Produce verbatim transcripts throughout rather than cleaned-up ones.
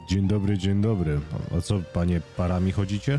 Dzień dobry, dzień dobry. A co, panie, parami chodzicie?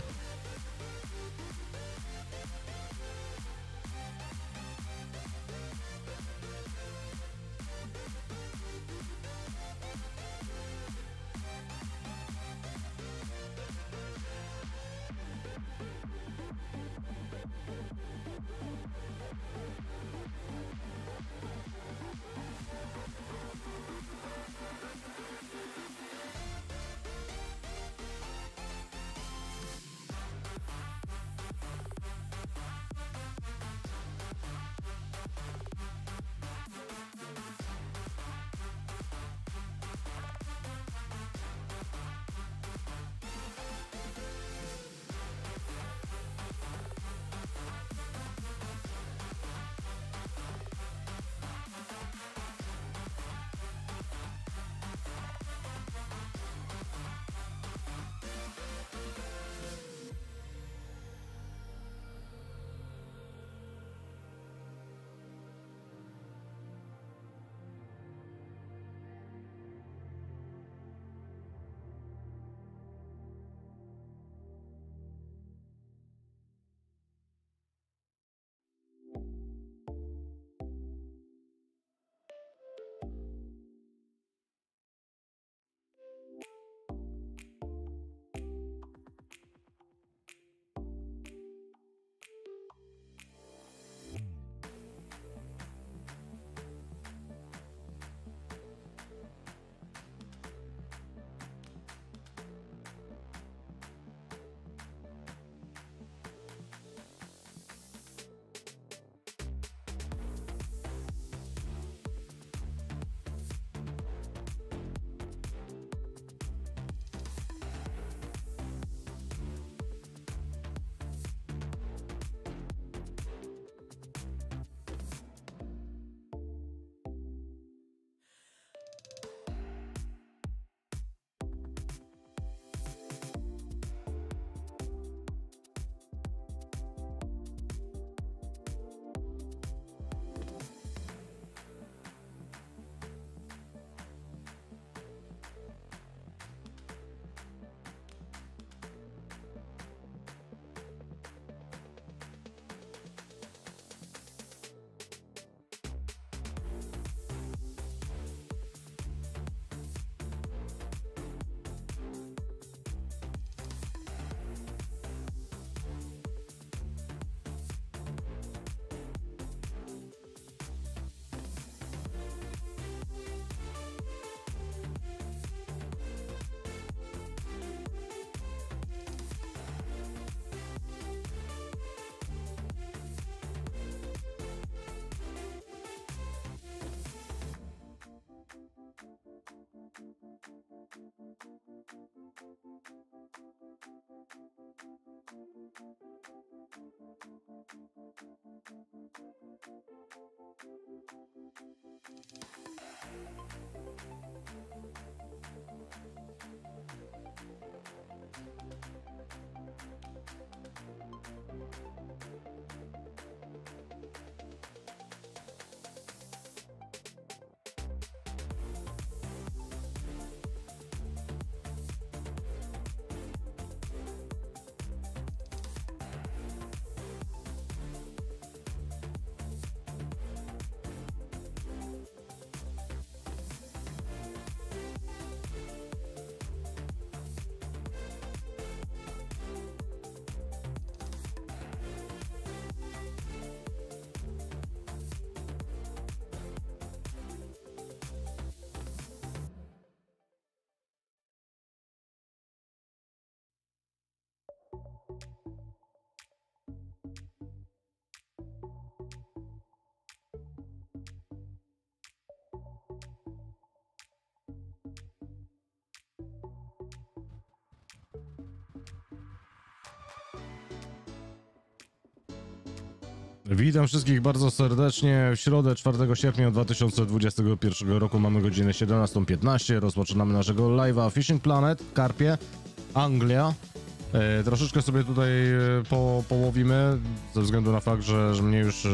Witam wszystkich bardzo serdecznie. W środę czwartego sierpnia dwa tysiące dwudziestego pierwszego roku mamy godzinę siedemnastą piętnaście. Rozpoczynamy naszego live'a Fishing Planet, Karpie, Anglia. E, troszeczkę sobie tutaj po, połowimy, ze względu na fakt, że, że mnie już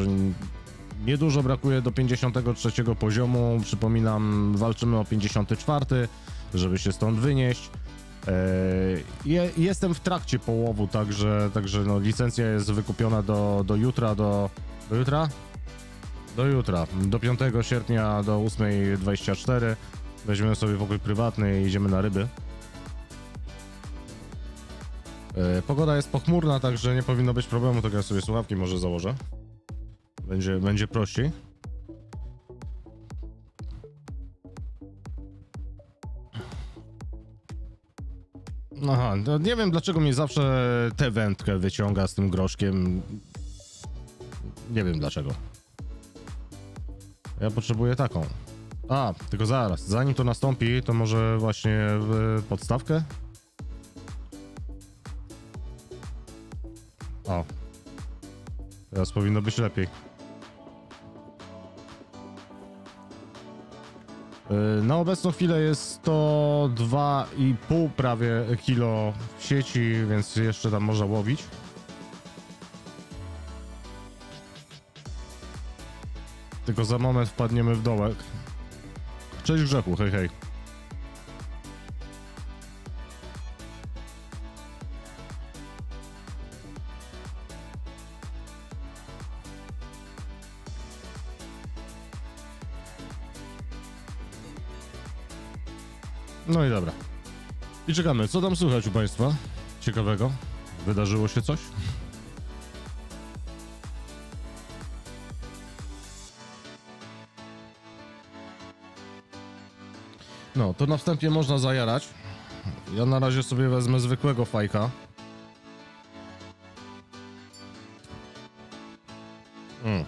niedużo brakuje do pięćdziesiątego trzeciego poziomu. Przypominam, walczymy o pięćdziesiąty czwarty. żeby się stąd wynieść. Je, jestem w trakcie połowu, także, także no, licencja jest wykupiona do, do jutra, do, do jutra? Do jutra, do piątego sierpnia do ósmej dwadzieścia cztery. Weźmiemy sobie pokój prywatny i idziemy na ryby. E, pogoda jest pochmurna, także nie powinno być problemu, tak ja sobie słuchawki może założę. Będzie, będzie prościej. Aha, to nie wiem dlaczego mi zawsze tę wędkę wyciąga z tym groszkiem. Nie wiem dlaczego. Ja potrzebuję taką. A, tylko zaraz, zanim to nastąpi, to może właśnie w podstawkę? O. Teraz powinno być lepiej. Na obecną chwilę jest sto dwa i pół prawie kilo w sieci, więc jeszcze tam można łowić. Tylko za moment wpadniemy w dołek. Cześć Grzechu, hej hej. No i dobra. I czekamy, co tam słychać u Państwa? Ciekawego? Wydarzyło się coś? No, to na wstępie można zajarać. Ja na razie sobie wezmę zwykłego fajka. Mm.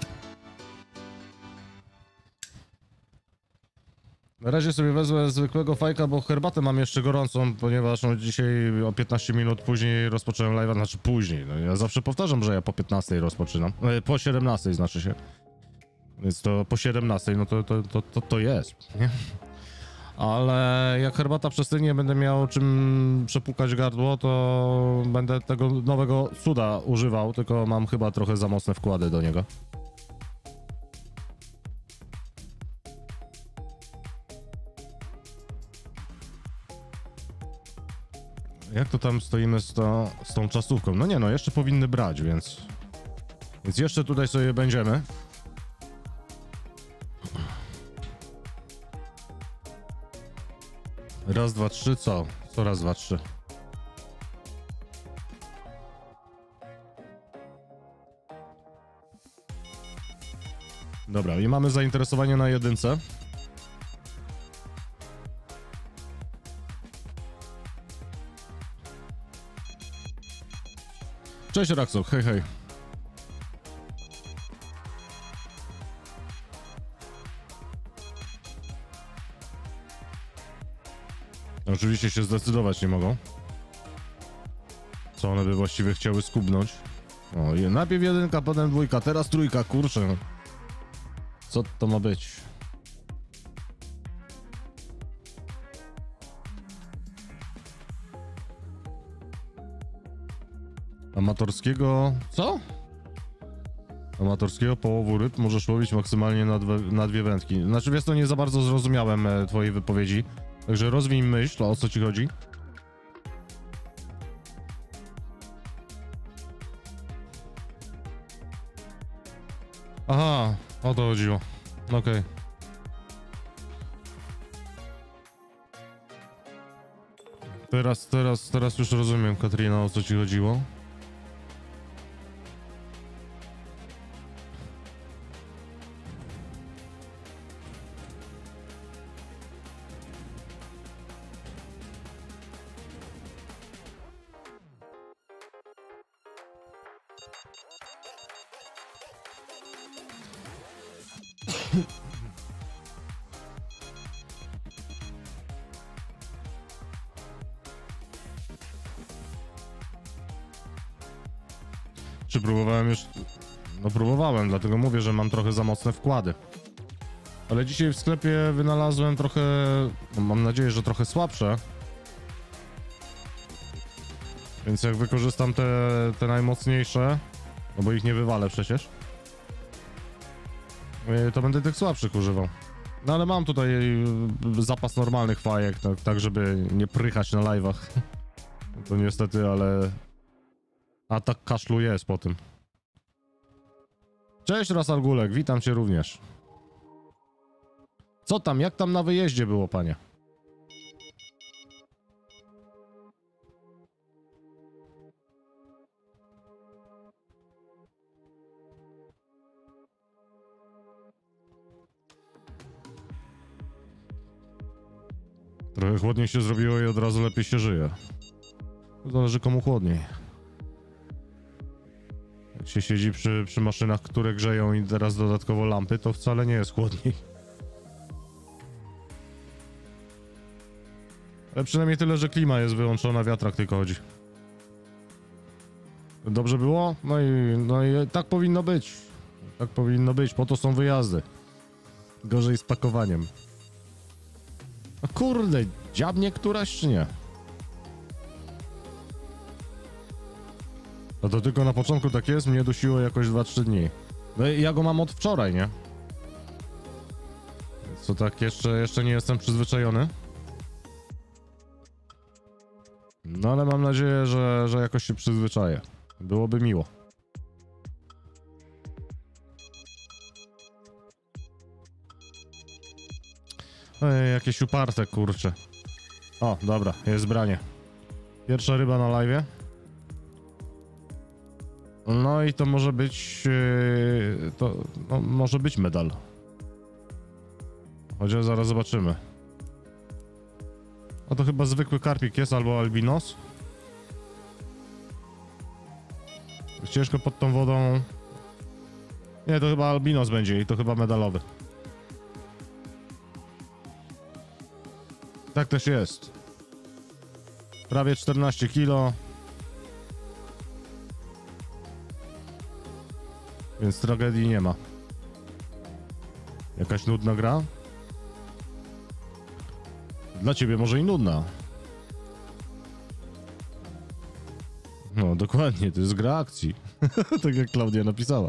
Na razie sobie wezmę zwykłego fajka, bo herbatę mam jeszcze gorącą, ponieważ no, dzisiaj o piętnaście minut później rozpocząłem live'a, znaczy później. No, ja zawsze powtarzam, że ja po piętnastej rozpoczynam. E, po siedemnastej znaczy się. Więc to po siedemnastej, no to, to, to, to, to jest, nie? Ale jak herbata przestygnie, będę miał czym przepukać gardło, to będę tego nowego cuda używał, tylko mam chyba trochę za mocne wkłady do niego. Jak to tam stoimy z, to, z tą czasówką? No nie no, jeszcze powinny brać, więc... Więc jeszcze tutaj sobie będziemy. Raz, dwa, trzy, co? Co raz, dwa, trzy? Dobra, i mamy zainteresowanie na jedynce. Cześć Rakso, hej hej. Oczywiście się zdecydować nie mogą. Co one by właściwie chciały skubnąć? O, najpierw jedynka, potem dwójka, teraz trójka, kurczę. Co to ma być? Amatorskiego... Co? Amatorskiego połowu ryb możesz łowić maksymalnie na dwie, na dwie wędki. Znaczy wiesz, to nie za bardzo zrozumiałem e, twojej wypowiedzi. Także rozwij myśl, o co ci chodzi. Aha, o to chodziło. Okej. Okay. Teraz, teraz, teraz już rozumiem, Katrina, o co ci chodziło. Czy próbowałem już... No próbowałem, dlatego mówię, że mam trochę za mocne wkłady. Ale dzisiaj w sklepie wynalazłem trochę... No mam nadzieję, że trochę słabsze. Więc jak wykorzystam te, te najmocniejsze, no bo ich nie wywalę przecież, to będę tych słabszych używał. No ale mam tutaj zapas normalnych fajek, tak, tak żeby nie prychać na live'ach. To niestety, ale... A tak kaszlu jest po tym. Cześć Rasalgulek, witam cię również. Co tam, jak tam na wyjeździe było, panie? Trochę chłodniej się zrobiło i od razu lepiej się żyje. Zależy komu chłodniej. Jak się siedzi przy, przy maszynach, które grzeją i teraz dodatkowo lampy, to wcale nie jest chłodniej. Ale przynajmniej tyle, że klima jest wyłączona, wiatrak tylko chodzi. Dobrze było? No i, no i tak powinno być. Tak powinno być, po to są wyjazdy. Gorzej z pakowaniem. No kurde, dziabnie któraś czy nie? No to tylko na początku tak jest, mnie dusiło jakoś dwa trzy dni. No i ja go mam od wczoraj, nie? Co tak jeszcze, jeszcze nie jestem przyzwyczajony. No ale mam nadzieję, że, że jakoś się przyzwyczaję. Byłoby miło. Ej, jakieś uparte, kurcze. O, dobra, jest branie. Pierwsza ryba na live'ie. No i to może być... Yy, to no, może być medal. Chociaż zaraz zobaczymy. No to chyba zwykły karpik jest, albo albinos. Ciężko pod tą wodą... Nie, to chyba albinos będzie i to chyba medalowy. Tak też jest. Prawie czternaście kilo. Więc tragedii nie ma. Jakaś nudna gra? Dla ciebie może i nudna. No dokładnie, to jest gra akcji. Tak jak Klaudia napisała.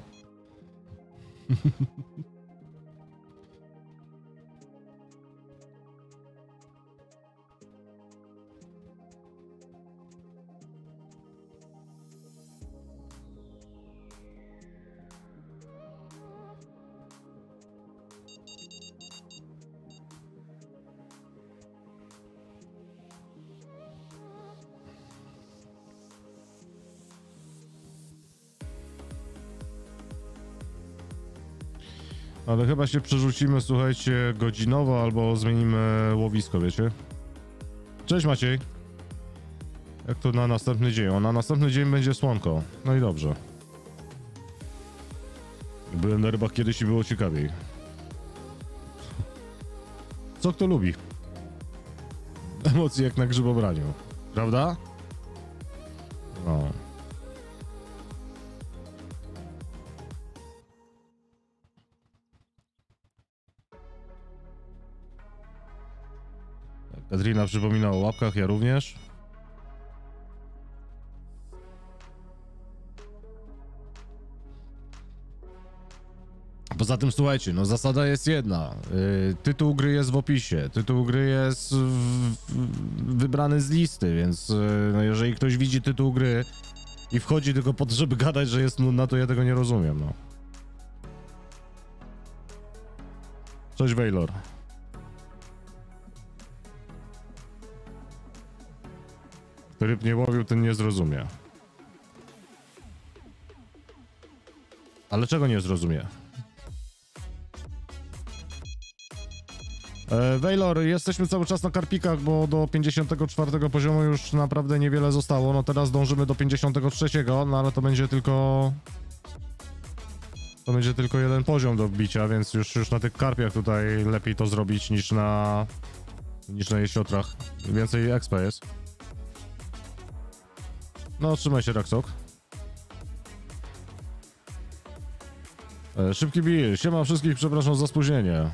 Ale chyba się przerzucimy, słuchajcie, godzinowo albo zmienimy łowisko, wiecie? Cześć Maciej. Jak to na następny dzień? O, na następny dzień będzie słonko. No i dobrze. Byłem na rybach kiedyś i było ciekawiej. Co kto lubi? Emocje jak na grzybobraniu. Prawda? No. Katrina przypomina o łapkach, ja również. Poza tym słuchajcie, no zasada jest jedna. Yy, tytuł gry jest w opisie, tytuł gry jest w, w, wybrany z listy, więc yy, no jeżeli ktoś widzi tytuł gry i wchodzi tylko po to, żeby gadać, że jest nudna, to ja tego nie rozumiem, no. Cześć Wailor. Kto ryb nie łowił, ten nie zrozumie. Ale czego nie zrozumie? E, Wailor, jesteśmy cały czas na karpikach, bo do pięćdziesiątego czwartego poziomu już naprawdę niewiele zostało. No teraz dążymy do pięćdziesiątego trzeciego, no ale to będzie tylko... To będzie tylko jeden poziom do wbicia, więc już, już na tych karpiach tutaj lepiej to zrobić niż na... niż na jesiotrach. Więcej expa jest. No, trzymaj się, Raksok. E, szybki Bill, siema wszystkich, przepraszam za spóźnienie.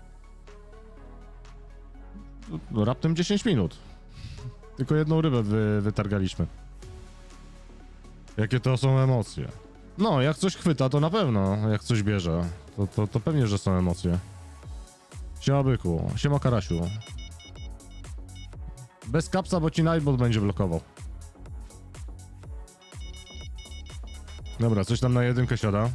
No, raptem dziesięć minut. Tylko jedną rybę wy, wytargaliśmy. Jakie to są emocje. No, jak coś chwyta, to na pewno. Jak coś bierze, to, to, to pewnie, że są emocje. Siema byku, siema Karasiu. Bez kapsa, bo ci Nightbot będzie blokował. Dobra, coś tam na jedynkę siada.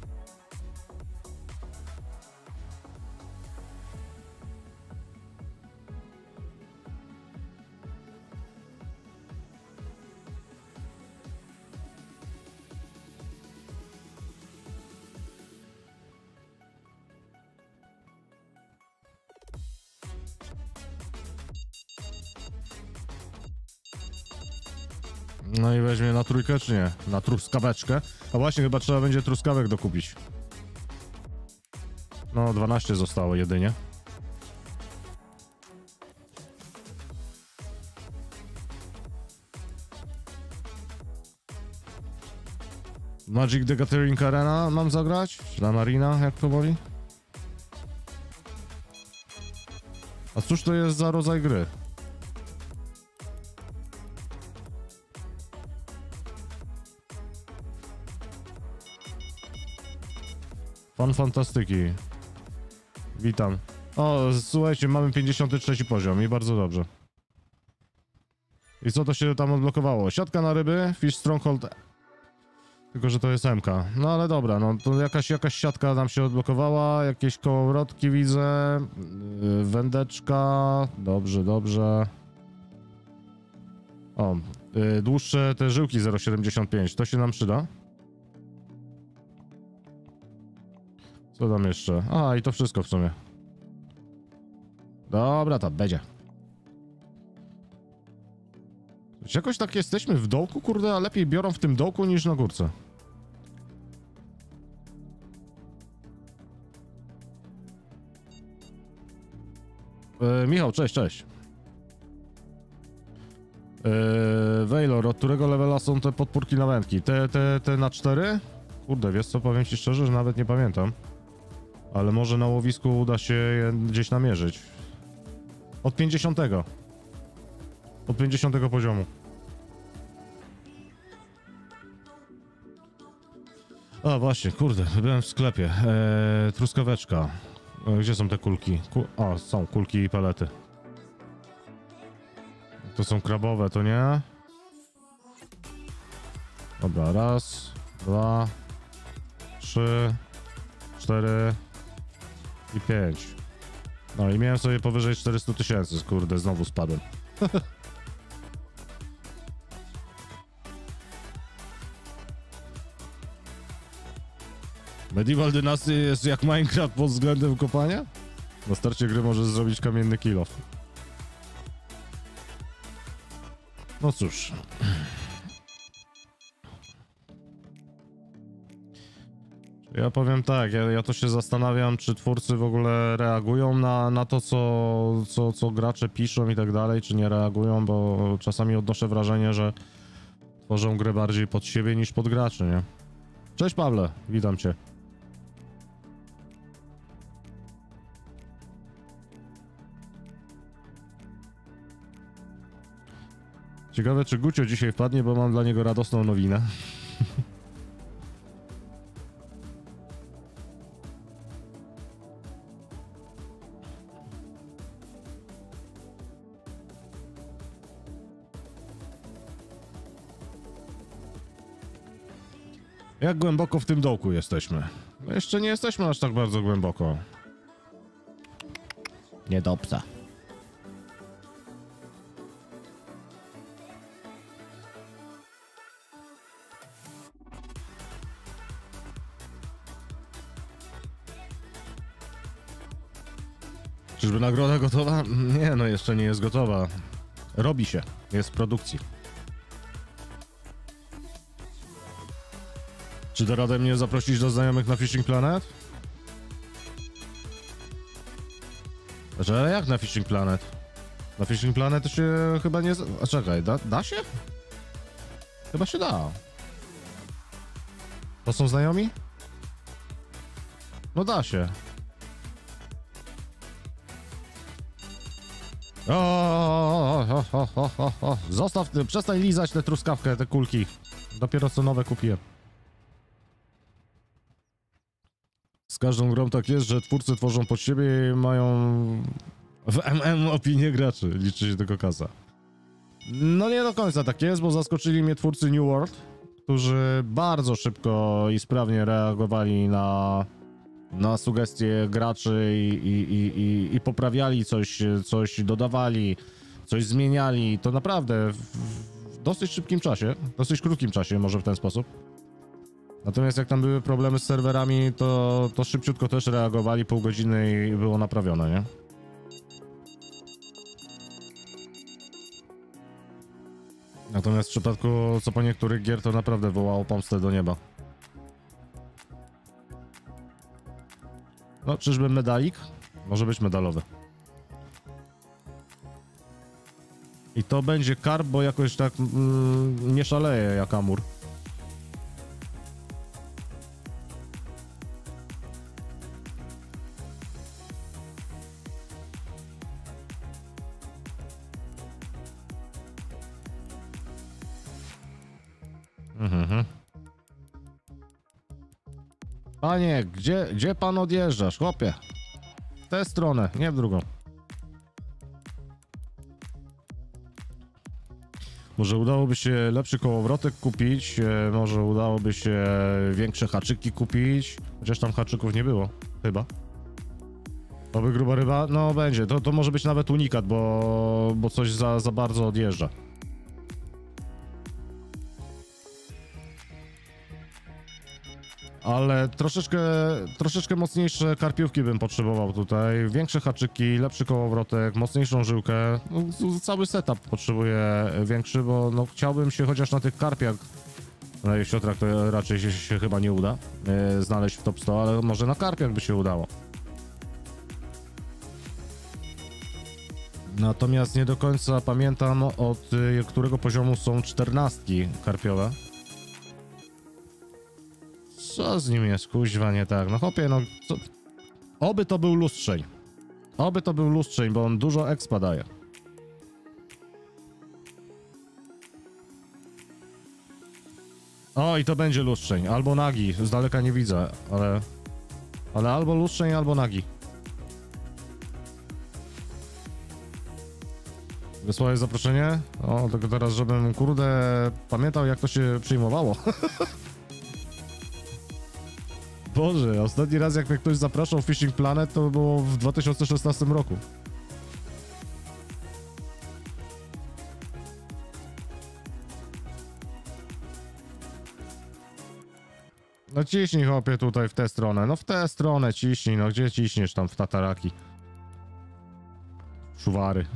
No i weźmie na trójkę, czy nie? Na truskaweczkę. A właśnie, chyba trzeba będzie truskawek dokupić. No, dwanaście zostało jedynie. Magic the Gathering Arena mam zagrać? Czy na Marina, jak to boli? A cóż to jest za rodzaj gry? Fan fantastyki. Witam. O, słuchajcie, mamy pięćdziesiąty trzeci poziom i bardzo dobrze. I co to się tam odblokowało? Siatka na ryby, Fish Stronghold. Tylko, że to jest M K. No ale dobra, no to jakaś, jakaś siatka nam się odblokowała, jakieś kołowrotki widzę, yy, wędeczka, dobrze, dobrze. O, yy, dłuższe te żyłki zero przecinek siedemdziesiąt pięć, to się nam przyda. Co tam jeszcze? A, i to wszystko w sumie. Dobra, to będzie. Jakoś tak jesteśmy w dołku, kurde, a lepiej biorą w tym dołku niż na górce. E, Michał, cześć, cześć. E, Wailor, od którego levela są te podpórki na wędki? Te, te, te na cztery? Kurde, wiesz co, powiem ci szczerze, że nawet nie pamiętam. Ale może na łowisku uda się je gdzieś namierzyć. Od pięćdziesiątego. Od pięćdziesiątego poziomu. A właśnie, kurde, byłem w sklepie. Eee, truskaweczka. E, gdzie są te kulki? Ku o, są kulki i palety. To są krabowe, to nie? Dobra, raz, dwa, trzy, cztery i pięć. No i miałem sobie powyżej czterysta tysięcy, kurde, znowu spadłem. Medieval Dynasty jest jak Minecraft pod względem kopania? Na starcie gry możesz zrobić kamienny kill off. No cóż. Ja powiem tak, ja, ja to się zastanawiam, czy twórcy w ogóle reagują na, na to, co, co, co gracze piszą i tak dalej, czy nie reagują, bo czasami odnoszę wrażenie, że tworzą grę bardziej pod siebie niż pod graczy, nie? Cześć Pawle, witam cię. Ciekawe, czy Gucio dzisiaj wpadnie, bo mam dla niego radosną nowinę. Jak głęboko w tym dołku jesteśmy? No jeszcze nie jesteśmy aż tak bardzo głęboko. Nie do psa. Czyżby nagroda gotowa? Nie, no jeszcze nie jest gotowa. Robi się. Jest w produkcji. Czy da radę mnie zaprosić do znajomych na Fishing Planet? Znaczy, ale jak na Fishing Planet? Na Fishing Planet to się chyba nie... A czekaj, da, da się? Chyba się da. To są znajomi? No da się. O, o, o, o, o, o. Zostaw, przestań lizać tę truskawkę, te kulki. Dopiero co nowe kupiłem. każdą grą tak jest, że twórcy tworzą pod siebie i mają w M M opinię graczy. Liczy się tylko kasa. No nie do końca tak jest, bo zaskoczyli mnie twórcy New World, którzy bardzo szybko i sprawnie reagowali na, na sugestie graczy i, i, i, i, i poprawiali coś, coś dodawali, coś zmieniali. To naprawdę w, w dosyć szybkim czasie, w dosyć krótkim czasie, może w ten sposób. Natomiast jak tam były problemy z serwerami, to, to szybciutko też reagowali, pół godziny i było naprawione, nie? Natomiast w przypadku co po niektórych gier to naprawdę wołało pomstę do nieba. No, czyżby medalik? Może być medalowy. I to będzie karp, bo jakoś tak mm, nie szaleje jak Amur. Mhm. Panie, gdzie, gdzie pan odjeżdżasz, chłopie? W tę stronę, nie w drugą. Może udałoby się lepszy kołowrotek kupić, e, może udałoby się większe haczyki kupić, chociaż tam haczyków nie było, chyba. To by gruba ryba? No będzie, to, to może być nawet unikat, bo, bo coś za, za bardzo odjeżdża. Ale troszeczkę, troszeczkę mocniejsze karpiówki bym potrzebował tutaj. Większe haczyki, lepszy kołowrotek, mocniejszą żyłkę. No, cały setup potrzebuję większy, bo no, chciałbym się chociaż na tych karpiach, na ich siotrach to raczej się, się chyba nie uda e, znaleźć w top sto, ale może na karpiach by się udało. Natomiast nie do końca pamiętam, od y, którego poziomu są czternastki karpiowe. Co z nim jest, kuźwa, nie tak? No chłopie, no... Co? Oby to był lustrzeń. Oby to był lustrzeń, bo on dużo expa daje. O, i to będzie lustrzeń. Albo nagi. Z daleka nie widzę, ale... Ale albo lustrzeń, albo nagi. Wysłałeś zaproszenie? O, tylko teraz, żebym, kurde, pamiętał, jak to się przyjmowało. Boże, ostatni raz jak mnie ktoś zapraszał w Fishing Planet, to było w dwa tysiące szesnastym roku. No ciśnij, chłopie, tutaj w tę stronę. No w tę stronę ciśnij, no gdzie ciśniesz tam w tataraki? Szuwary.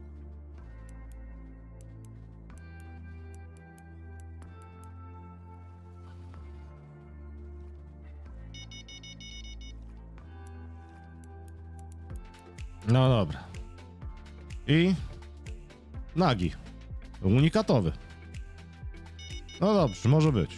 No dobra. I... Nagi. Unikatowy. No dobrze, może być.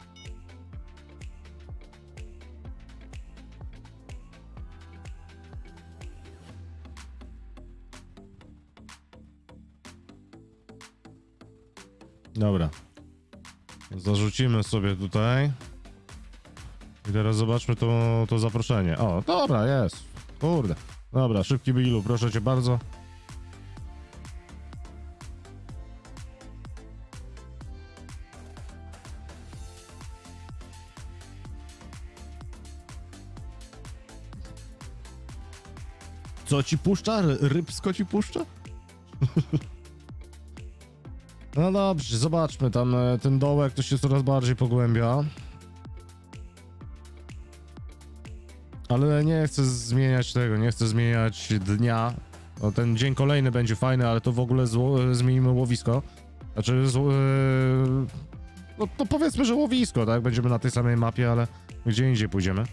Dobra. Zarzucimy sobie tutaj. I teraz zobaczmy to, to zaproszenie. O, dobra, jest. Kurde. Dobra, szybki Billu, proszę cię bardzo. Co ci puszcza? Rybsko ci puszcza? No dobrze, zobaczmy tam ten dołek, to się coraz bardziej pogłębia. Ale nie chcę zmieniać tego, nie chcę zmieniać dnia. No, ten dzień kolejny będzie fajny, ale to w ogóle zło, zmienimy łowisko. Znaczy, zło, yy, no to powiedzmy, że łowisko, tak? Będziemy na tej samej mapie, ale gdzie indziej pójdziemy.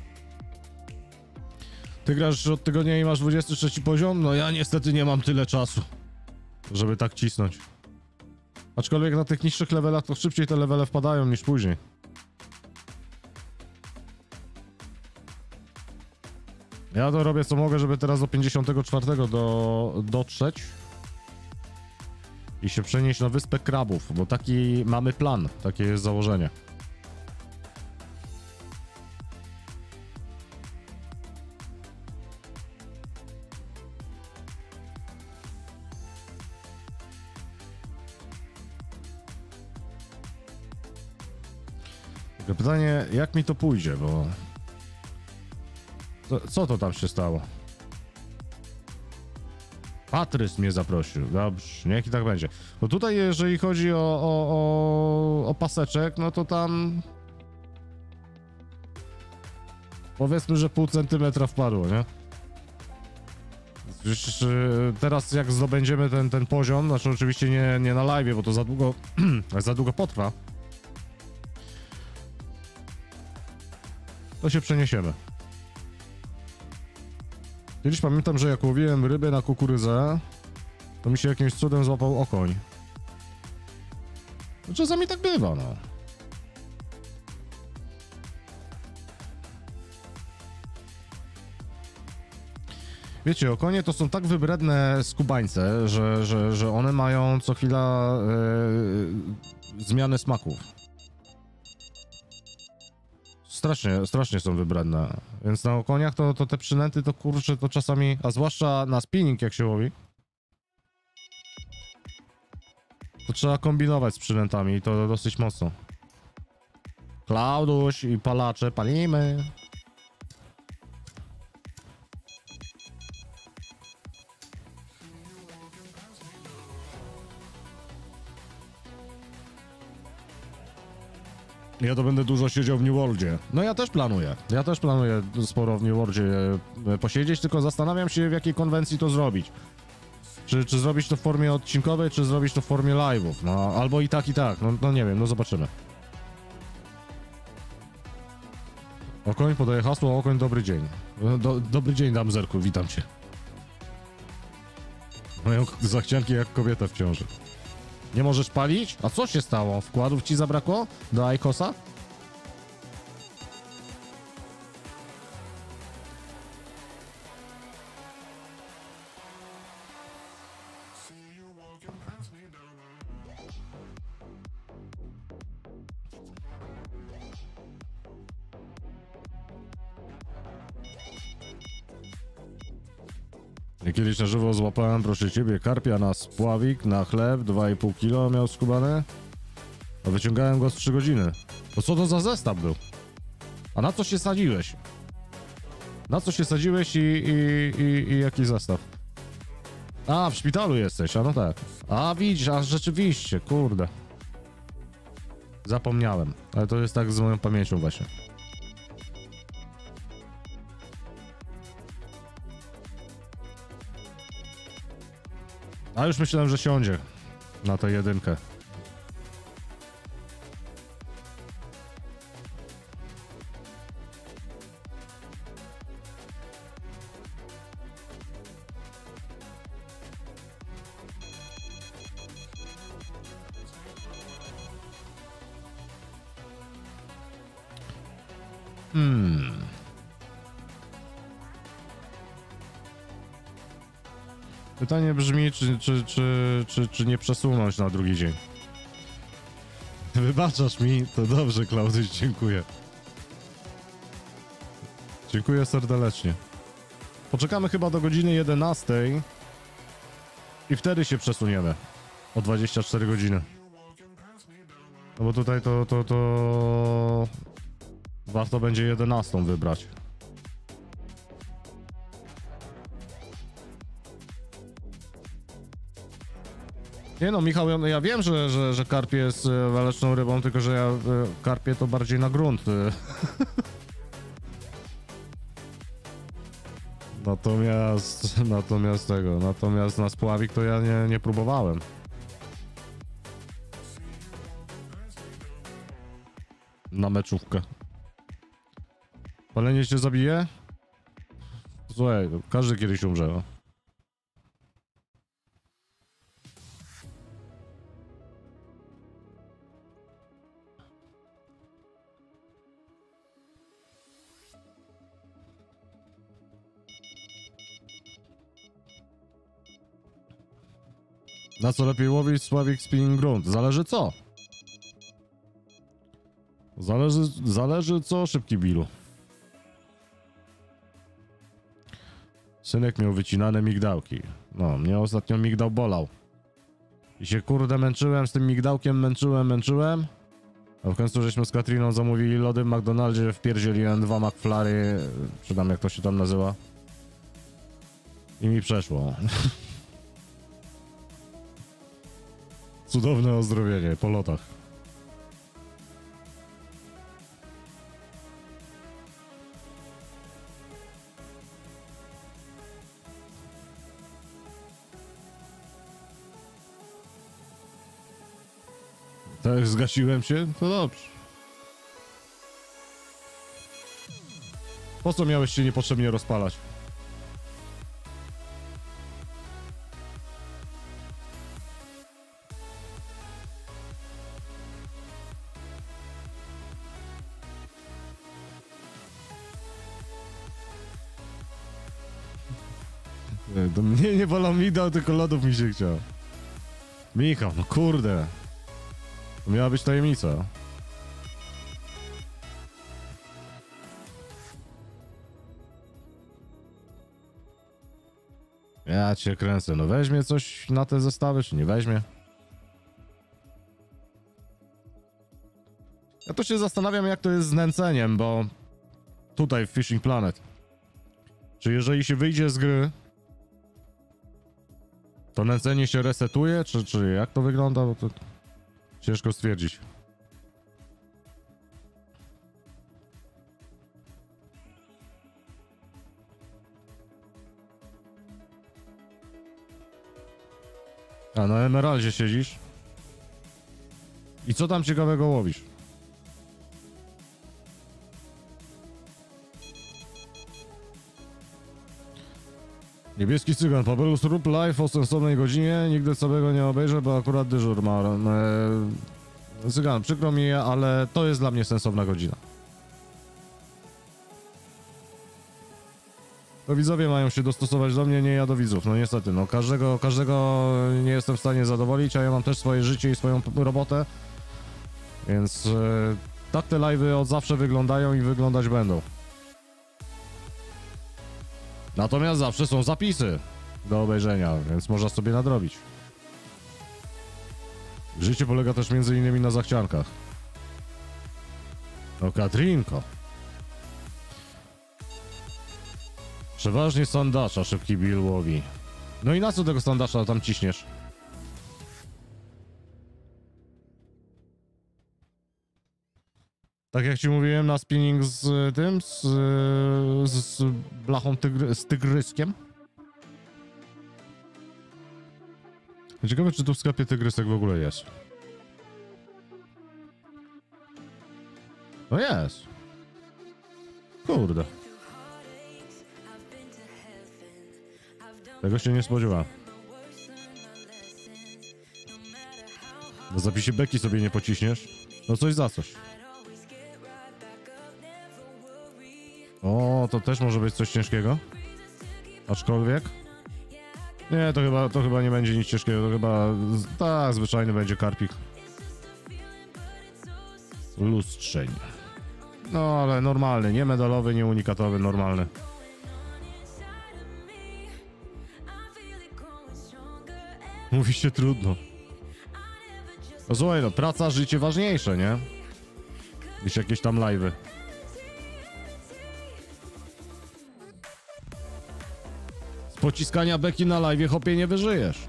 Ty grasz od tygodnia i masz dwudziesty trzeci poziom? No ja niestety nie mam tyle czasu, żeby tak cisnąć. Aczkolwiek na tych niższych levelach to szybciej te levele wpadają niż później. Ja to robię co mogę, żeby teraz do pięćdziesiątego czwartego do, dotrzeć i się przenieść na Wyspę Krabów, bo taki mamy plan, takie jest założenie. Tylko pytanie, jak mi to pójdzie, bo... Co, co to tam się stało? Patrys mnie zaprosił. Dobrze, niech i tak będzie. No tutaj, jeżeli chodzi o, o, o, o paseczek, no to tam... Powiedzmy, że pół centymetra wpadło, nie? Przecież teraz jak zdobędziemy ten, ten poziom, znaczy oczywiście nie, nie na live, bo to za długo, za długo potrwa, to się przeniesiemy. Kiedyś pamiętam, że jak łowiłem ryby na kukurydzę, to mi się jakimś cudem złapał okoń. No czasami tak bywa, no. Wiecie, okonie to są tak wybredne skubańce, że, że, że one mają co chwila e, zmiany smaków. Strasznie, strasznie są wybredne. Więc na okoniach to, to te przynęty to kurczę to czasami, a zwłaszcza na spinning jak się łowi, to trzeba kombinować z przynętami i to dosyć mocno. Klauduś i palacze, palimy. Ja to będę dużo siedział w New Worldzie. No ja też planuję. Ja też planuję sporo w New Worldzie posiedzieć, tylko zastanawiam się, w jakiej konwencji to zrobić. Czy, czy zrobić to w formie odcinkowej, czy zrobić to w formie live'ów. No, albo i tak, i tak. No, no nie wiem, no zobaczymy. Okoń podaje hasło, Okoń, dobry dzień. Do, dobry dzień, damzerku, witam cię. Mają zachcianki jak kobieta w ciąży. Nie możesz palić? A co się stało? Wkładów ci zabrakło? Do Aikosa? Ja kiedyś na żywo złapałem, proszę ciebie, karpia na spławik, na chleb, dwa i pół kilo miał skubane, a wyciągałem go z trzy godziny. To co to za zestaw był? A na co się sadziłeś? Na co się sadziłeś i, i, i, i jaki zestaw? A, w szpitalu jesteś, a no tak. A widzisz, a rzeczywiście, kurde. Zapomniałem, ale to jest tak z moją pamięcią właśnie. A już myślałem, że siądzie na tę jedynkę. Hmm. Pytanie brzmi, czy, czy, czy, czy, czy nie przesunąć na drugi dzień. Wybaczasz mi? To dobrze, Klaudyś, dziękuję. Dziękuję serdecznie. Poczekamy chyba do godziny jedenastej i wtedy się przesuniemy o dwadzieścia cztery godziny. No bo tutaj to, to, to... warto będzie jedenastą wybrać. Nie no, Michał, ja, ja wiem, że, że, że karpie jest waleczną rybą, tylko że ja karpie to bardziej na grunt. Natomiast, natomiast tego, natomiast na spławik to ja nie, nie próbowałem. Na meczówkę. Palenie cię zabije? Słuchaj, każdy kiedyś umrze, no. Na co lepiej łowić spławik, spinning grunt? Zależy co? Zależy, zależy co, szybki bilu. Synek miał wycinane migdałki. No, mnie ostatnio migdał bolał. I się kurde męczyłem z tym migdałkiem, męczyłem, męczyłem. A w końcu żeśmy z Katriną zamówili lody w McDonaldzie, wpierdzieliłem dwa McFlurry, czy tam jak to się tam nazywa. I mi przeszło. Cudowne ozdrowienie po lotach. Tak, zgasiłem się? To dobrze. Po co miałeś się niepotrzebnie rozpalać? To mnie nie wolał mi dał, tylko lodów mi się chciał. Michał, no kurde. To miała być tajemnica. Ja cię kręcę. No weźmie coś na te zestawy, czy nie weźmie? Ja to się zastanawiam, jak to jest z nęceniem, bo tutaj w Fishing Planet, czy jeżeli się wyjdzie z gry, to nęcenie się resetuje, czy, czy jak to wygląda? Bo to ciężko stwierdzić. A na Emeraldzie siedzisz? I co tam ciekawego łowisz? Niebieski cygan, Pabelus rób live o sensownej godzinie, nigdy całego nie obejrzę, bo akurat dyżur ma. Eee, cygan, przykro mi, ale to jest dla mnie sensowna godzina. To widzowie mają się dostosować do mnie, nie ja do widzów. No niestety, no każdego, każdego nie jestem w stanie zadowolić, a ja mam też swoje życie i swoją robotę. Więc e, tak te live'y od zawsze wyglądają i wyglądać będą. Natomiast zawsze są zapisy do obejrzenia, więc można sobie nadrobić. Życie polega też między innymi na zachciankach. No Katrinko. Przeważnie sandacza szybki Bill łowi. No i na co tego sandacza tam ciśniesz? Tak jak ci mówiłem, na spinning z tym, z, z blachą tygry, z tygryskiem. Ciekawe, czy tu w sklepie tygrysek w ogóle jest. No jest. Kurde. Tego się nie spodziewałem. W zapisie beki sobie nie pociśniesz? No coś za coś. O, to też może być coś ciężkiego. Aczkolwiek. Nie, to chyba, to chyba nie będzie nic ciężkiego. To chyba, tak, zwyczajny będzie karpik. Lustrzeń. No, ale normalny, nie medalowy, nie unikatowy, normalny. Mówi się trudno. No słuchaj, no, praca, życie ważniejsze, nie? Niż jakieś tam live'y. Z pociskania beki na live'ie, chopie, nie wyżyjesz.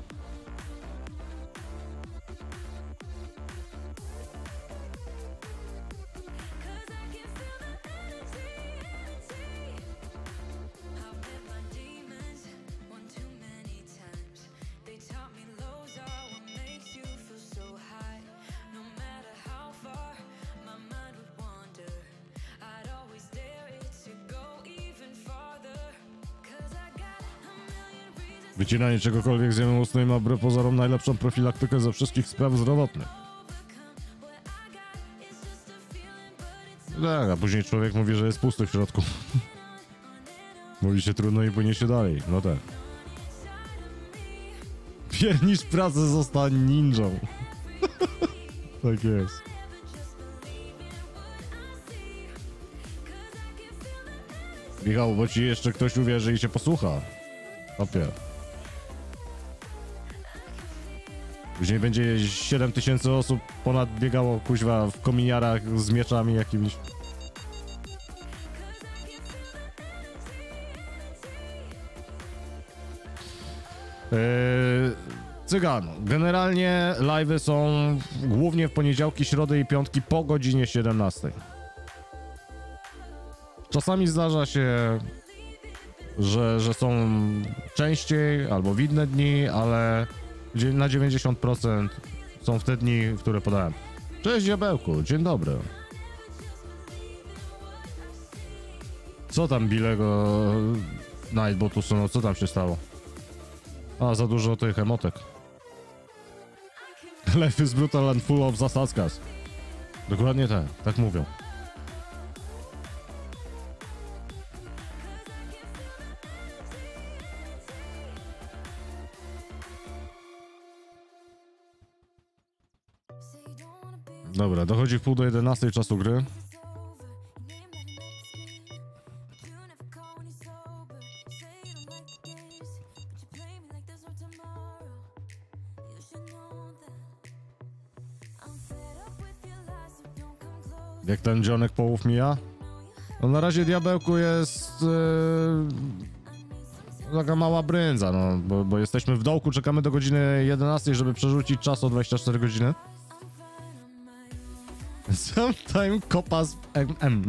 Wycinanie czegokolwiek z jemem ustnej ma wbrew pozorom najlepszą profilaktykę ze wszystkich spraw zdrowotnych. Tak, a później człowiek mówi, że jest pusty w środku. Mówi się trudno i płynie się dalej. No tak. Piernisz pracę, zostań ninją. Tak jest. Michał, bo ci jeszcze ktoś uwierzy i cię posłucha. Opie. Później będzie siedem tysięcy osób ponad biegało kuźwa w kominiarach z mieczami jakimiś. Yy, Cygan, generalnie live'y są głównie w poniedziałki, środy i piątki po godzinie siedemnastej. Czasami zdarza się, że, że są częściej albo w inne dni, ale na dziewięćdziesiąt procent są w te dni, które podałem. Cześć Diabełku, dzień dobry. Co tam Bilego Nightbotusu, no co tam się stało? A, za dużo tych emotek. Life is brutal and full of zasadzkas. Dokładnie tak, tak mówią. Dobra, dochodzi w pół do jedenastej czasu gry. Jak ten dzionek połów mija? No na razie Diabełku jest yy, taka mała brędza, no, bo, bo jesteśmy w dołku, czekamy do godziny jedenastej, żeby przerzucić czas o dwadzieścia cztery godziny. Sometime Kopas M M.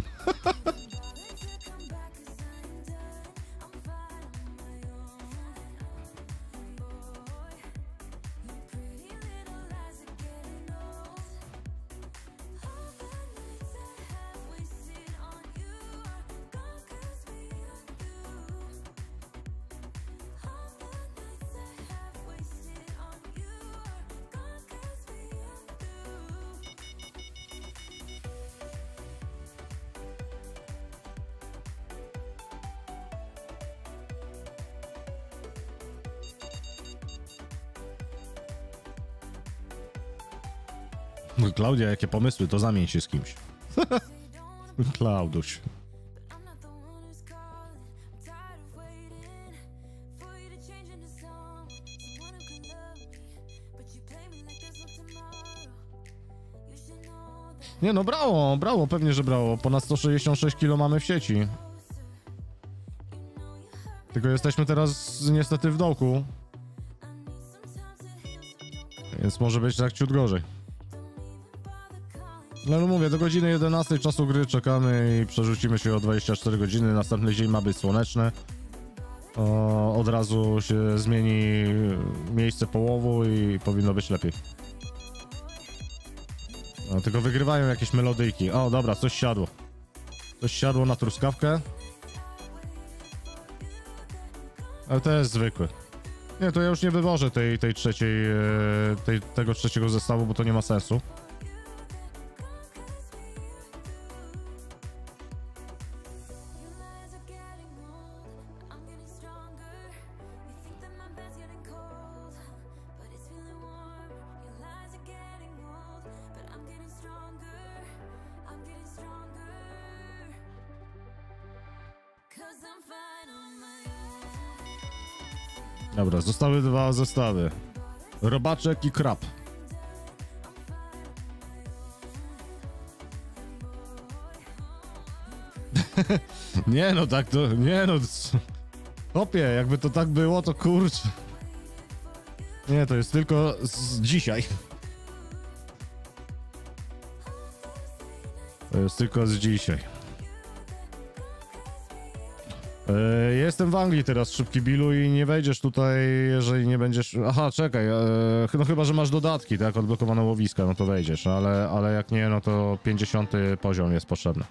Klaudia, jakie pomysły, to zamień się z kimś. Klauduś. Nie no, brało, brało, pewnie, że brało. Ponad sto sześćdziesiąt sześć kilo mamy w sieci. Tylko jesteśmy teraz niestety w dołku. Więc może być tak ciut gorzej. No, no mówię, do godziny jedenastej czasu gry czekamy i przerzucimy się o dwadzieścia cztery godziny. Następny dzień ma być słoneczny. O, od razu się zmieni miejsce połowu i powinno być lepiej. No, tylko wygrywają jakieś melodyjki. O, dobra, coś siadło. Coś siadło na truskawkę. Ale to jest zwykły. Nie, to ja już nie wywożę tej, tej trzeciej, tej, tego trzeciego zestawu, bo to nie ma sensu. Dobra, zostały dwa zestawy. Robaczek i krab. Nie no, tak to... Nie no... Hopie, jakby to tak było, to kurczę. Nie, to jest tylko z dzisiaj. To jest tylko z dzisiaj. Yy, jestem w Anglii teraz, szybki Billu, i nie wejdziesz tutaj, jeżeli nie będziesz... Aha, czekaj, yy, no chyba, że masz dodatki, tak, odblokowane łowiska, no to wejdziesz, ale, ale jak nie, no to pięćdziesiąty poziom jest potrzebny.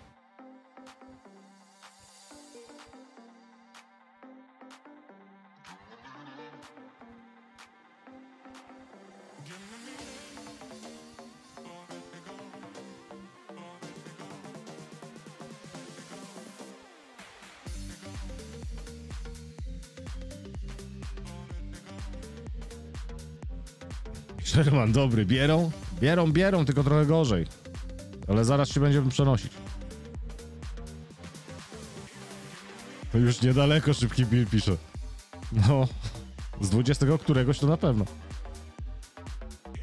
Sherman, dobry, bierą? Bierą, bierą, tylko trochę gorzej. Ale zaraz się będziemy przenosić. To już niedaleko, szybki Bill pisze. No, z dwudziestego któregoś to na pewno.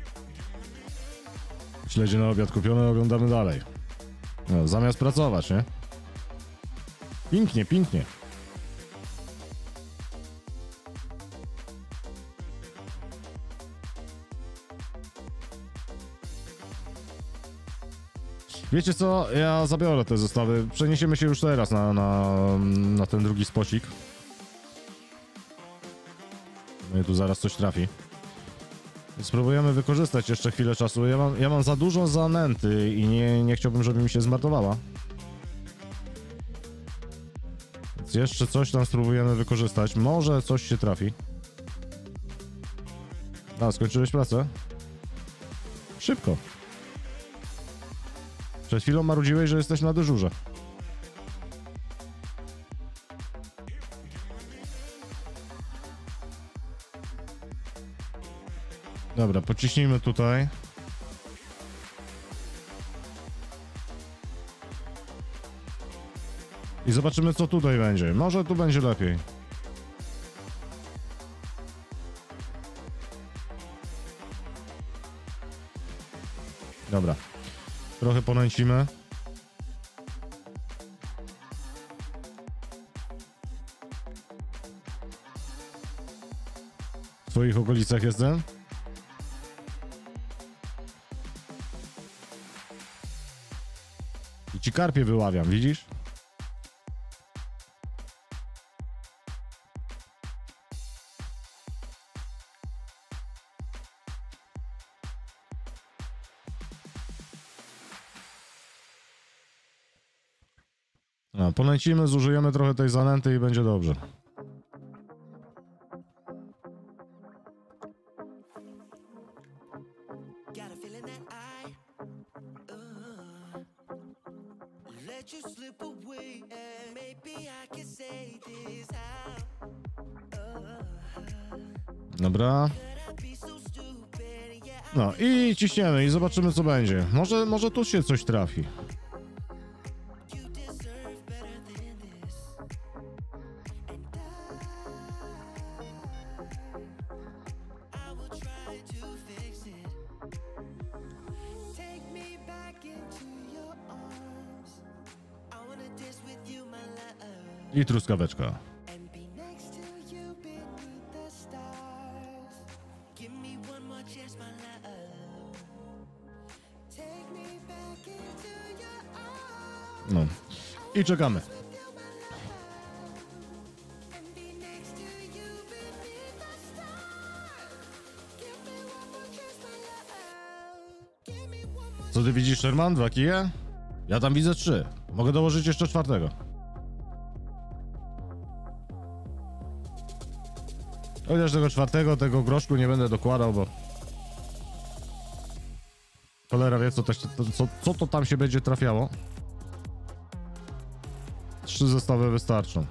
Śledzie na obiad kupione, oglądamy dalej. No, zamiast pracować, nie? Pięknie, pięknie. Wiecie co? Ja zabiorę te zestawy. Przeniesiemy się już teraz na, na, na ten drugi spocik. No i tu zaraz coś trafi. Spróbujemy wykorzystać jeszcze chwilę czasu. Ja mam, ja mam za dużo zanęty i nie, nie chciałbym, żeby mi się zmarnowała. Więc jeszcze coś tam spróbujemy wykorzystać. Może coś się trafi. A, skończyłeś pracę? Szybko. Przed chwilą marudziłeś, że jesteś na dyżurze. Dobra, pociśnijmy tutaj. I zobaczymy, co tutaj będzie. Może tu będzie lepiej. Dobra. Trochę ponęcimy. W twoich okolicach jestem? I ci karpie wyławiam, widzisz? No, ponęcimy, zużyjemy trochę tej zanęty i będzie dobrze. Dobra. No i ciśniemy i zobaczymy, co będzie. Może, może tu się coś trafi. I truskaweczka. No. I czekamy. Co ty widzisz, Sherman? Dwa kije? Ja tam widzę trzy. Mogę dołożyć jeszcze czwartego. Chociaż tego czwartego, tego groszku nie będę dokładał, bo... Cholera wie, co, też, co, co to tam się będzie trafiało. Trzy zestawy wystarczą.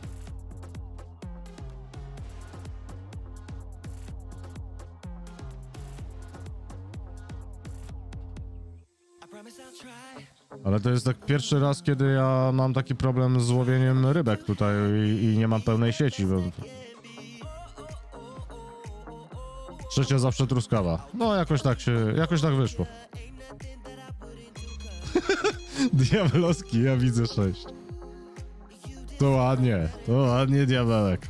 Ale to jest tak pierwszy raz, kiedy ja mam taki problem z łowieniem rybek tutaj i, i nie mam pełnej sieci, bo... Trzecia zawsze truskawa. No jakoś tak się, jakoś tak wyszło. Diabelowski, ja widzę sześć. To ładnie, to ładnie, diabełek.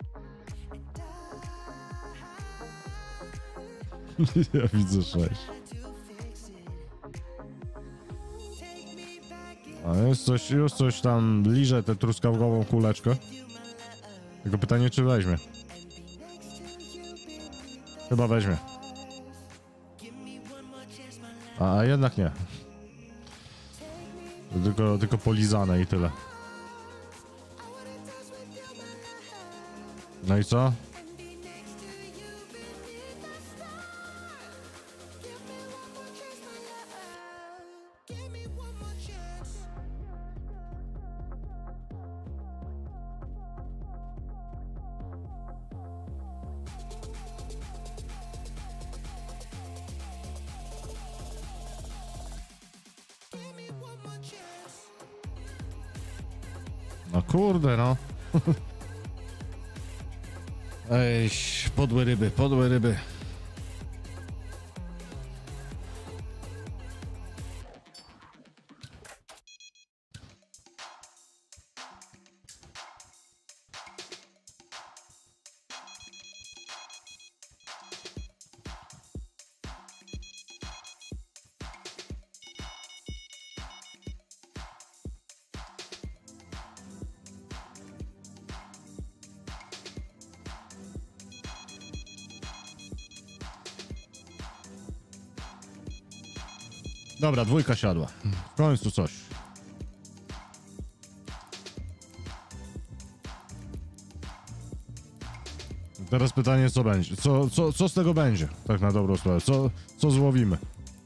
Ja widzę sześć. A jest coś, już coś tam liże tę truskawkową kuleczkę. Tylko pytanie, czy weźmie. Chyba weźmie. A, a jednak nie. Tylko, tylko polizane i tyle. No i co? No kurde, no. Ej, podłe ryby, podłe ryby. Dobra, dwójka siadła. W końcu coś. Teraz pytanie, co będzie? Co, co, co z tego będzie? Tak na dobrą sprawę. Co, co złowimy?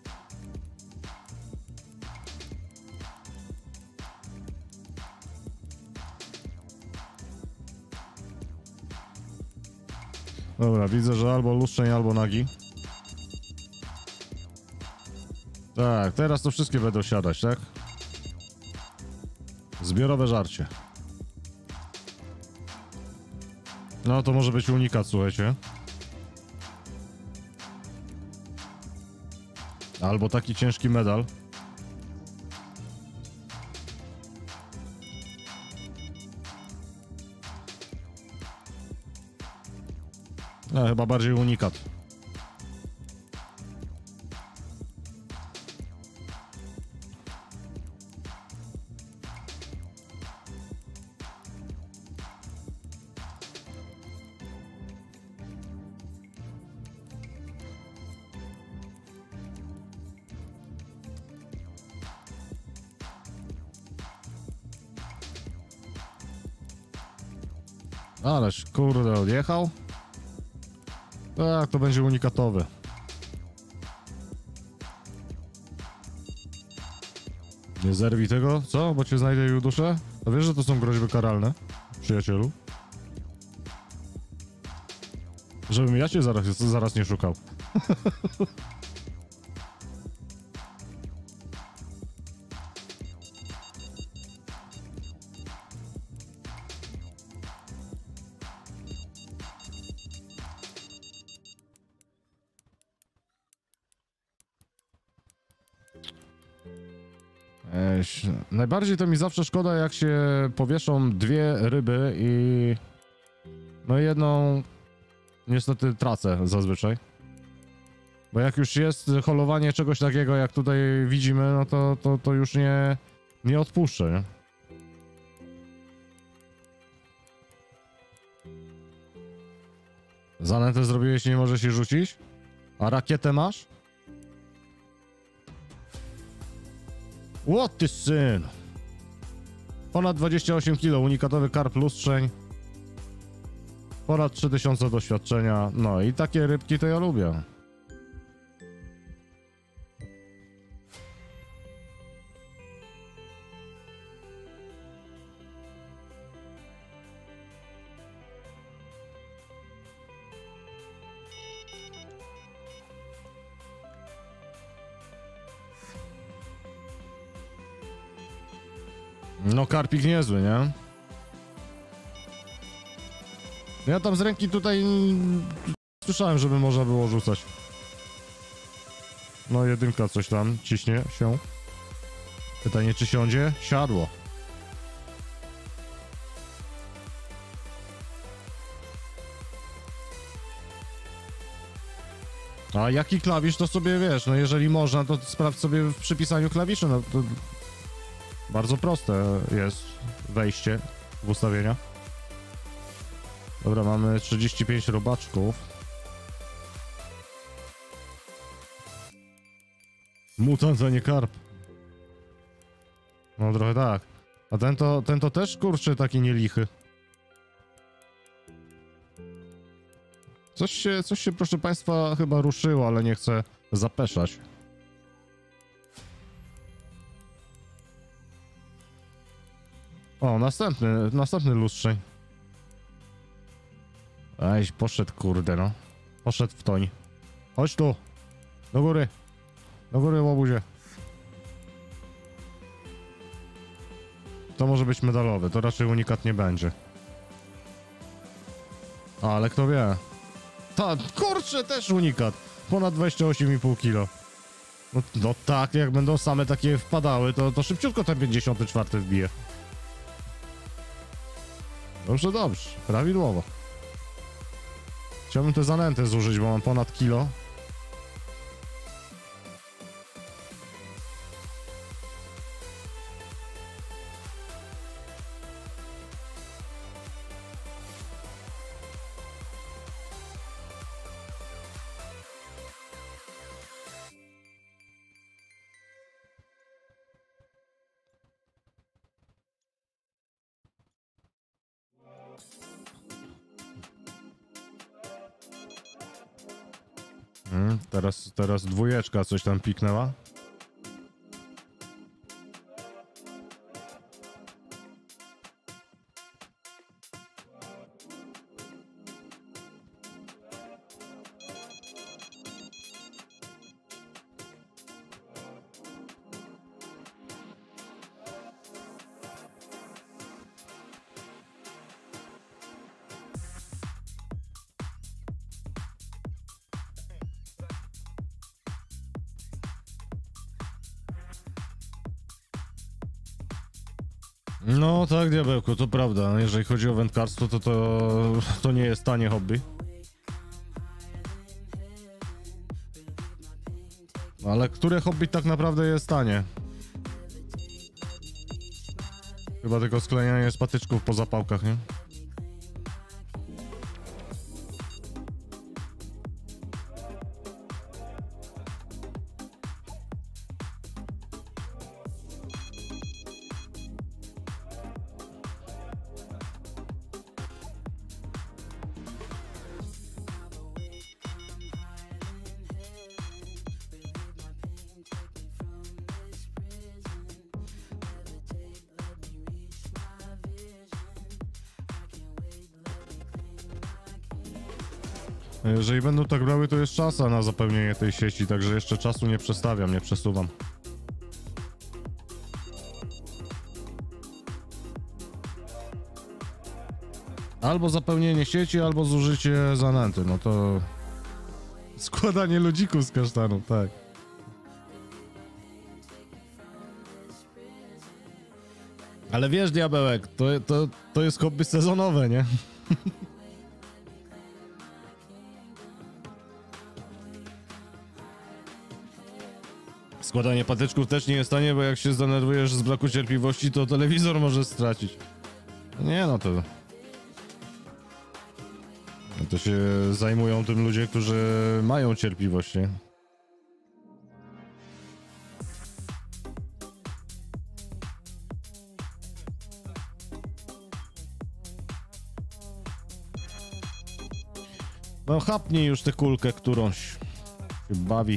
Dobra, widzę, że albo lustrzeń, albo nagi. Tak, teraz to wszystkie będą siadać, tak? Zbiorowe żarcie. No to może być unikat, słuchajcie. Albo taki ciężki medal. No, chyba bardziej unikat. Ależ kurde odjechał. Tak, to będzie unikatowy. Nie zerwij tego, co? Bo cię znajdę i uduszę? A wiesz, że to są groźby karalne, przyjacielu? Żebym ja cię zaraz, zaraz nie szukał. Eś, najbardziej to mi zawsze szkoda, jak się powieszą dwie ryby i... No jedną... Niestety tracę zazwyczaj. Bo jak już jest holowanie czegoś takiego, jak tutaj widzimy, no to, to, to już nie... Nie odpuszczę, nie? Zanętę zrobiłeś i nie możesz się rzucić? A rakietę masz? Ło ty syn! Ponad dwadzieścia osiem kilo, unikatowy karp lustrzeń. Ponad trzy tysiące doświadczenia. No i takie rybki to ja lubię. No karpik niezły, nie? Ja tam z ręki tutaj słyszałem, żeby można było rzucać. No jedynka coś tam ciśnie się. Pytanie, czy siądzie? Siadło. A jaki klawisz, to sobie wiesz, no jeżeli można, to sprawdź sobie w przypisaniu klawiszy, no to bardzo proste jest wejście w ustawienia. Dobra, mamy trzydzieści pięć robaczków. Mutant, a nie karp. No trochę tak. A ten to, ten to też, kurczę, taki nielichy. Coś się, coś się, proszę państwa, chyba ruszyło, ale nie chcę zapeszać. O, następny, następny lustrzeń. Ej, poszedł, kurde, no. Poszedł w toń. Chodź tu. Do góry. Do góry, łobuzie. To może być medalowy, to raczej unikat nie będzie. A, ale kto wie. Ta, kurczę, też unikat. Ponad dwadzieścia osiem i pół kilo. No, no tak, jak będą same takie wpadały, to, to szybciutko ten pięćdziesiąty czwarty wbije. Dobrze, dobrze. Prawidłowo. Chciałbym te zanęty zużyć, bo mam ponad kilo. Hmm, teraz, teraz dwójeczka coś tam piknęła. No tak, diabełku, to prawda. Jeżeli chodzi o wędkarstwo, to, to to nie jest tanie hobby. Ale które hobby tak naprawdę jest tanie? Chyba tylko sklejanie z patyczków po zapałkach, nie? Jeżeli będą tak brały, to jest czasa na zapełnienie tej sieci, także jeszcze czasu nie przestawiam, nie przesuwam. Albo zapełnienie sieci, albo zużycie zanęty, no to... Składanie ludzików z kasztanu, tak. Ale wiesz, diabełek, to, to, to jest hobby sezonowe, nie? Składanie patyczków też nie jest tanie, bo jak się zdenerwujesz z braku cierpliwości, to telewizor możesz stracić. Nie no, to... To się zajmują tym ludzie, którzy mają cierpliwość, nie? No chapnij już tę kulkę którąś. Się bawi.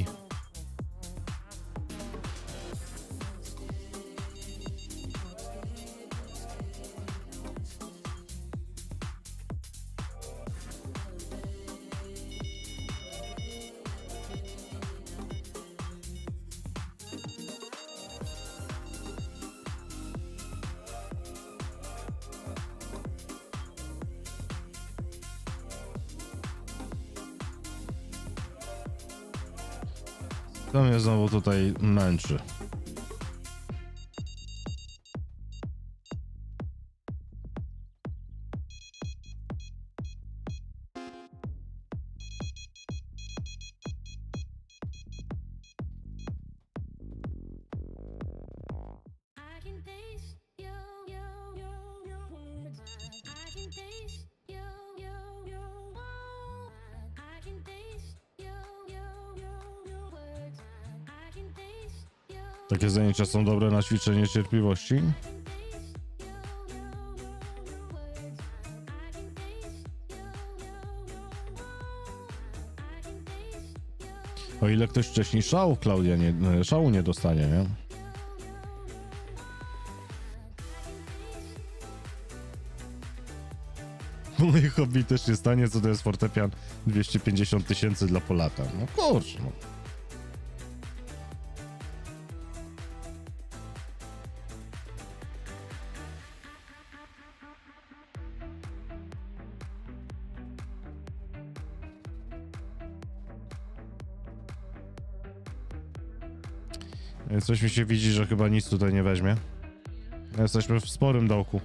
To mnie znowu tutaj męczy. Takie zajęcia są dobre na ćwiczenie cierpliwości. O ile ktoś wcześniej szału, Klaudia, nie, szału nie dostanie, nie? Moje hobby też nie stanie, co to jest fortepian dwieście pięćdziesiąt tysięcy dla Polaka. No kurczę, no. Coś mi się widzi, że chyba nic tutaj nie weźmie. Jesteśmy w sporym dołku.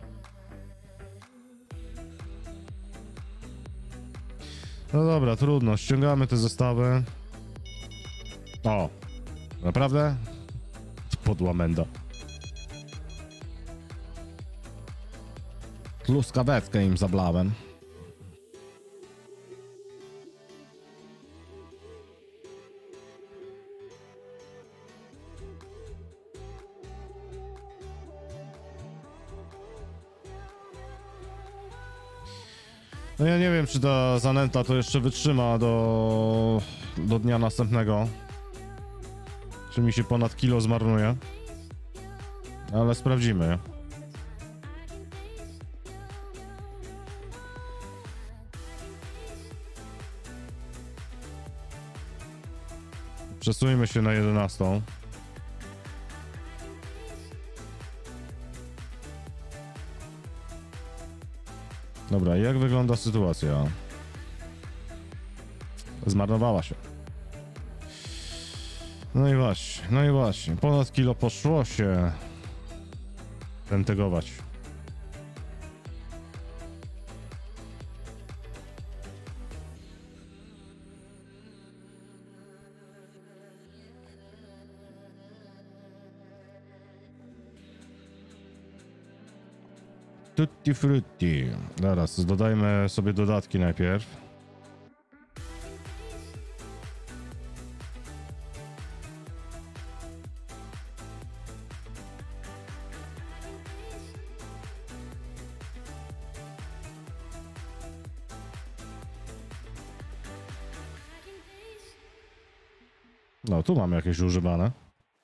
No dobra, trudno. Ściągamy te zestawy. O! Naprawdę? Podła menda. Truskaweczkę im zablałem. No ja nie wiem, czy ta zanęta to jeszcze wytrzyma do do dnia następnego. Czy mi się ponad kilo zmarnuje? Ale sprawdzimy. Przesuńmy się na jedenastą. Dobra, jak wygląda sytuacja? Zmarnowała się. No i właśnie, no i właśnie. Ponad kilo poszło się tentegować. Tutti frutti. Zaraz, dodajmy sobie dodatki najpierw. No, tu mam jakieś używane.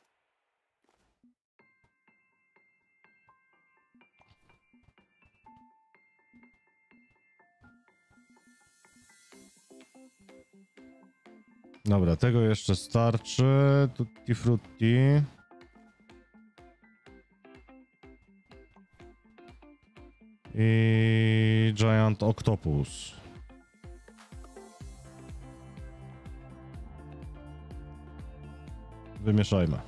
Dobra, tego jeszcze starczy. Tutti frutti. I Giant Octopus. Wymieszajmy.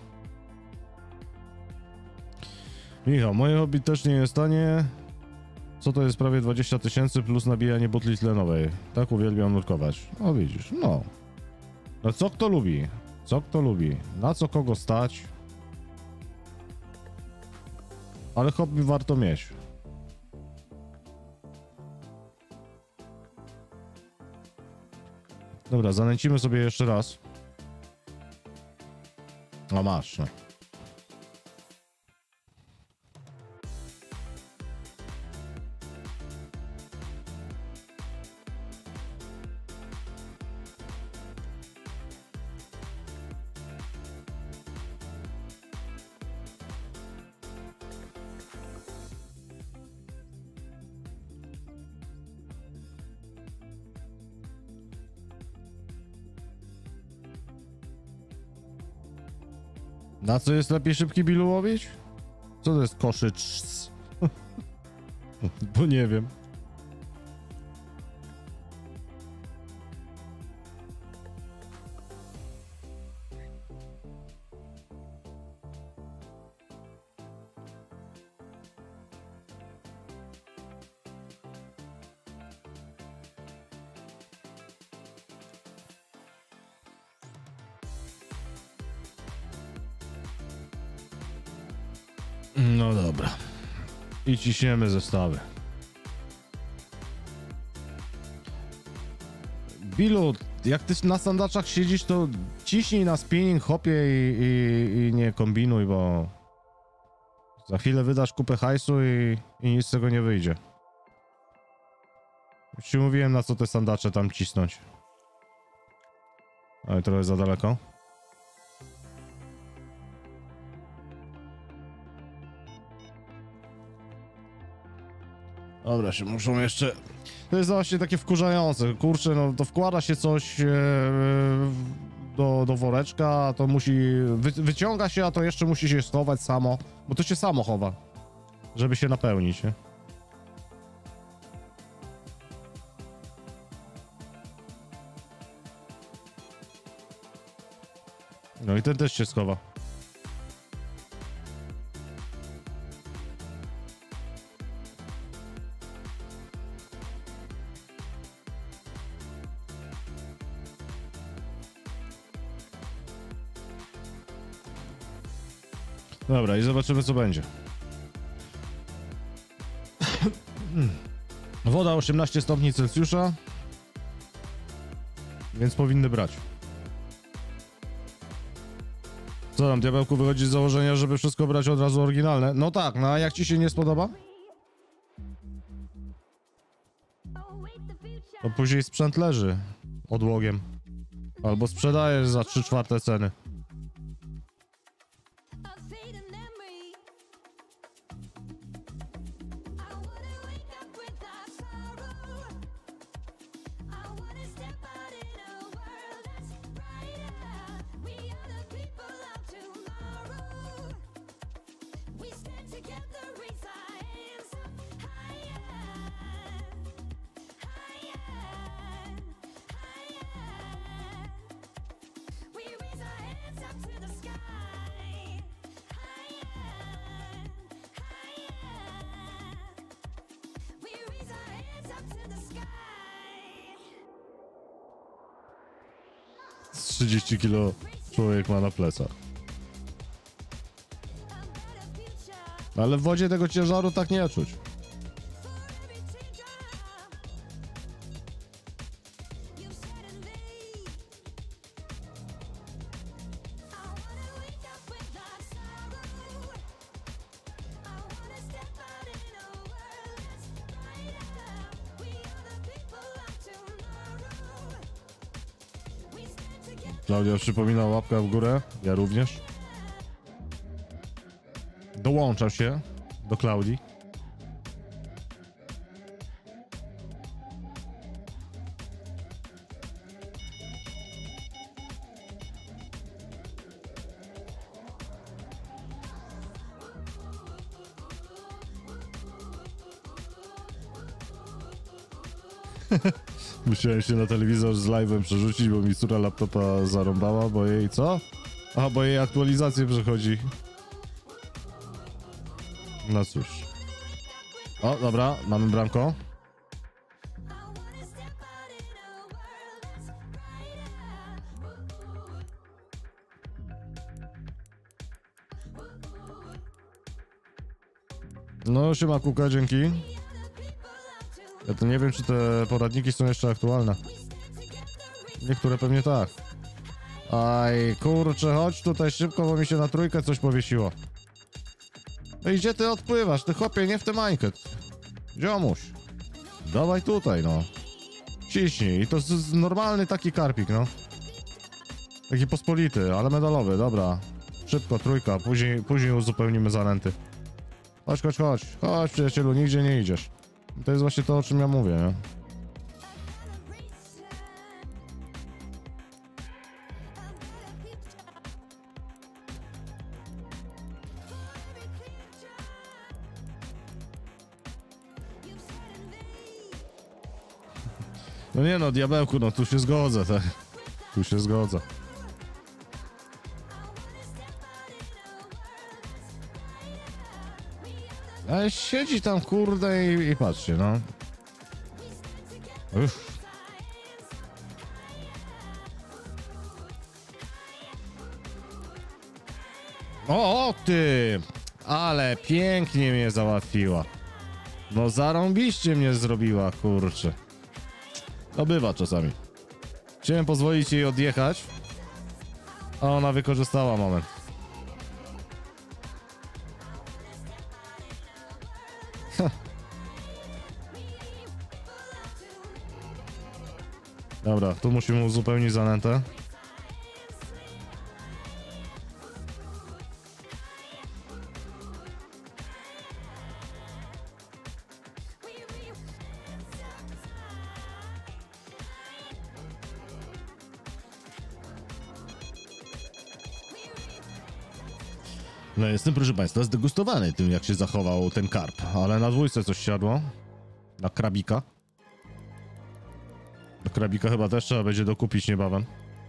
Michał, moje hobby też nie jest tanie. Co to jest prawie dwadzieścia tysięcy plus nabijanie butli tlenowej. Tak uwielbiam nurkować. No widzisz, no. No co kto lubi? Co kto lubi? Na co kogo stać? Ale hobby warto mieć. Dobra, zanęcimy sobie jeszcze raz. A masz, no. Na co jest lepiej szybki bilu łowić? Co to jest koszycz? Bo nie wiem. No dobra. I ciśniemy zestawy. Bilu, jak ty na sandaczach siedzisz, to ciśnij na spinning, hopie i, i, i nie kombinuj, bo za chwilę wydasz kupę hajsu i, i nic z tego nie wyjdzie. Już ci mówiłem, na co te sandacze tam cisnąć. Ale trochę za daleko. Dobra, się muszą jeszcze... To jest właśnie takie wkurzające. Kurczę, no to wkłada się coś e, do, do woreczka, a to musi... Wy, wyciąga się, a to jeszcze musi się schować samo. Bo to się samo chowa. Żeby się napełnić, nie? No i ten też się schowa. Dobra, i zobaczymy, co będzie. Woda osiemnaście stopni Celsjusza. Więc powinny brać. Co tam, diabełku, wychodzi z założenia, żeby wszystko brać od razu oryginalne? No tak, no a jak ci się nie spodoba? To później sprzęt leży odłogiem. Albo sprzedajesz za trzy czwarte ceny. trzydzieści kilo człowiek ma na plecach. Ale w wodzie tego ciężaru tak nie czuć. Klaudia przypomina łapkę w górę, ja również. Dołączam się do Klaudii. Musiałem się na telewizor z live'em przerzucić, bo mi córa laptopa zarąbała, bo jej co? Aha, bo jej aktualizację przechodzi. No cóż. O, dobra, mamy bramko. No, siema Kuka, dzięki. Ja to nie wiem, czy te poradniki są jeszcze aktualne. Niektóre pewnie tak. Aj, kurczę, chodź tutaj szybko, bo mi się na trójkę coś powiesiło. No i gdzie ty odpływasz? Ty chłopie, nie w tę mańkę. Dziomuś. Dawaj tutaj, no. Ciśnij. I to jest normalny taki karpik, no. Taki pospolity, ale medalowy, dobra. Szybko, trójka, później, później uzupełnimy zanęty. Chodź, chodź, chodź. Chodź, przyjacielu, nigdzie nie idziesz. To jest właśnie to, o czym ja mówię, nie? No nie no, diabełku, no tu się zgodzę, tak? Tu się zgodzę. Ale siedzi tam, kurde, i, i patrzcie, no. Uff. O, o ty! Ale pięknie mnie załatwiła. No zarąbiście mnie zrobiła, kurczę. To bywa czasami. Chciałem pozwolić jej odjechać, a ona wykorzystała moment. Dobra, tu musimy uzupełnić zanętę. No jestem, proszę państwa, zdegustowany tym, jak się zachował ten karp, ale na dwójce coś siadło. Na krabika. Do krabika chyba też trzeba będzie dokupić niebawem.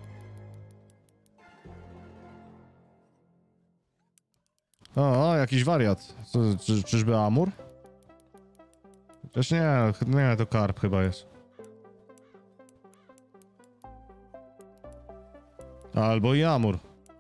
O, o jakiś wariat. Co, czy, czyżby amur? Chociaż nie, nie, to karp chyba jest. Albo i amur.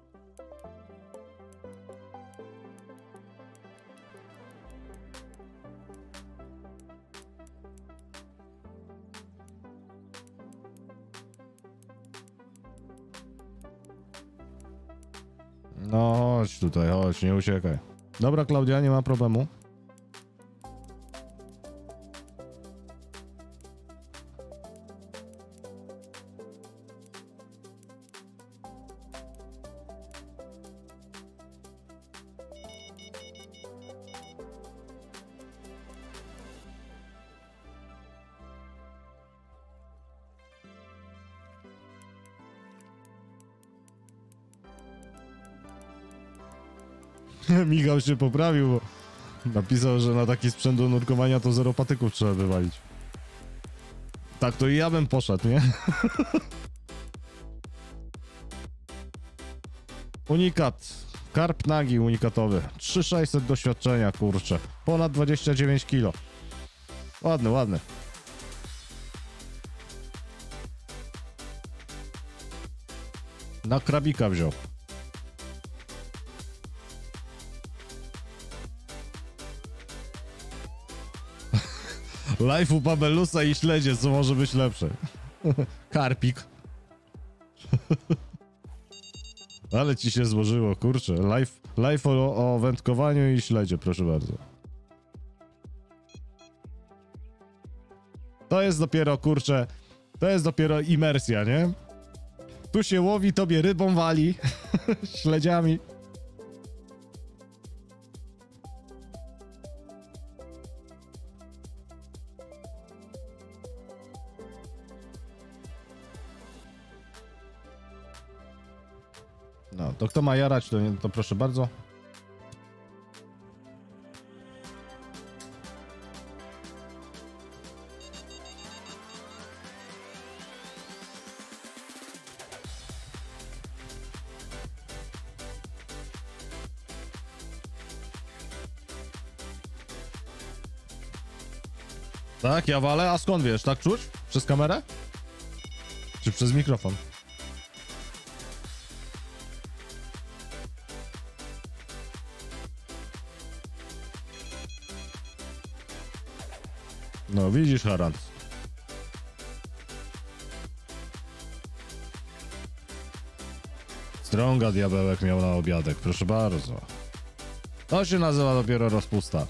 No chodź tutaj, chodź, nie uciekaj. Dobra, Klaudia, nie ma problemu. Michał się poprawił, bo napisał, że na taki sprzęt do nurkowania to zero patyków trzeba wywalić. Tak to i ja bym poszedł, nie? Unikat. Karp nagi unikatowy. trzy tysiące sześćset doświadczenia, kurczę. Ponad dwadzieścia dziewięć kilo. Ładny, ładny. Na krabika wziął. Life u Pabelusa i śledzie, co może być lepsze? Karpik. Ale ci się złożyło, kurczę. Life, life o, o wędkowaniu i śledzie, proszę bardzo. To jest dopiero, kurczę, to jest dopiero imersja, nie? Tu się łowi, tobie rybą wali, śledziami. No, to kto ma jarać, to, to proszę bardzo. Tak, ja walę, a skąd wiesz, tak czuć? Przez kamerę? Czy przez mikrofon? No widzisz, Harant. Strąga diabełek miał na obiadek, proszę bardzo. To się nazywa dopiero rozpusta.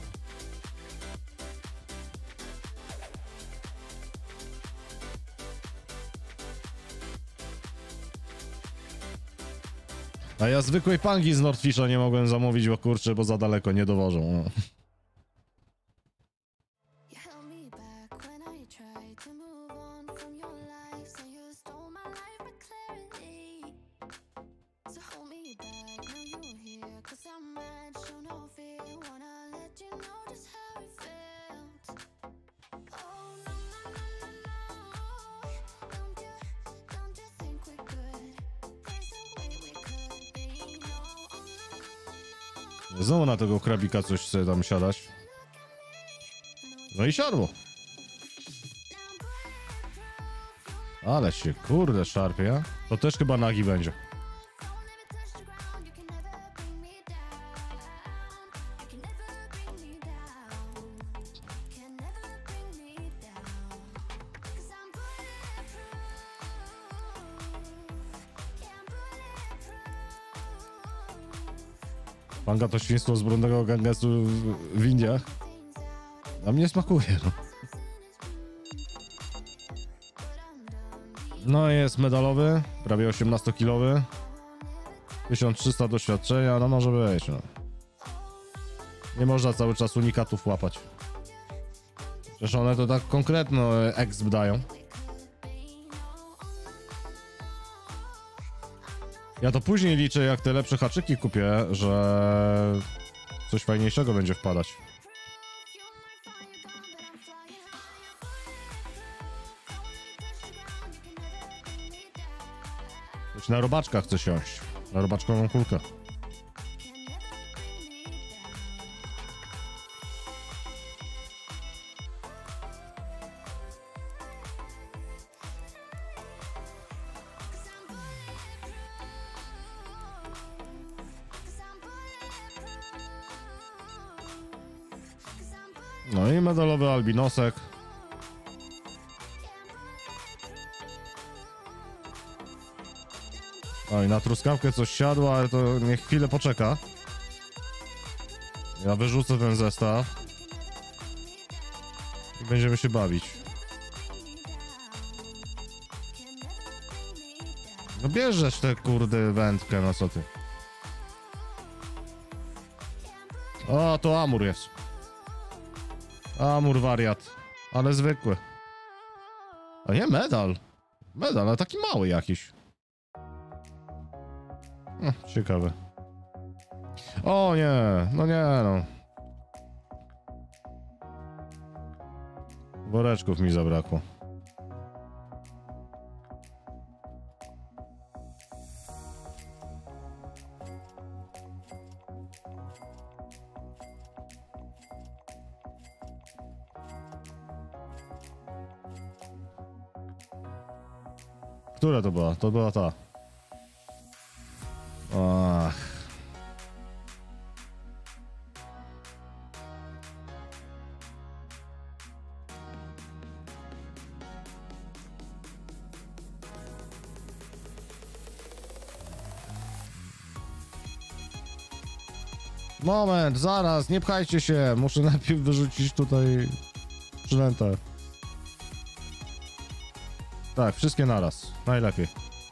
A ja zwykłej pangi z Nordfisha nie mogłem zamówić, bo kurczę, bo za daleko nie dowożą. No. Znowu na tego krabika coś chce tam siadać. No i siadło. Ale się kurde szarpie. To też chyba nagi będzie. Panga to świństwo z brudnego gangesu w Indiach. A mnie smakuje, no. No jest medalowy, prawie osiemnastokilowy. tysiąc trzysta doświadczenia, no może być, no. Nie można cały czas unikatów łapać. Przecież one to tak konkretno exp dają. Ja to później liczę, jak te lepsze haczyki kupię, że coś fajniejszego będzie wpadać. Już na robaczkach chcę siąść. Na robaczkową kulkę. No i medalowy albinosek. Oj, na truskawkę coś siadło, ale to niech chwilę poczeka. Ja wyrzucę ten zestaw. I będziemy się bawić. No bierzesz tę kurde wędkę, no co ty. O, to amur jest. Amur wariat, ale zwykły. A nie, medal. Medal, ale taki mały jakiś. No, ciekawe. O nie, no nie no. Woreczków mi zabrakło. Która to była? To była ta. Ach. Moment, zaraz, nie pchajcie się. Muszę najpierw wyrzucić tutaj przynętę. Tak, wszystkie naraz. Najlepiej.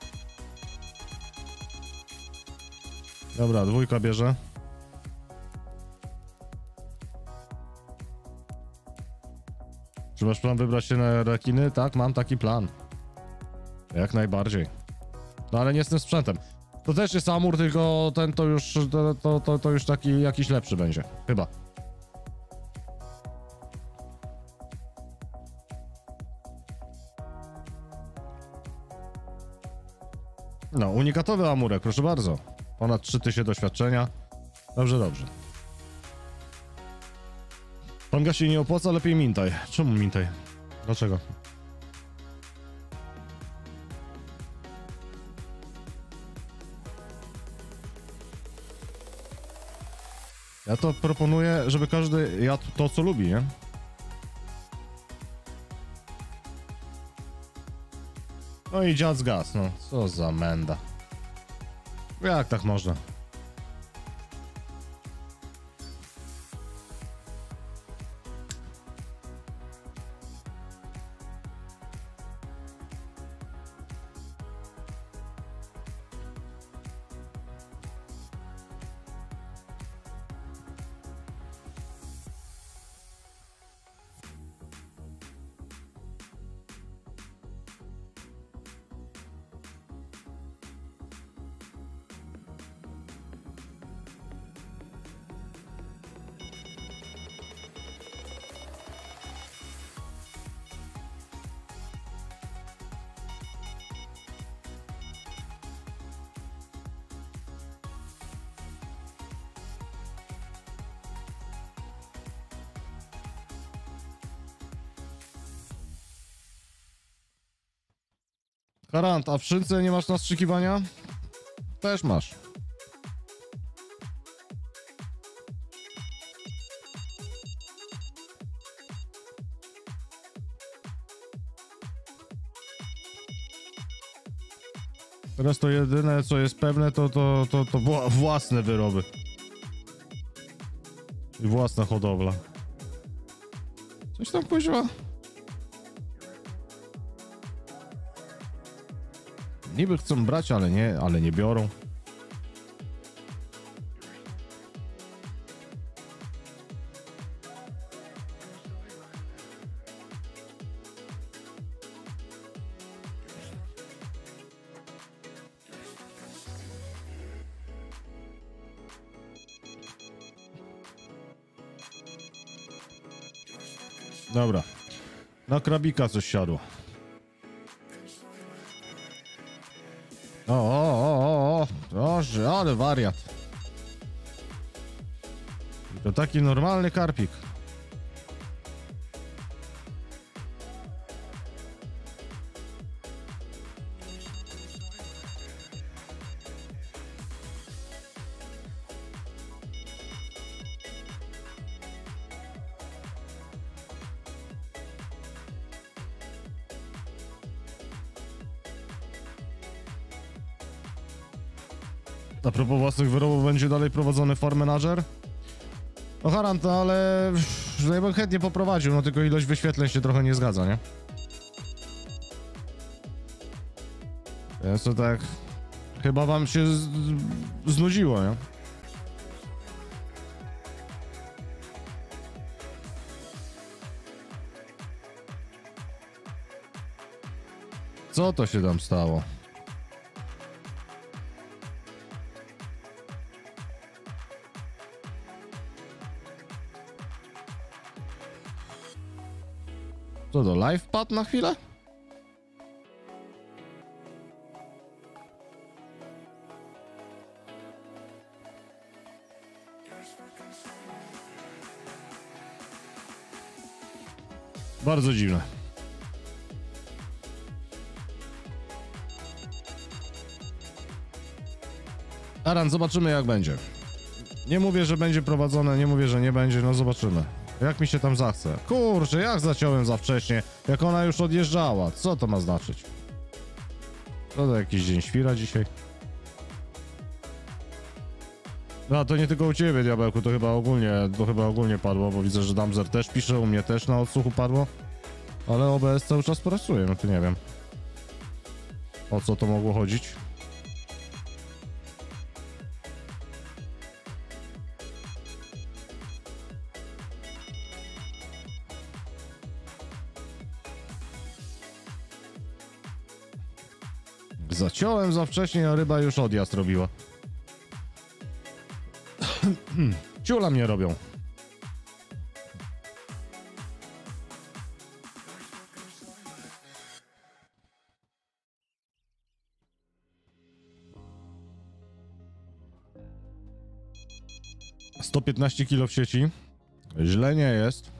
Dobra, dwójka bierze. Czy masz plan wybrać się na rekiny? Tak, mam taki plan. Jak najbardziej. No ale nie z tym sprzętem. To też jest Amur, tylko ten to już, to, to, to, to już taki jakiś lepszy będzie. Chyba. No, unikatowy Amurek, proszę bardzo. Ponad trzy tysiące doświadczenia. Dobrze, dobrze. Panga się nie opłaca, lepiej mintaj. Czemu mintaj? Dlaczego? Ja to proponuję, żeby każdy jadł to, co lubi, nie? No i dziad z gaz, no. Co za menda. Jak tak można? Harant, a w szynce nie masz nastrzykiwania? Też masz. Teraz to jedyne, co jest pewne, to, to, to, to wła- własne wyroby. I własna hodowla. Coś tam kuźwa? Niby chcą brać, ale nie, ale nie biorą. Dobra. Na krabika coś siadło. O, o, o, o, o. Boże, ale wariat. To taki normalny karpik. A propos własnych wyrobów, będzie dalej prowadzony farm manager? No Harant, no ale no ja bym chętnie poprowadził, no tylko ilość wyświetleń się trochę nie zgadza, nie? Więc to tak... Chyba wam się z... znudziło, nie? Co to się tam stało? Co to, live pad na chwilę? Bardzo dziwne. Aran, zobaczymy jak będzie. Nie mówię, że będzie prowadzone, nie mówię, że nie będzie, no zobaczymy. Jak mi się tam zachce. Kurczę, jak zaciąłem za wcześnie, jak ona już odjeżdżała. Co to ma znaczyć? To, to jakiś dzień świra dzisiaj. No, to nie tylko u ciebie, diabełku, to chyba ogólnie, to chyba ogólnie padło, bo widzę, że Damzer też pisze, u mnie też na odsłuchu padło. Ale O B S cały czas pracuje, no to nie wiem. O co to mogło chodzić? Zaciąłem za wcześnie, a ryba już odjazd robiła. Ciula mnie robią. sto piętnaście kilo w sieci. Źle nie jest.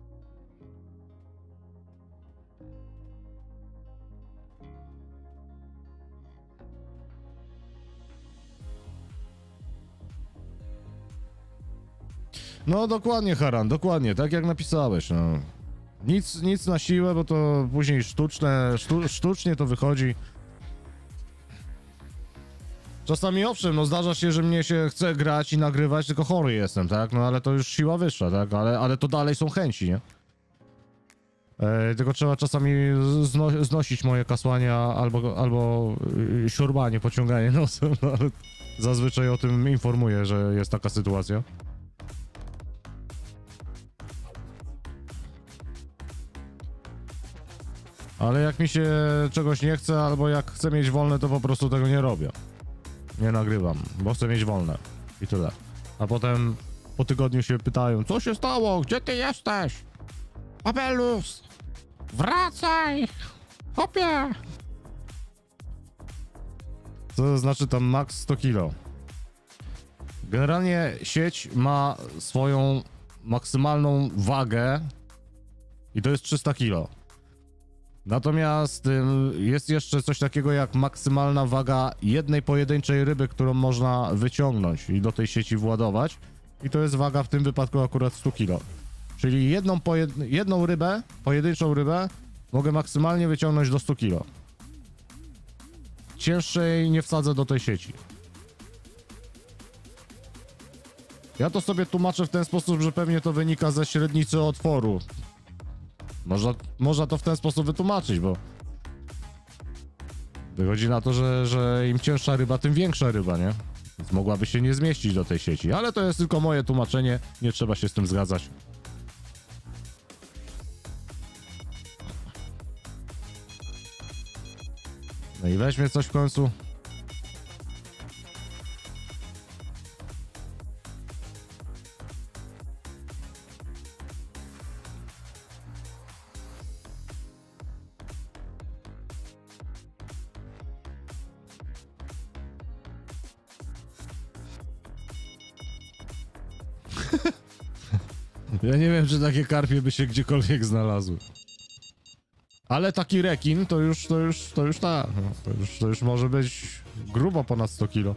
No dokładnie, Haran, dokładnie, tak jak napisałeś, no. Nic, nic na siłę, bo to później sztuczne, sztu, sztucznie to wychodzi. Czasami owszem, no zdarza się, że mnie się chce grać i nagrywać, tylko chory jestem, tak? No ale to już siła wyższa, tak? Ale, ale to dalej są chęci, nie? E, tylko trzeba czasami zno, znosić moje kasłania albo, albo yy, siorbanie, pociąganie nosem, no ale zazwyczaj o tym informuję, że jest taka sytuacja. Ale jak mi się czegoś nie chce, albo jak chcę mieć wolne, to po prostu tego nie robię. Nie nagrywam, bo chcę mieć wolne. I tyle. A potem po tygodniu się pytają, co się stało? Gdzie ty jesteś? Abelus! Wracaj! Hopie! To znaczy tam max sto kilo. Generalnie sieć ma swoją maksymalną wagę i to jest trzysta kilo. Natomiast ym, jest jeszcze coś takiego jak maksymalna waga jednej pojedynczej ryby, którą można wyciągnąć i do tej sieci władować. I to jest waga w tym wypadku akurat sto kilo. Czyli jedną, jedną rybę, pojedynczą rybę mogę maksymalnie wyciągnąć do stu kilo. Cięższej nie wsadzę do tej sieci. Ja to sobie tłumaczę w ten sposób, że pewnie to wynika ze średnicy otworu. Można, można to w ten sposób wytłumaczyć, bo wychodzi na to, że, że im cięższa ryba, tym większa ryba, nie? Więc mogłaby się nie zmieścić do tej sieci, ale to jest tylko moje tłumaczenie, nie trzeba się z tym zgadzać. No i weźmie coś w końcu. Ja nie wiem, czy takie karpie by się gdziekolwiek znalazły. Ale taki rekin to już, to już, to już tak. No, to, już, to już może być grubo ponad sto kilo.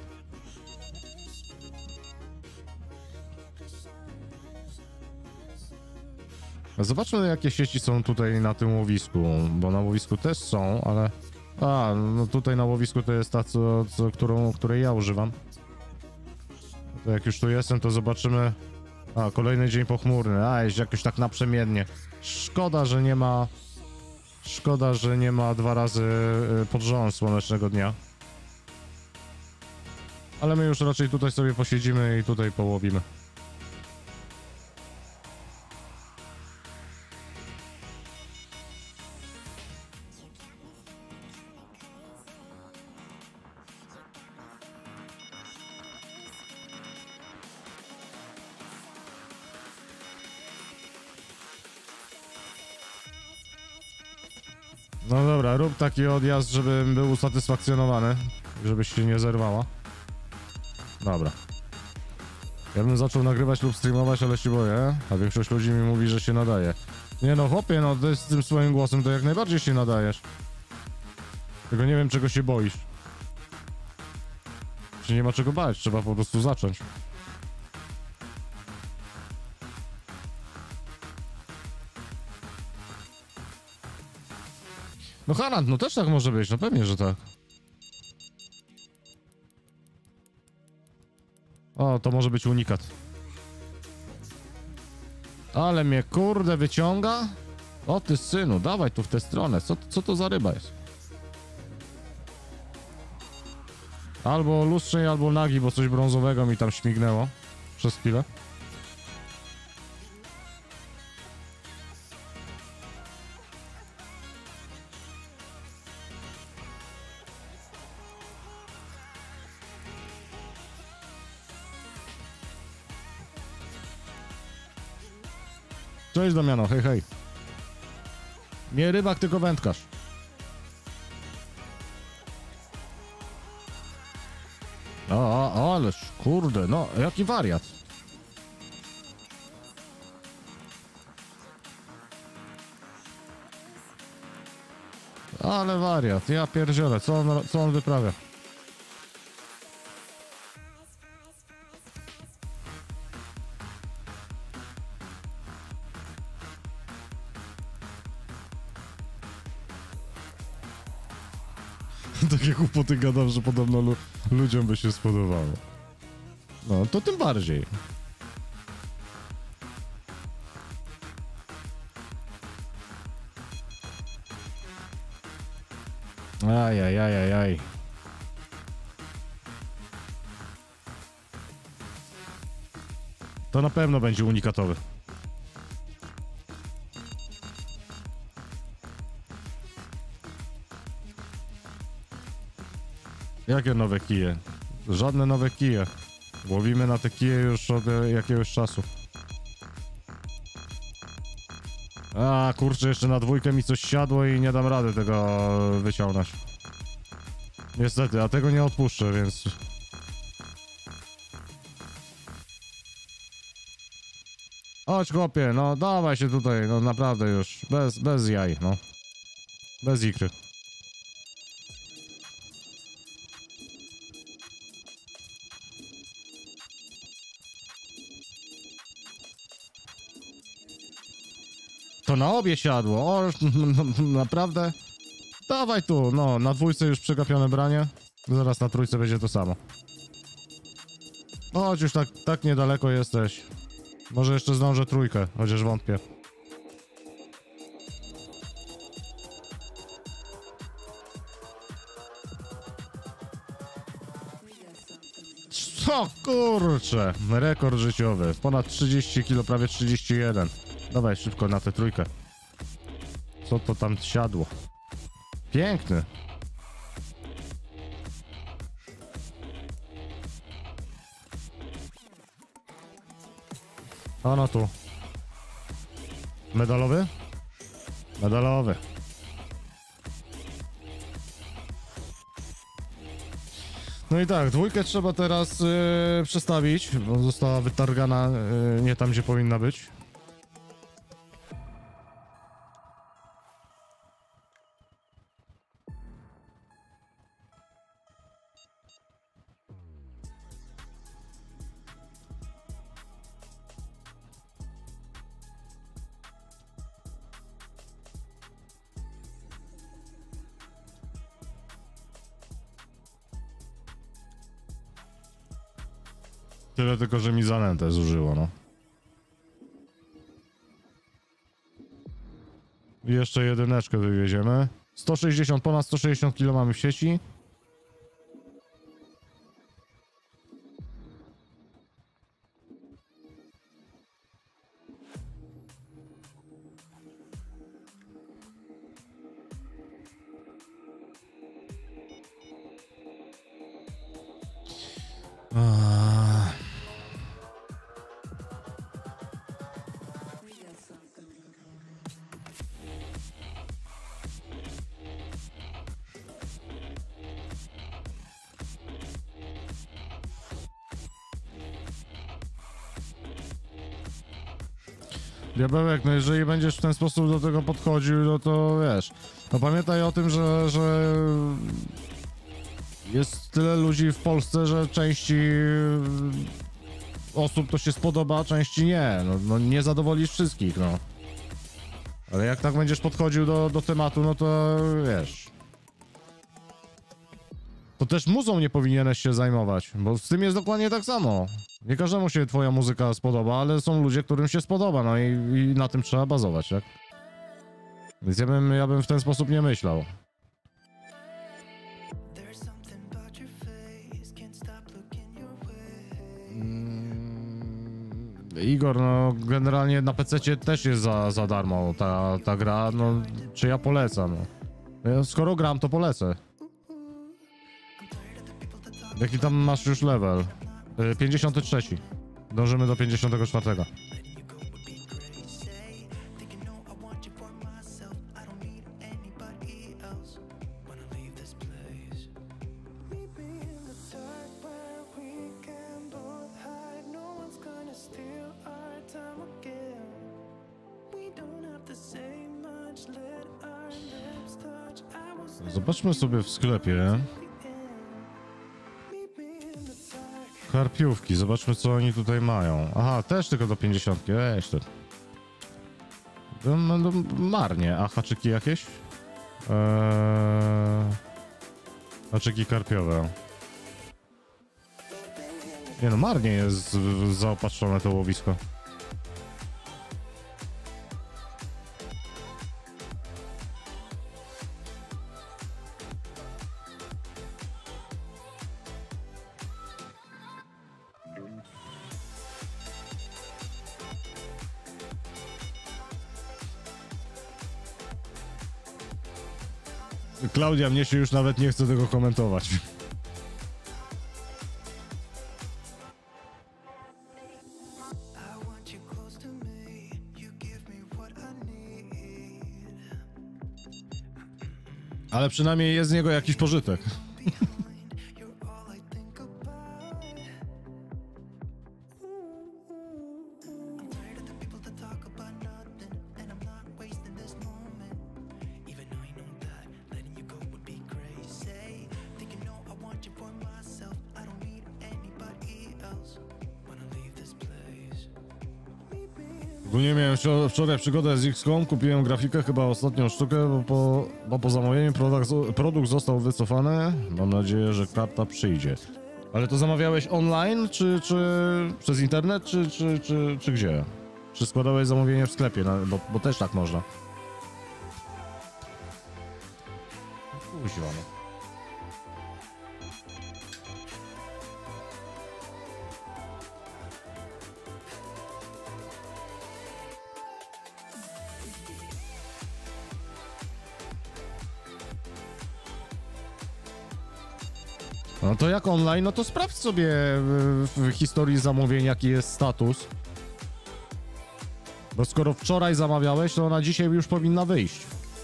Zobaczmy, jakie sieci są tutaj na tym łowisku, bo na łowisku też są, ale... A, no tutaj na łowisku to jest ta, co, co, którą, której ja używam. To jak już tu jestem, to zobaczymy... A, kolejny dzień pochmurny, a jest jakoś tak naprzemiennie. Szkoda, że nie ma... Szkoda, że nie ma dwa razy pod rząd słonecznego dnia. Ale my już raczej tutaj sobie posiedzimy i tutaj połowimy. No dobra, rób taki odjazd, żebym był usatysfakcjonowany, żebyś się nie zerwała. Dobra. Ja bym zaczął nagrywać lub streamować, ale się boję, a większość ludzi mi mówi, że się nadaje. Nie no, chłopie, no ty z tym swoim głosem to jak najbardziej się nadajesz. Tylko nie wiem, czego się boisz. Czy nie ma czego bać, trzeba po prostu zacząć. No Harand, no też tak może być, no pewnie, że tak. O, to może być unikat. Ale mnie kurde wyciąga? O ty synu, dawaj tu w tę stronę. Co, co to za ryba jest? Albo lustrzej, albo nagi, bo coś brązowego mi tam śmignęło przez chwilę. Cześć Damiano, hej hej. Nie rybak, tylko wędkarz. O, o, ależ kurde, no jaki wariat. Ale wariat, ja pierdzielę, co on, co on wyprawia? Takie głupoty gadam, że podobno lu ludziom by się spodobało. No, to tym bardziej. Ajajajajaj. To na pewno będzie unikatowy. Jakie nowe kije? Żadne nowe kije. Łowimy na te kije już od jakiegoś czasu. A kurczę, jeszcze na dwójkę mi coś siadło i nie dam rady tego wyciągnąć. Niestety, a tego nie odpuszczę, więc... Chodź chłopie, no dawaj się tutaj, no naprawdę już, bez, bez jaj, no. Bez ikry. To na obie siadło, o, naprawdę? Dawaj tu, no, na dwójce już przegapione branie, zaraz na trójce będzie to samo. Chodź, już tak, tak niedaleko jesteś. Może jeszcze zdążę trójkę, chociaż wątpię. Co kurczę, rekord życiowy, ponad trzydzieści kilo, prawie trzydzieści jeden. Dawaj szybko na tę trójkę. Co to tam siadło? Piękny. A no tu. Medalowy? Medalowy. No i tak, dwójkę trzeba teraz yy, przestawić, bo została wytargana yy, nie tam, gdzie powinna być. Tyle tylko, że mi zanętę zużyło, no. I jeszcze jedyneczkę wywieziemy. sto sześćdziesiąt, ponad sto sześćdziesiąt kilo mamy w sieci. Diabełek, no jeżeli będziesz w ten sposób do tego podchodził, no to wiesz, no pamiętaj o tym, że, że jest tyle ludzi w Polsce, że części osób to się spodoba, a części nie, no, no nie zadowolisz wszystkich, no. Ale jak tak będziesz podchodził do, do tematu, no to wiesz... To też muzą nie powinieneś się zajmować, bo z tym jest dokładnie tak samo. Nie każdemu się twoja muzyka spodoba, ale są ludzie, którym się spodoba, no i, i na tym trzeba bazować, tak? Więc ja bym, ja bym w ten sposób nie myślał. Mm, Igor, no generalnie na pececie też jest za, za darmo ta, ta gra, no czy ja polecam? No. Skoro gram, to polecę. Jaki tam masz już level? pięćdziesiąty trzeci. Dążymy do pięćdziesiątego czwartego. Zobaczmy sobie w sklepie. Karpiówki, zobaczmy co oni tutaj mają. Aha, też tylko do pięćdziesiątki, weź to. No, no, marnie, a haczyki jakieś? Eee... Haczyki karpiowe. Nie no, marnie jest zaopatrzone to łowisko. Klaudia, mnie się już nawet nie chce tego komentować. Ale przynajmniej jest z niego jakiś pożytek. Nie miałem wczoraj przygodę z X COM, kupiłem grafikę, chyba ostatnią sztukę, bo po, bo po zamówieniu produkt, produkt został wycofany. Mam nadzieję, że karta przyjdzie. Ale to zamawiałeś online, czy, czy przez internet, czy, czy, czy, czy gdzie? Czy składałeś zamówienie w sklepie, bo, bo też tak można. Kuźwa, no. No to jak online, no to sprawdź sobie w, w historii zamówień, jaki jest status. Bo skoro wczoraj zamawiałeś, to na dzisiaj już powinna wyjść.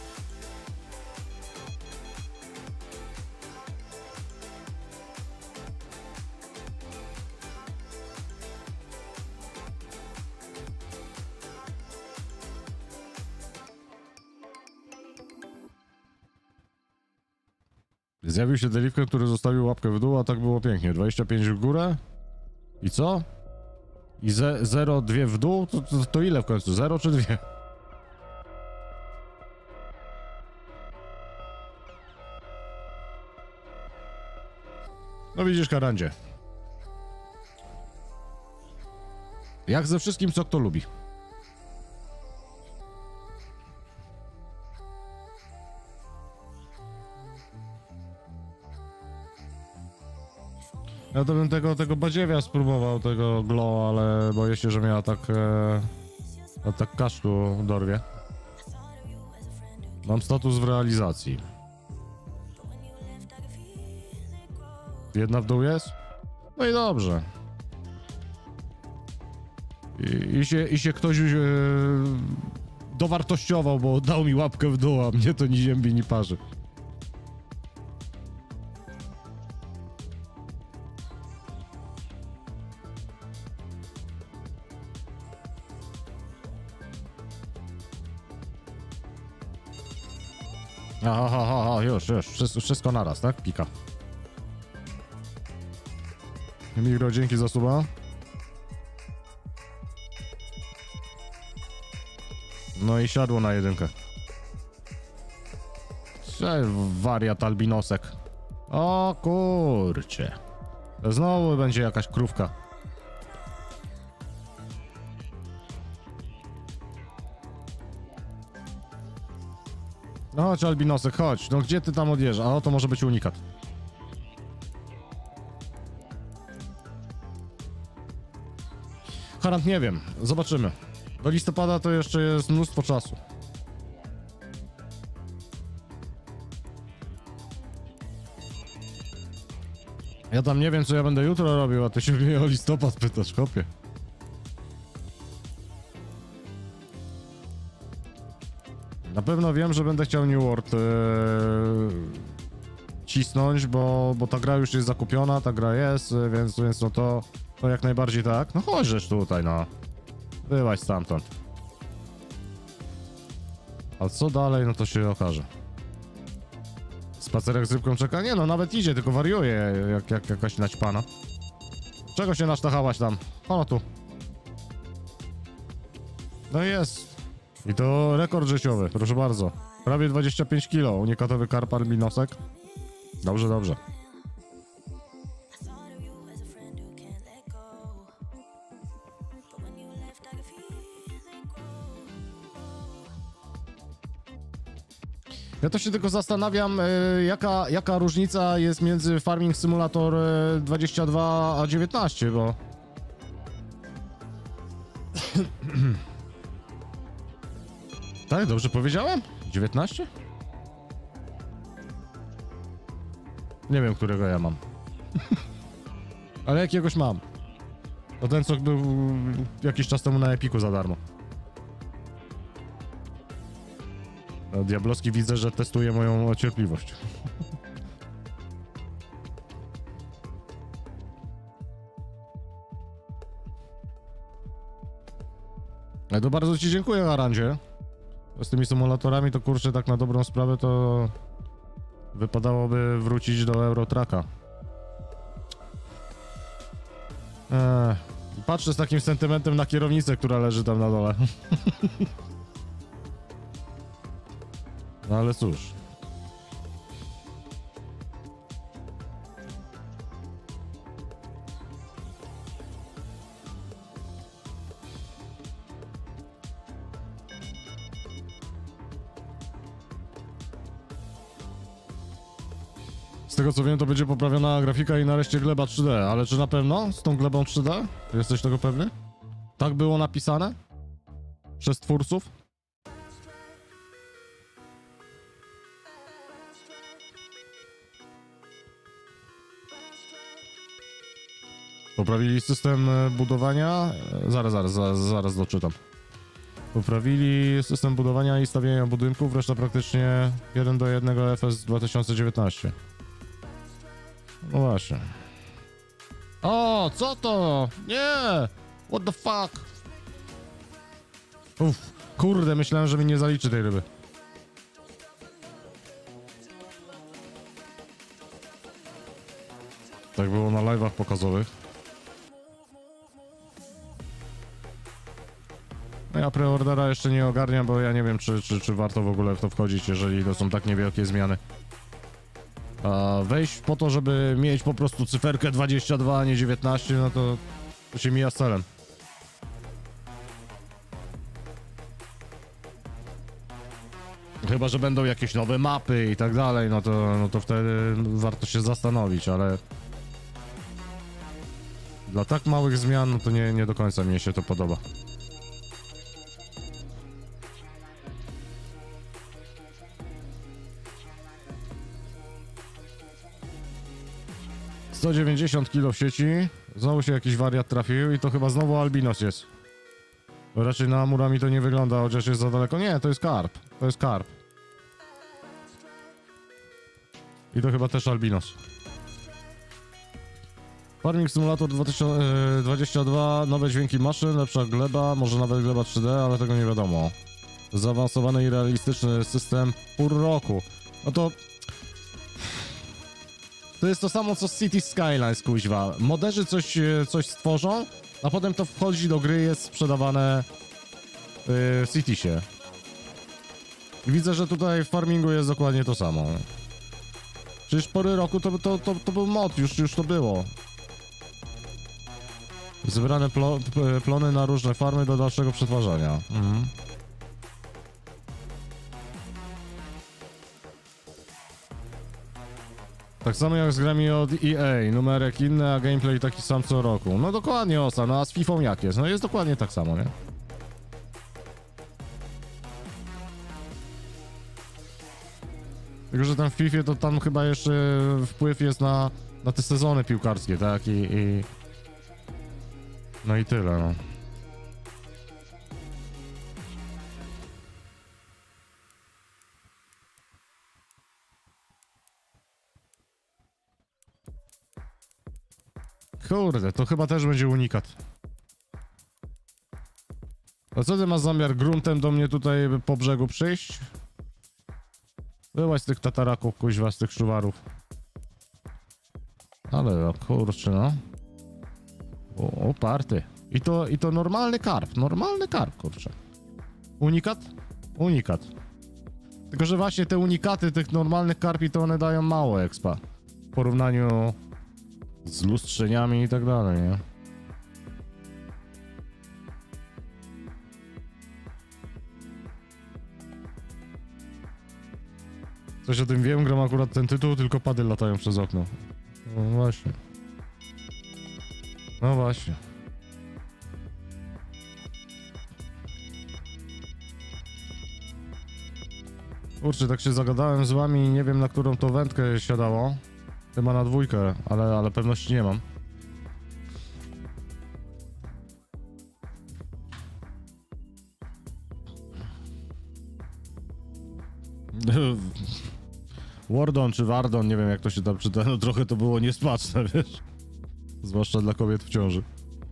Zjawił się Deliwkę, który zostawił łapkę w dół, a tak było pięknie. dwadzieścia pięć w górę. I co? I zero, dwie w dół? To, to, to ile w końcu? zero czy dwie? No widzisz, Karandzie. Jak ze wszystkim, co kto lubi. Ja to bym tego, tego badziewia spróbował, tego glow, ale boję się, że mnie atak, e, atak kaszlu dorwie. Mam status w realizacji. Jedna w dół jest? No i dobrze. I, i, się, i się ktoś e, dowartościował, bo dał mi łapkę w dół, a mnie to ni ziębi, ni parzy. Aha, aha, aha, już, już, wszystko, wszystko naraz, tak? Pika. Migro, dzięki za suba. No i siadło na jedynkę. Wariat albinosek. O kurcie. Znowu będzie jakaś krówka. No chodź albinosek, chodź. No gdzie ty tam odjeżdżasz? A o, to może być unikat. Harant, nie wiem. Zobaczymy. Do listopada to jeszcze jest mnóstwo czasu. Ja tam nie wiem, co ja będę jutro robił, a ty się mnie o listopad pytasz, kopie. Na pewno wiem, że będę chciał New World ee, cisnąć, bo, bo ta gra już jest zakupiona, ta gra jest, więc, więc no to, to jak najbardziej tak. No chodź żeś tutaj, no. Byłaś stamtąd. A co dalej, no to się okaże. Spacerek z rybką czeka? Nie no, nawet idzie, tylko wariuje, jak, jak jakaś naćpana. Czego się nasztachałaś tam? O, tu. No jest. I to rekord życiowy, proszę bardzo. Prawie dwadzieścia pięć kilo, unikatowy karp albinosek. Dobrze, dobrze. Ja to się tylko zastanawiam, yy, jaka, jaka różnica jest między Farming Simulator yy, dwadzieścia dwa a dziewiętnaście, bo... Tak, dobrze powiedziałem? dziewiętnaście? Nie wiem, którego ja mam. Ale jakiegoś mam. To ten, co był jakiś czas temu na Epiku za darmo. A Diablowski widzę, że testuje moją cierpliwość. Ale to bardzo ci dziękuję, Harandzie. Z tymi symulatorami to kurczę, tak na dobrą sprawę to wypadałoby wrócić do Eurotracka. Eee, patrzę z takim sentymentem na kierownicę, która leży tam na dole. No ale cóż. Z tego co wiem, to będzie poprawiona grafika i nareszcie gleba trzy D, ale czy na pewno z tą glebą trzy D? Jesteś tego pewny? Tak było napisane? Przez twórców? Poprawili system budowania? Zaraz, zaraz, zaraz, zaraz doczytam. Poprawili system budowania i stawiania budynków, reszta praktycznie jeden do jednego F S dwa tysiące dziewiętnaście. No właśnie. O, co to? Nie! What the fuck? Uff, kurde, myślałem, że mi nie zaliczy tej ryby. Tak było na live'ach pokazowych. No ja preordera jeszcze nie ogarniam, bo ja nie wiem, czy, czy, czy warto w ogóle w to wchodzić, jeżeli to są tak niewielkie zmiany. A wejść po to, żeby mieć po prostu cyferkę dwadzieścia dwa, a nie dziewiętnaście, no to, to się mija z celem. Chyba że będą jakieś nowe mapy i tak dalej, no to, no to wtedy warto się zastanowić, ale... Dla tak małych zmian, no to nie, nie do końca mnie się to podoba. sto dziewięćdziesiąt kilo w sieci, znowu się jakiś wariat trafił i to chyba znowu albinos jest. Raczej na Amurami to nie wygląda, chociaż jest za daleko. Nie, to jest karp, to jest karp. I to chyba też albinos. Farming Simulator dwa tysiące dwadzieścia dwa, nowe dźwięki maszyn, lepsza gleba, może nawet gleba trzy D, ale tego nie wiadomo. Zaawansowany i realistyczny system pół roku. No to... To jest to samo co City Skylines, kuźwa. Moderzy coś, coś stworzą, a potem to wchodzi do gry, jest sprzedawane w Citysie. Widzę, że tutaj w farmingu jest dokładnie to samo. Przecież pory roku to, to, to, to był mod, już, już to było. Zebrane plo, plony na różne farmy do dalszego przetwarzania. Mhm. Tak samo jak z grami od E A, numerek inny, a gameplay taki sam co roku. No dokładnie, Osa, no a z Fifą jak jest? No jest dokładnie tak samo, nie? Tylko, że tam w Fifie to tam chyba jeszcze wpływ jest na, na te sezony piłkarskie, tak? I, i... No i tyle, no. Kurde, to chyba też będzie unikat. A co ty masz zamiar gruntem do mnie tutaj po brzegu przyjść? Byłaś z tych tataraków, kuźwa, z tych szuwarów. Ale no, kurczę, no. O, oparty. I to, i to normalny karp, normalny karp, kurczę. Unikat? Unikat. Tylko, że właśnie te unikaty tych normalnych karpi to one dają mało expa. W porównaniu z lustrzeniami i tak dalej, nie? Coś o tym wiem, gram akurat ten tytuł, tylko pady latają przez okno. No właśnie. No właśnie. Kurczę, tak się zagadałem z wami i nie wiem, na którą to wędkę siadało. Chyba na dwójkę, ale, ale pewności nie mam. Wardon czy Wardon, nie wiem jak to się tam czyta, no trochę to było niesmaczne, wiesz? Zwłaszcza dla kobiet w ciąży.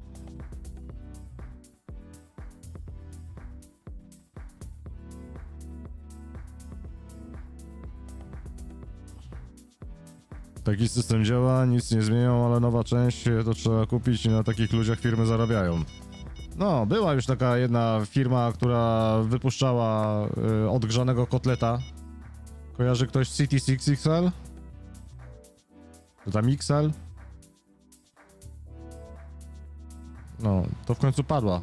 Taki system działa, nic nie zmienią, ale nowa część to trzeba kupić i na takich ludziach firmy zarabiają. No, była już taka jedna firma, która wypuszczała y, odgrzanego kotleta. Kojarzy ktoś City six X L? To tam X L? No, to w końcu padła.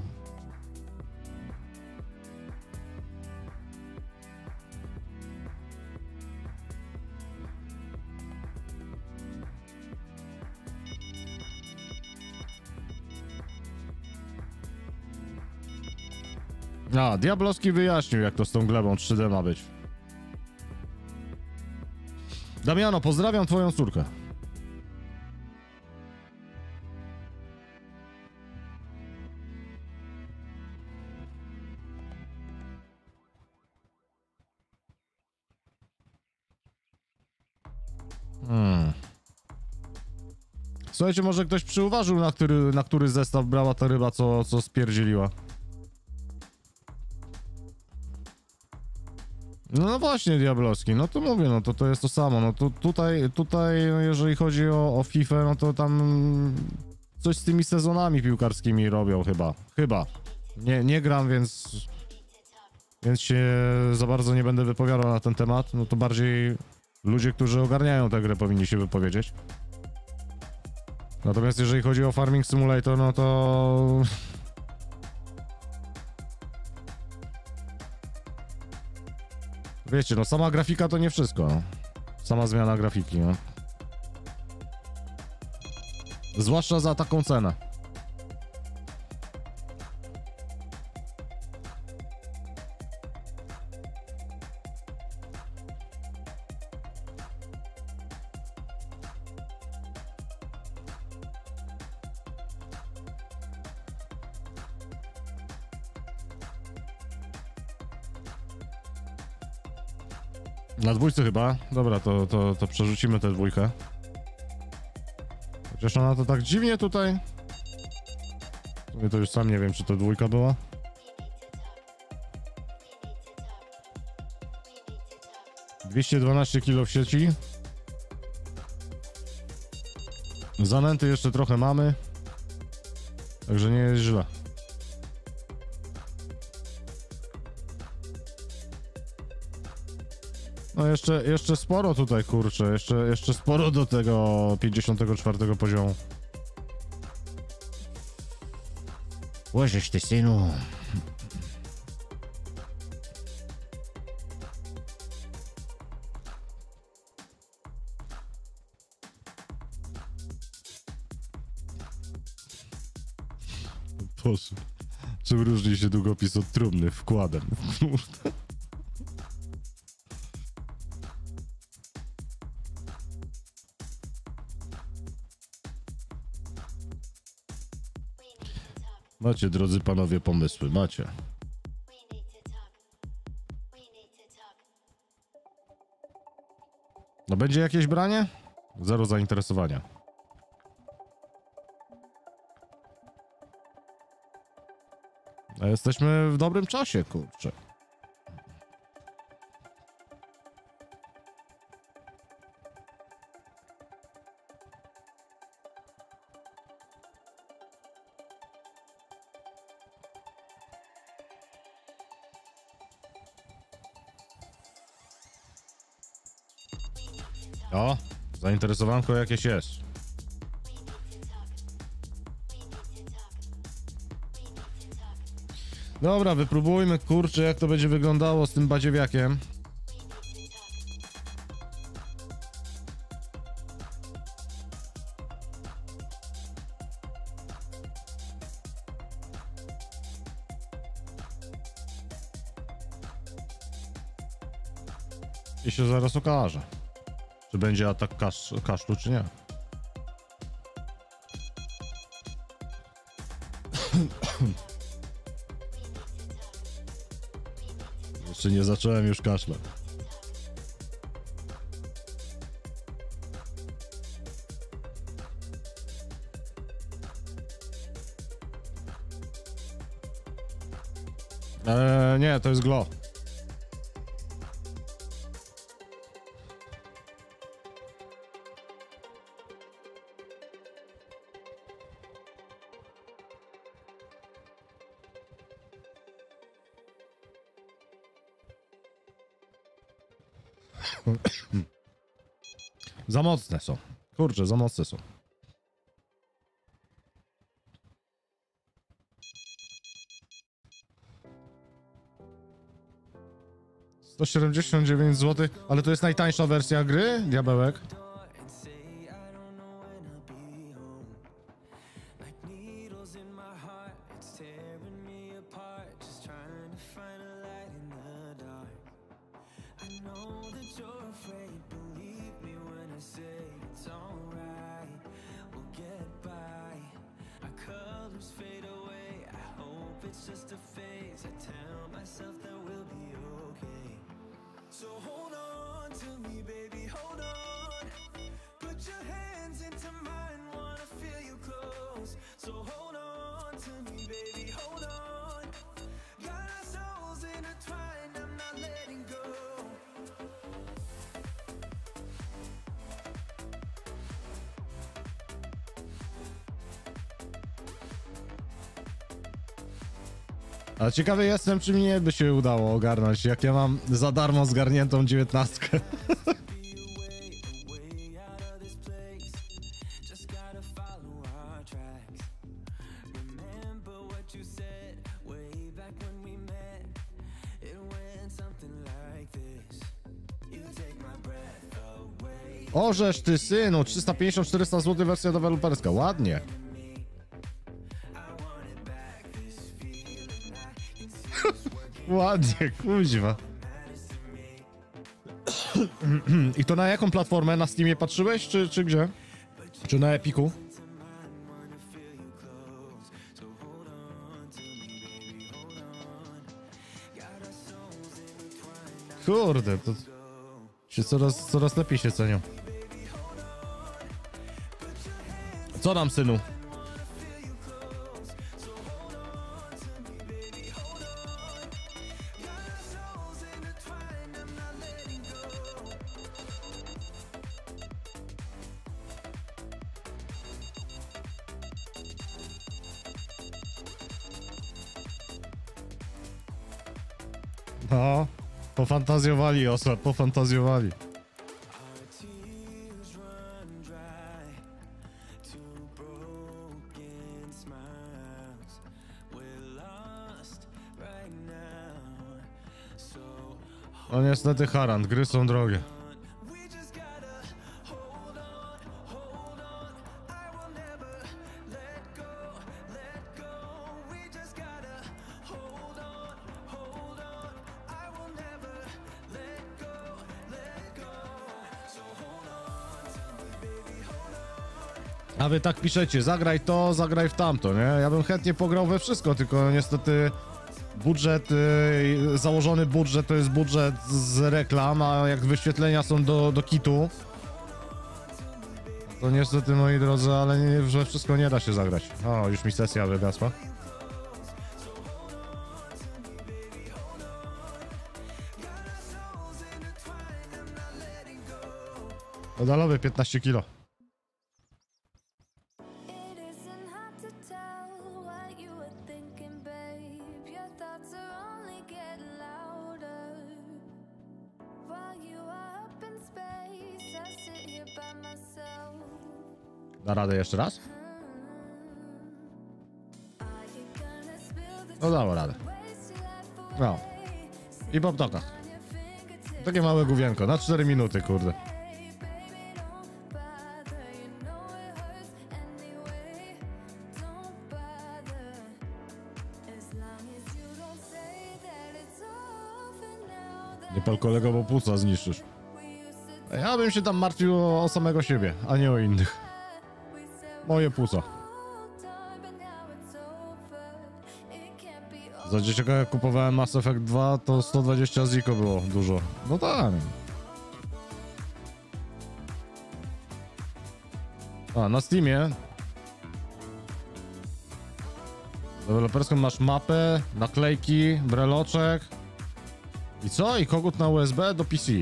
A, Diablowski wyjaśnił, jak to z tą glebą trzy D ma być. Damiano, pozdrawiam twoją córkę. Hmm. Słuchajcie, może ktoś przyuważył, na który, na który zestaw brała ta ryba, co, co spierdzieliła. No, no właśnie, Diablowski, no to mówię, no to to jest to samo, no to tutaj, tutaj jeżeli chodzi o, o FIFA, no to tam coś z tymi sezonami piłkarskimi robią chyba, chyba. Nie, nie gram, więc, więc się za bardzo nie będę wypowiadał na ten temat, no to bardziej ludzie, którzy ogarniają tę grę, powinni się wypowiedzieć. Natomiast jeżeli chodzi o Farming Simulator, no to... Wiecie, no sama grafika to nie wszystko. No. Sama zmiana grafiki, no. Zwłaszcza za taką cenę. Na dwójce chyba. Dobra, to, to, to przerzucimy tę dwójkę. Chociaż ona to tak dziwnie tutaj. Sobie to już sam nie wiem, czy to dwójka była. dwieście dwanaście kilo w sieci. Zanęty jeszcze trochę mamy. Także nie jest źle. No jeszcze, jeszcze sporo tutaj, kurczę. Jeszcze, jeszcze sporo do tego pięćdziesiątego czwartego poziomu. Łożesz ty, synu. Boże, czym różni się długopis od trumny wkładem? Macie, drodzy panowie, pomysły, macie. No będzie jakieś branie? Zero zainteresowania. A jesteśmy w dobrym czasie, kurczę. O, zainteresowanko jakieś jest. Dobra, wypróbujmy, kurczę, jak to będzie wyglądało z tym badziewiakiem. I się zaraz okaże, czy będzie atak kasz kaszlu, czy nie. Jeszcze nie zacząłem już kaszleć. Eee, nie, to jest glo. Za mocne są. Kurczę, za mocne są. sto siedemdziesiąt dziewięć złotych, ale to jest najtańsza wersja gry, diabełek. A ciekawy jestem, czy mnie by się udało ogarnąć, jak ja mam za darmo zgarniętą dziewiętnastkę. Orzesz ty, synu, trzysta pięćdziesiąt czterysta złotych wersja deweloperska, ładnie. Ładnie, kuźwa. I to na jaką platformę? Na Steamie patrzyłeś, czy, czy gdzie? Czy na Epiku? Kurde, to się coraz, coraz lepiej się cenią. Co nam, synu? No, pofantazjowali, Osa, pofantazjowali. No niestety Harand, gry są drogie. A wy tak piszecie, zagraj to, zagraj w tamto, nie? Ja bym chętnie pograł we wszystko, tylko niestety budżet, yy, założony budżet to jest budżet z reklam, a jak wyświetlenia są do, do kitu, to niestety, moi drodzy, ale nie, że wszystko nie da się zagrać. O, już mi sesja wygasła. Medalowy piętnaście kilo. Da radę jeszcze raz? No dało radę. No. I po ptokach. Takie małe główienko, na cztery minuty, kurde. Nie pal kolego, bo płuca zniszczysz. Ja bym się tam martwił o samego siebie, a nie o innych. Moje płuca. Za dzieciaka jak kupowałem Mass Effect dwa, to sto dwadzieścia ziko było dużo. No tak. A, na Steamie deweloperską masz mapę, naklejki, breloczek. I co? I kogut na U S B do P C.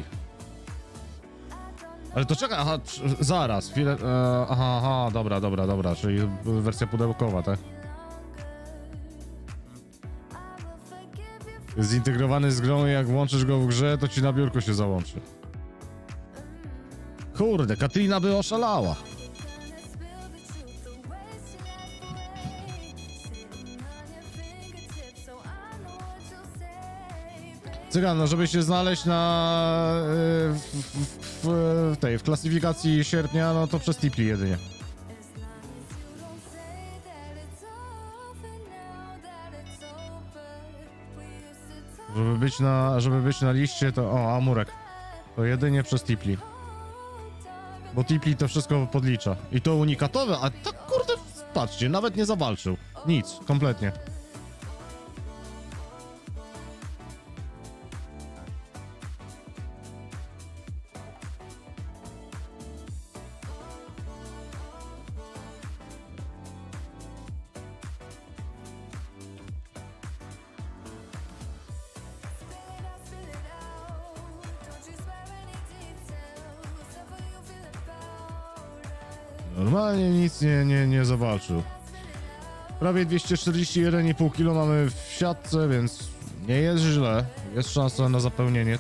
Ale to czekaj, aha, zaraz, chwilę, e, aha, aha, dobra, dobra, dobra, czyli wersja pudełkowa, tak? Jest zintegrowany z grą i jak włączysz go w grze, to ci na biurku się załączy. Kurde, Katrina by oszalała. Cygan, no żeby się znaleźć na w, w, w tej w klasyfikacji sierpnia, no to przez Tipli jedynie. Żeby być na, żeby być na liście, to o, Amurek. To jedynie przez Tipli. Bo Tipli to wszystko podlicza. I to unikatowe, a tak kurde, patrzcie, nawet nie zawalczył. Nic, kompletnie. Normalnie nic nie, nie, nie zawalczył. Prawie dwieście czterdzieści jeden i pół kilo mamy w siatce, więc nie jest źle. Jest szansa na zapełnienie.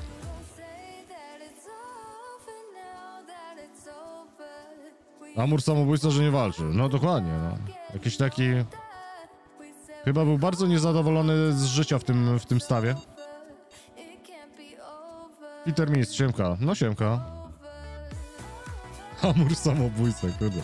Amur samobójca, że nie walczył. No dokładnie, no. Jakiś taki... Chyba był bardzo niezadowolony z życia w tym, w tym stawie. Peter Mistrz, siemka. No siemka. Amur samobójca, kurde.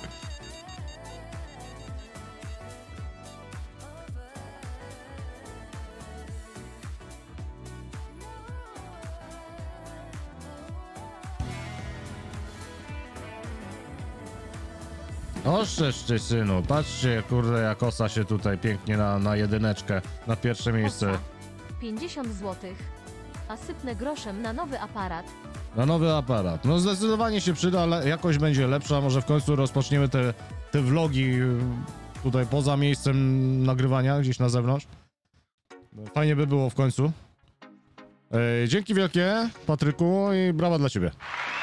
Oszczędźcie, synu, patrzcie, kurde, jak Osa się tutaj pięknie na, na jedyneczkę, na pierwsze miejsce. pięćdziesiąt złotych, a sypnę groszem na nowy aparat. Na nowy aparat. No zdecydowanie się przyda, ale jakość będzie lepsza. Może w końcu rozpoczniemy te, te vlogi tutaj poza miejscem nagrywania, gdzieś na zewnątrz. Fajnie by było w końcu. Ej, dzięki wielkie, Patryku, i brawa dla ciebie.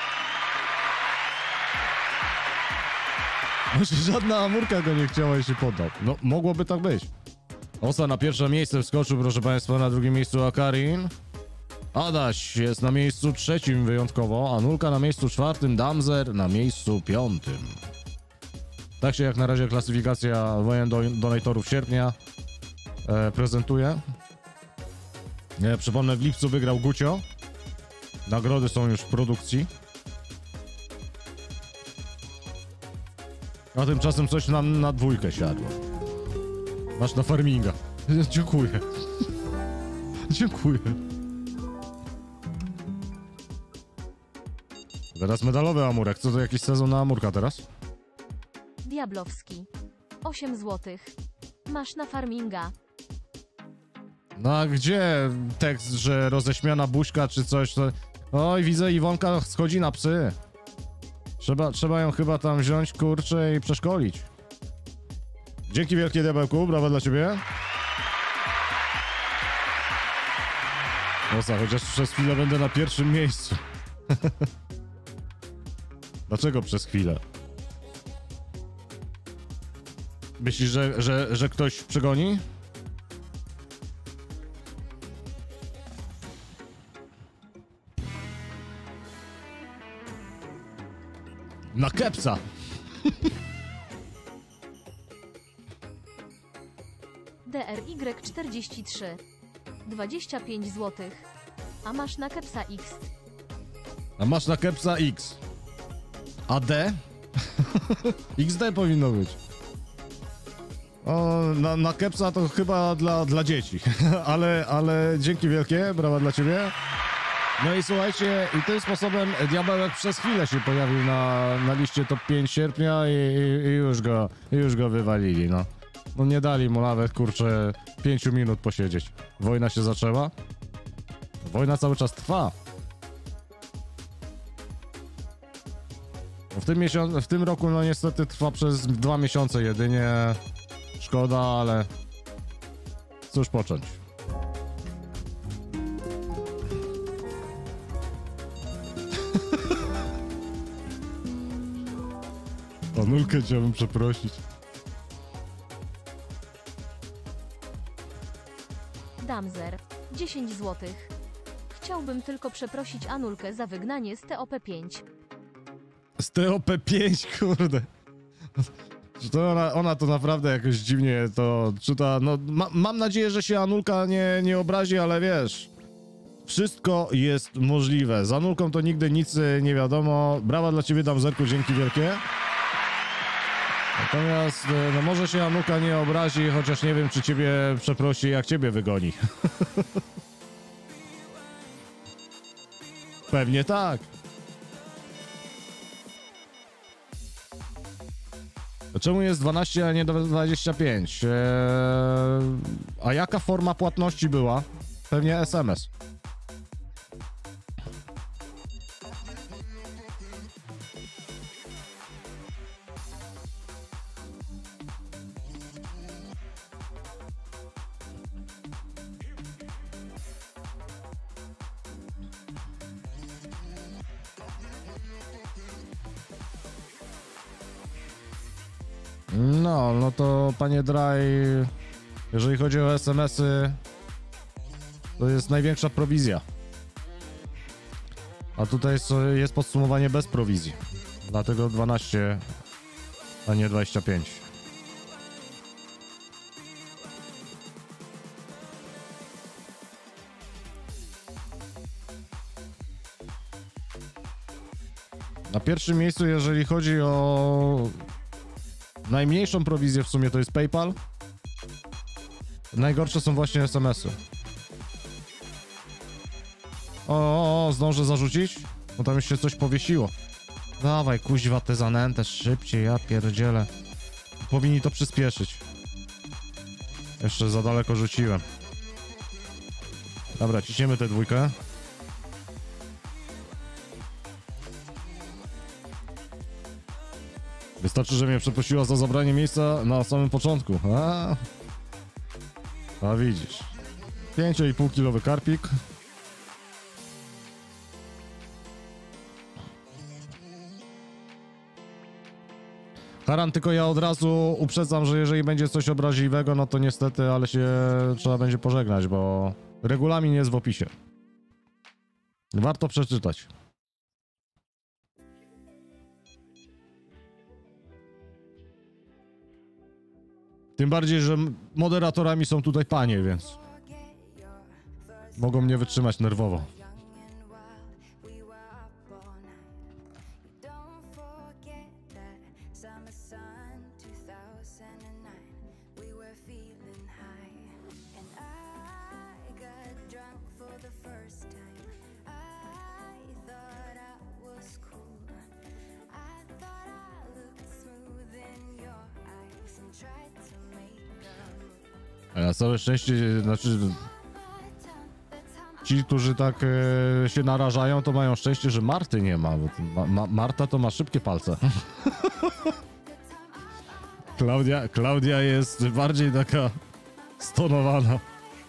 Może żadna Amurka go nie chciała i się poddał. No, mogłoby tak być. Osa na pierwsze miejsce wskoczył, proszę państwa, na drugim miejscu Akarin. Adaś jest na miejscu trzecim wyjątkowo, Anulka na miejscu czwartym, Damzer na miejscu piątym. Tak się jak na razie klasyfikacja wojen do, donatorów sierpnia e, prezentuje. E, przypomnę, w lipcu wygrał Gucio. Nagrody są już w produkcji. A tymczasem coś nam na dwójkę siadło. Masz na farminga. Dziękuję. Dziękuję. Teraz medalowy Amurek. Co to jakiś sezon na Amurka teraz? Diablowski. osiem złotych. Masz na farminga. No a gdzie tekst, że roześmiana buźka czy coś? To... Oj, widzę, Iwonka schodzi na psy. Trzeba, trzeba ją chyba tam wziąć, kurczę, i przeszkolić. Dzięki wielkie, Diabełku, brawa dla ciebie. Osa, chociaż przez chwilę będę na pierwszym miejscu. Dlaczego przez chwilę? Myślisz, że, że, że ktoś przegoni? Na kepsa! D R Y czterdzieści trzy. dwadzieścia pięć złotych. A masz na kepsa X. A masz na kepsa X. A D? X D powinno być. O, na, na kepsa to chyba dla, dla dzieci. ale, ale dzięki wielkie, brawa dla ciebie. No i słuchajcie, i tym sposobem Diabełek przez chwilę się pojawił na, na liście top pięć sierpnia i, i, i już go, i już go wywalili, no. No nie dali mu nawet, kurczę, pięciu minut posiedzieć. Wojna się zaczęła. Wojna cały czas trwa. W tym, miesiąc, w tym roku, no niestety trwa przez dwa miesiące jedynie. Szkoda, ale cóż począć. Anulkę chciałbym przeprosić. Damzer. dziesięć złotych. Chciałbym tylko przeprosić Anulkę za wygnanie z T O P pięć. Z T O P pięć, kurde. Czy to ona, ona to naprawdę jakoś dziwnie to czyta. No, ma, mam nadzieję, że się Anulka nie, nie obrazi, ale wiesz, wszystko jest możliwe. Z Anulką to nigdy nic nie wiadomo. Brawa dla ciebie, Damzerku, dzięki wielkie. Natomiast, no może się Anulka nie obrazi, chociaż nie wiem, czy ciebie przeprosi, jak ciebie wygoni. Pewnie tak. Czemu jest dwanaście, a nie dwadzieścia pięć? Eee, a jaka forma płatności była? Pewnie S M S. No, no to panie Dry, jeżeli chodzi o S M S-y, to jest największa prowizja. A tutaj jest, jest podsumowanie bez prowizji. Dlatego dwanaście, a nie dwadzieścia pięć. Na pierwszym miejscu, jeżeli chodzi o najmniejszą prowizję, w sumie to jest PayPal. Najgorsze są właśnie S M S-y. O, o, o, zdążę zarzucić? Bo tam już się coś powiesiło. Dawaj, kuźwa, te zanętę szybciej, ja pierdzielę. Powinni to przyspieszyć. Jeszcze za daleko rzuciłem. Dobra, ciśniemy tę dwójkę. Wystarczy, że mnie przeprosiła za zabranie miejsca na samym początku. A, A widzisz. pięć i pół kilowy karpik. Haran, tylko ja od razu uprzedzam, że jeżeli będzie coś obraźliwego, no to niestety, ale się trzeba będzie pożegnać, bo regulamin jest w opisie. Warto przeczytać. Tym bardziej, że moderatorami są tutaj panie, więc mogą mnie wytrzymać nerwowo. A na całe szczęście, znaczy ci, którzy tak e, się narażają, to mają szczęście, że Marty nie ma, bo ma, ma, Marta to ma szybkie palce. Klaudia, Klaudia jest bardziej taka stonowana.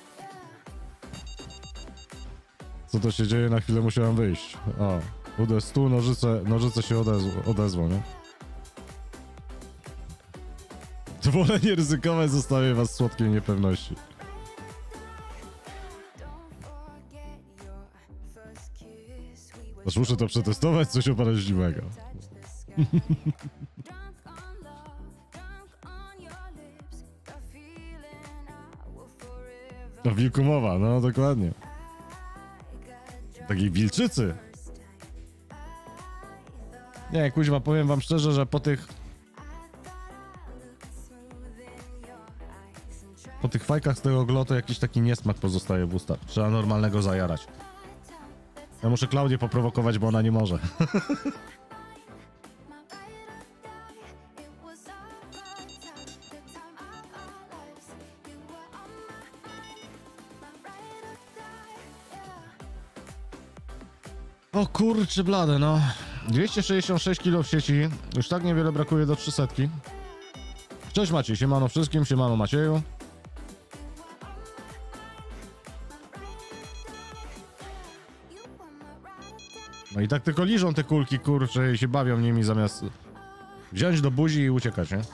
Co to się dzieje? Na chwilę musiałem wyjść. O, udę stół, nożyce, nożyce się odezw odezwą, nie? Wolę nie ryzykować, zostawię was w słodkiej niepewności. Aż muszę to przetestować, coś oparaźliwego. O wilku mowa, no dokładnie. Takiej wilczycy. Nie, kuźwa, powiem wam szczerze, że po tych... Po tych fajkach z tego glotu jakiś taki niesmak pozostaje w ustach. Trzeba normalnego zajarać. Ja muszę Klaudię poprowokować, bo ona nie może. O kurczę blade, no. dwieście sześćdziesiąt sześć kilo w sieci. Już tak niewiele brakuje do trzysta. Cześć Maciej, siemano wszystkim, siemano Macieju. No i tak tylko liżą te kulki, kurcze, i się bawią nimi zamiast wziąć do buzi i uciekać, nie?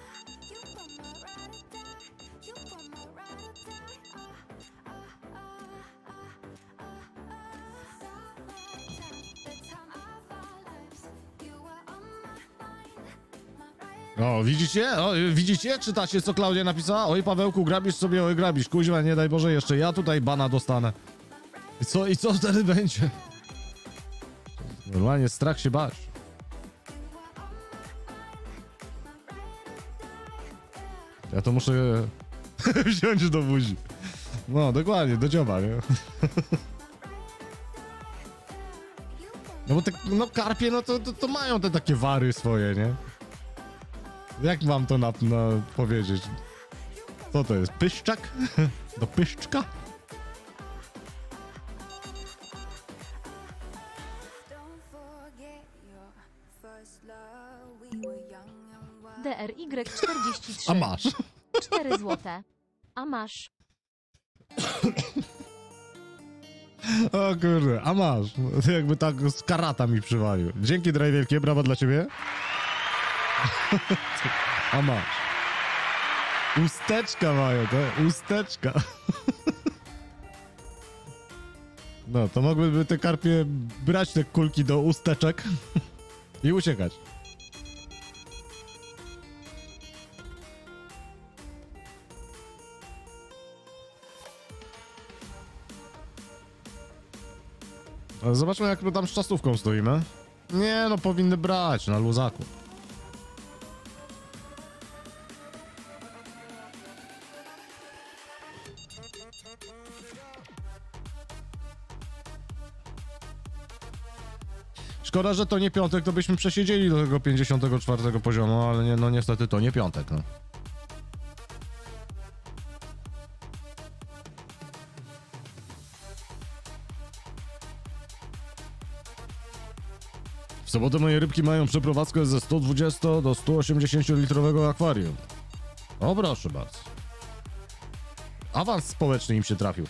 O, widzicie? O, widzicie? Czytacie, co Klaudia napisała? Oj, Pawełku, grabisz sobie, oj, grabisz. Kuźwa, nie daj Boże, jeszcze ja tutaj bana dostanę. I co, i co wtedy będzie? Normalnie strach się bać. Ja to muszę wziąć do buzi. No, dokładnie, do dzioba, nie? No bo te, no karpie, no to, to, to mają te takie wary swoje, nie? Jak mam to na, na powiedzieć? Co to jest? Pyszczak? Do pyszczka? D R Y czterdzieści trzy. A masz. cztery złote. A masz. O kurde, a masz. To jakby tak z karata mi przywalił. Dzięki, Draj wielkie, brawa dla ciebie. A masz. Usteczka mają, te usteczka. No, to mogłyby te karpie brać te kulki do usteczek i uciekać. Ale zobaczmy, jak my tam z czasówką stoimy. Nie, no powinny brać na luzaku. Szkoda, że to nie piątek, to byśmy przesiedzieli do tego pięćdziesiątego czwartego poziomu, ale nie, no niestety to nie piątek, no. W sobotę moje rybki mają przeprowadzkę ze sto dwudziestu do stu osiemdziesięciu litrowego akwarium. O, proszę bardzo. Awans społeczny im się trafił.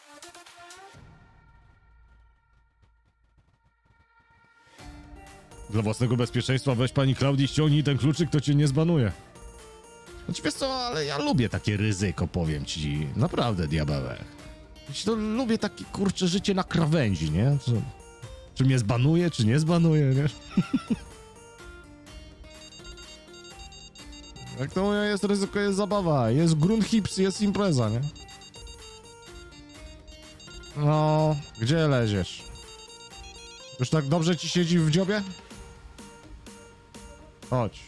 Dla własnego bezpieczeństwa weź pani Klaudii, ściągnij ten kluczyk, to cię nie zbanuje. Znaczy wiesz co, ale ja lubię takie ryzyko, powiem ci. Naprawdę, diabełek. To lubię takie, kurcze, życie na krawędzi, nie? Czy, czy mnie zbanuje, czy nie zbanuje, nie? Jak to mówię, jest ryzyko, jest zabawa. Jest grunt hips, jest impreza, nie? No, gdzie leziesz? Już tak dobrze ci siedzi w dziobie? Chodź.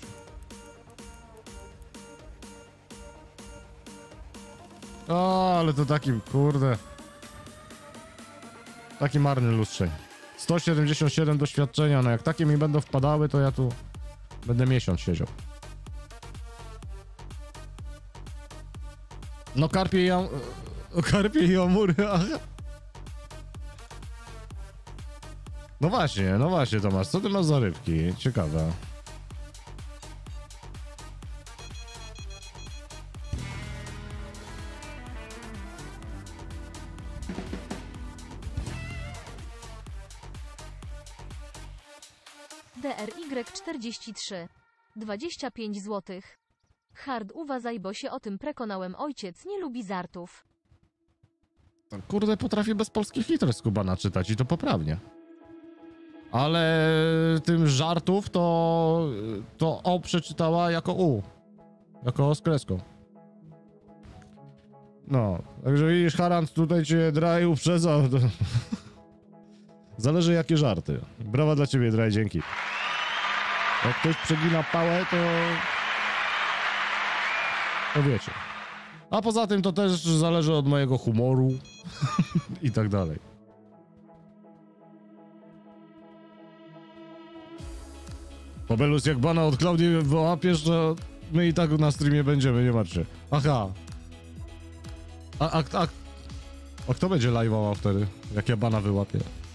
O, ale to taki, kurde. Taki marny lustrzeń. sto siedemdziesiąt siedem doświadczenia, no jak takie mi będą wpadały, to ja tu będę miesiąc siedział. No karpie i jam... Karpie i amury, aha. No właśnie, no właśnie Tomasz, co ty masz za rybki? Ciekawe. D R Y czterdzieści trzy. dwadzieścia pięć złotych. Hard uważaj, bo się o tym przekonałem, ojciec nie lubi żartów. Kurde, potrafię bez polskich liter z Kubana czytać i to poprawnie. Ale tym żartów to... to O przeczytała jako U. Jako O z kreską. No, także widzisz, Harant tutaj cię Dry uprzedzał. To... Zależy jakie żarty. Brawa dla ciebie, Dry, dzięki. Jak ktoś przegina pałę, to... to wiecie. A poza tym to też zależy od mojego humoru i tak dalej. Pobelus, jak bana od Klaudii wyłapiesz, to my i tak na streamie będziemy, nie martwcie. Aha. A, a, a, a kto będzie live'ował wtedy, jak ja bana wyłapię?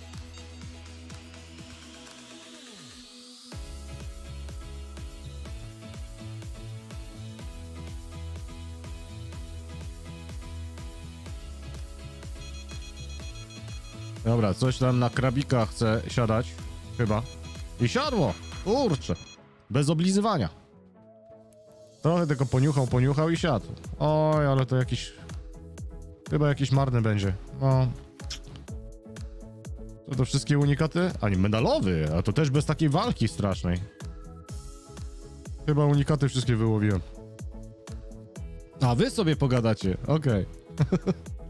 Dobra, coś tam na krabika chce siadać. Chyba. I siadło! Kurczę. Bez oblizywania. Trochę tylko poniuchał, poniuchał i siadł. Oj, ale to jakiś... Chyba jakiś marny będzie. No. To to wszystkie unikaty? A nie, medalowy, a to też bez takiej walki strasznej. Chyba unikaty wszystkie wyłowiłem. A wy sobie pogadacie, okej. Okay.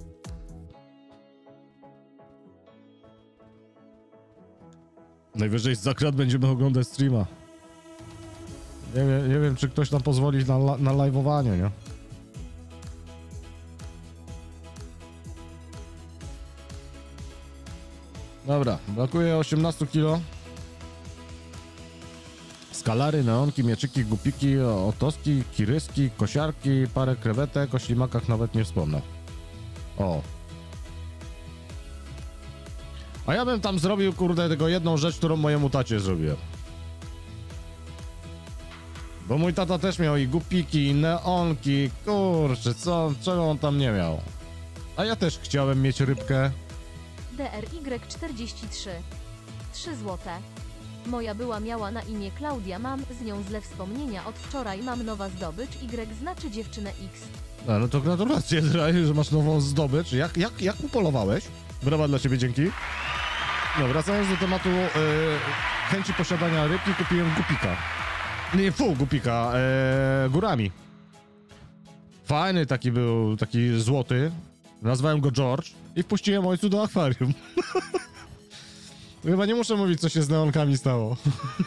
Najwyżej za krat będziemy oglądać streama. Nie wiem, nie wiem czy ktoś nam pozwoli na, na live'owanie, nie? Dobra, brakuje osiemnaście kilo. Skalary, neonki, mieczyki, gupiki, otoski, kiryski, kosiarki, parę krewetek, o ślimakach nawet nie wspomnę. O. A ja bym tam zrobił, kurde, tylko jedną rzecz, którą mojemu tacie zrobiłem. Bo mój tata też miał i gupiki, i neonki, kurczę, co, czego on tam nie miał. A ja też chciałem mieć rybkę. D R Y czterdzieści trzy. trzy złote. Moja była miała na imię Klaudia, mam z nią złe wspomnienia, od wczoraj mam nowa zdobycz, Y znaczy dziewczynę X. A, no to gratulacje, że masz nową zdobycz. Jak, jak, jak upolowałeś? Brawa dla ciebie, dzięki. No, wracając do tematu yy, chęci posiadania rybki, kupiłem gupika. Nie, fu, gupika, yy, górami. Fajny taki był, taki złoty. Nazwałem go George i wpuściłem ojcu do akwarium. Chyba nie muszę mówić, co się z neonkami stało.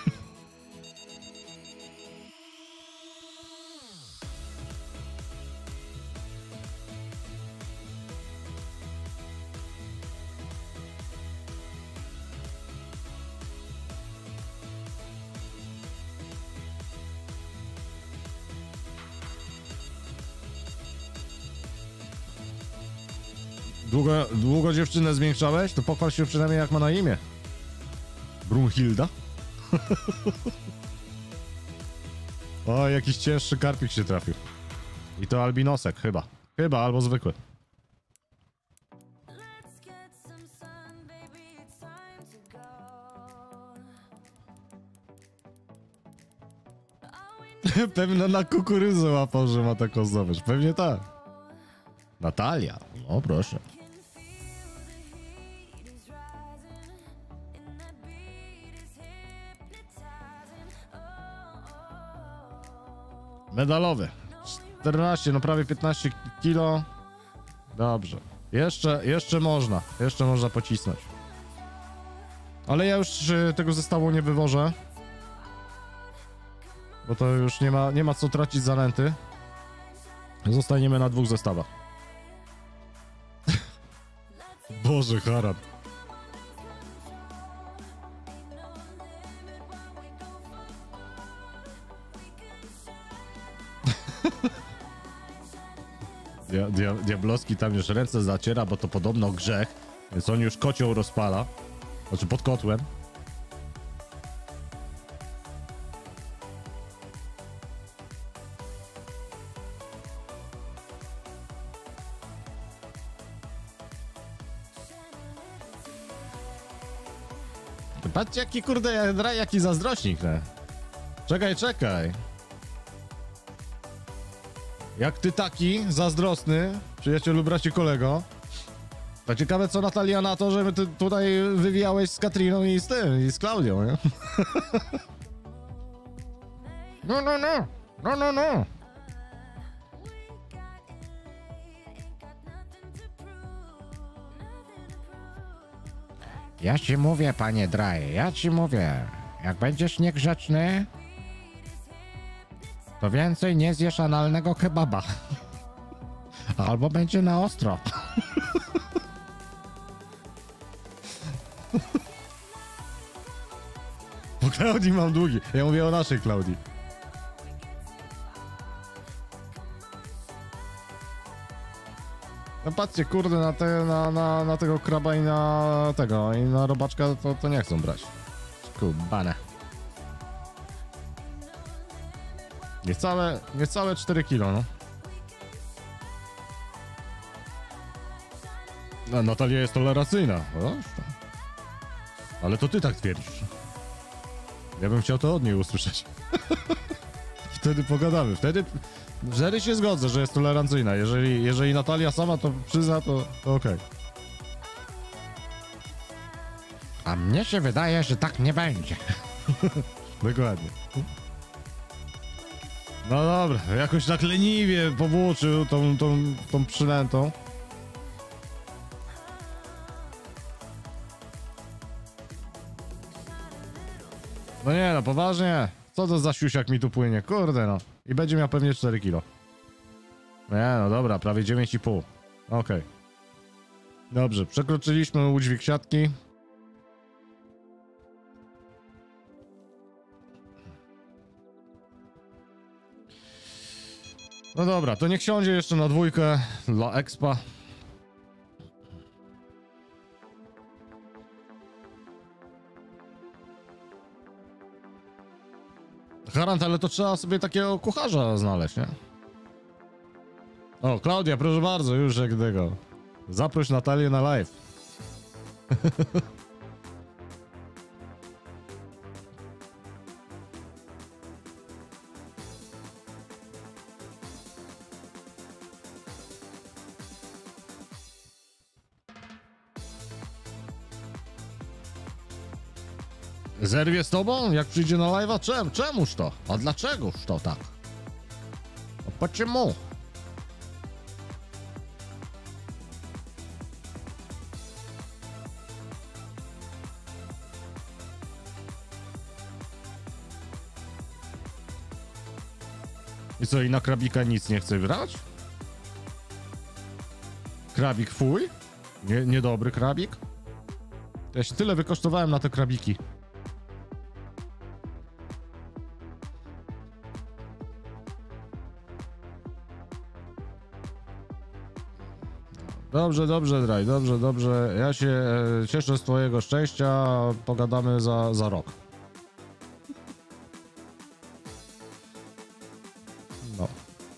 Długo, długo dziewczynę zmiękczałeś? To pochwal się przynajmniej jak ma na imię. Brunhilda? O, jakiś cięższy karpik się trafił. I to albinosek chyba. Chyba, albo zwykły. Pewnie na kukurydzę łapał, że ma taką zdobycz. Pewnie tak. Natalia. O, proszę. Medalowy. czternaście, no prawie piętnaście kilo. Dobrze. Jeszcze, jeszcze można. Jeszcze można pocisnąć. Ale ja już y, tego zestawu nie wywożę. Bo to już nie ma, nie ma co tracić zanęty. Zostaniemy na dwóch zestawach. Boże, Harad. Dia, dia, Diablowski tam już ręce zaciera, bo to podobno grzech, więc on już kocioł rozpala. Znaczy pod kotłem. Patrzcie jaki kurde, jaki zazdrośnik, ne? Czekaj, czekaj. Jak ty taki zazdrosny, przyjacielu, bracie, kolego. To ciekawe co Natalia na to, że ty tutaj wywijałeś z Katriną i z tym, i z Klaudią, nie? No, no, no, no, no, no. Ja ci mówię, panie Dry, ja ci mówię, jak będziesz niegrzeczny, to więcej nie zjesz analnego kebaba. Albo będzie na ostro. Po Klaudii mam długi. Ja mówię o naszej Klaudii. No patrzcie, kurde, na, te, na, na, na tego kraba i na tego, i na robaczka to, to nie chcą brać. Kubane. Niecałe, niecałe cztery kilo, no. No, Natalia jest tolerancyjna. O, ale to ty tak twierdzisz. Ja bym chciał to od niej usłyszeć. Wtedy pogadamy. Wtedy, wtedy się zgodzę, że jest tolerancyjna. Jeżeli, jeżeli Natalia sama to przyzna, to, to okej. Okay. A mnie się wydaje, że tak nie będzie. Dokładnie. No dobra, jakoś tak leniwie powłóczył tą, tą, tą przynętą. No nie no, poważnie. Co to za siusiak mi tu płynie? Kurde no. I będzie miał pewnie cztery kilo. Nie no dobra, prawie dziewięć i pół. Okej. Okay. Dobrze, przekroczyliśmy udźwig siatki. No dobra, to niech siądzie jeszcze na dwójkę dla expa. Harant, ale to trzeba sobie takiego kucharza znaleźć, nie? O, Klaudia, proszę bardzo, już jak tego. Zaproś Natalię na live. Zerwie z tobą? Jak przyjdzie na live'a? Czem? Czemuż to? A dlaczegoż to tak? A po czemu? I co, i na krabika nic nie chce grać? Krabik fuj? Nie, niedobry krabik? Ja się tyle wykosztowałem na te krabiki. Dobrze, dobrze, Draj, dobrze, dobrze. Ja się e, cieszę z twojego szczęścia. Pogadamy za, za rok. No.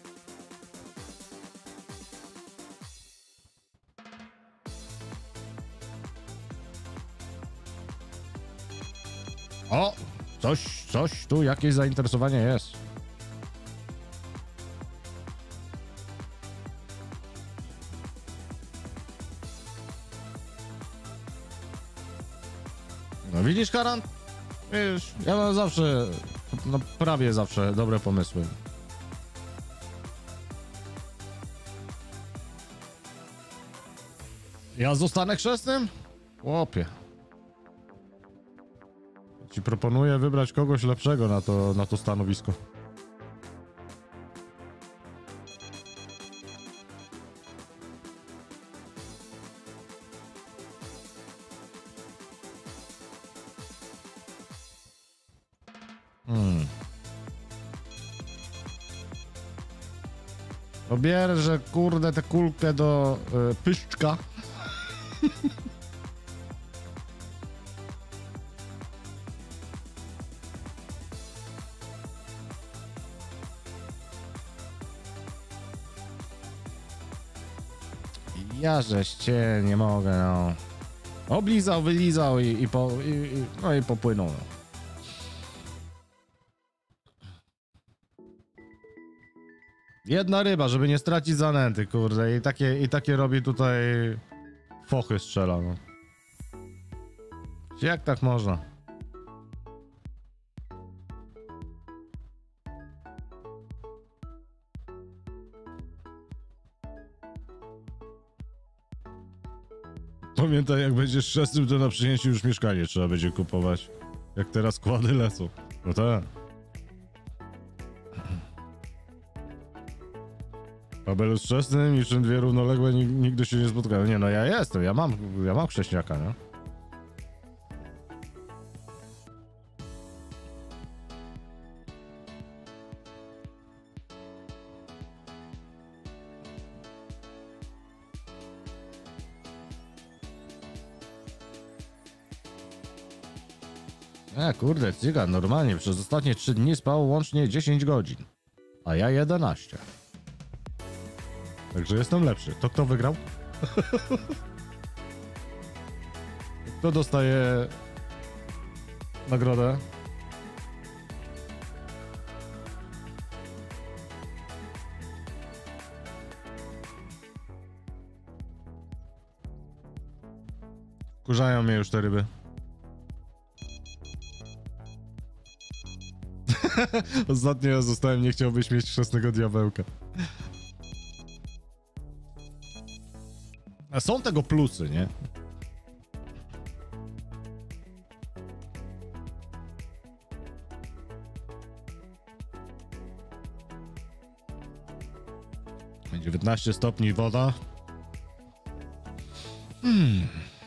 O! Coś, coś tu, jakieś zainteresowanie jest. No widzisz, Karan? Wiesz, ja mam zawsze, no prawie zawsze dobre pomysły. Ja zostanę chrzestnym? Chłopie. Ci proponuję wybrać kogoś lepszego na to, na to stanowisko. Hmm. Pobierze, kurde, tę kulkę do y, pyszczka. Ja żeś cię nie mogę, no. Oblizał, wylizał i, i, po, i, i, no i popłynął. No. Jedna ryba, żeby nie stracić zanęty, kurde. I takie, i takie robi tutaj fochy strzela, no. Jak tak można? Pamiętaj, jak będziesz chrzestnym, to na przyjęciu już mieszkanie trzeba będzie kupować. Jak teraz kłady lecą. No tak. Kabelus chrzestnym, niczym dwie równoległe nigdy się nie spotkały. Nie, no ja jestem, ja mam, ja mam chrześniaka, nie? E, kurde, cygan, normalnie przez ostatnie trzy dni spał łącznie dziesięć godzin. A ja jedenaście. Także jestem lepszy. To kto wygrał? Kto dostaje nagrodę? Kurzają mnie już te ryby. Ostatnio ja zostałem, nie chciałbyś mieć chrzestnego diabełka. A są tego plusy, nie? dziewiętnaście stopni woda. Hmm.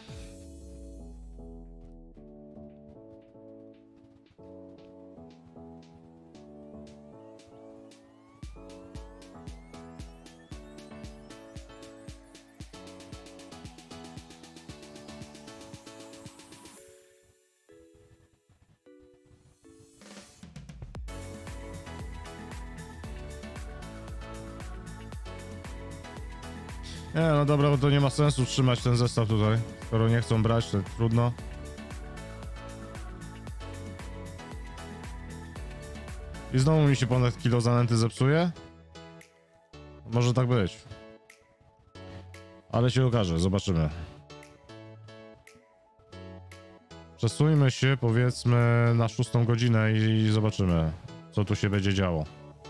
Nie, no dobra, bo to nie ma sensu trzymać ten zestaw tutaj. Skoro nie chcą brać, to trudno. I znowu mi się ponad kilo zanęty zepsuje? Może tak być. Ale się okaże, zobaczymy. Przesuńmy się, powiedzmy, na szóstą godzinę i zobaczymy, co tu się będzie działo.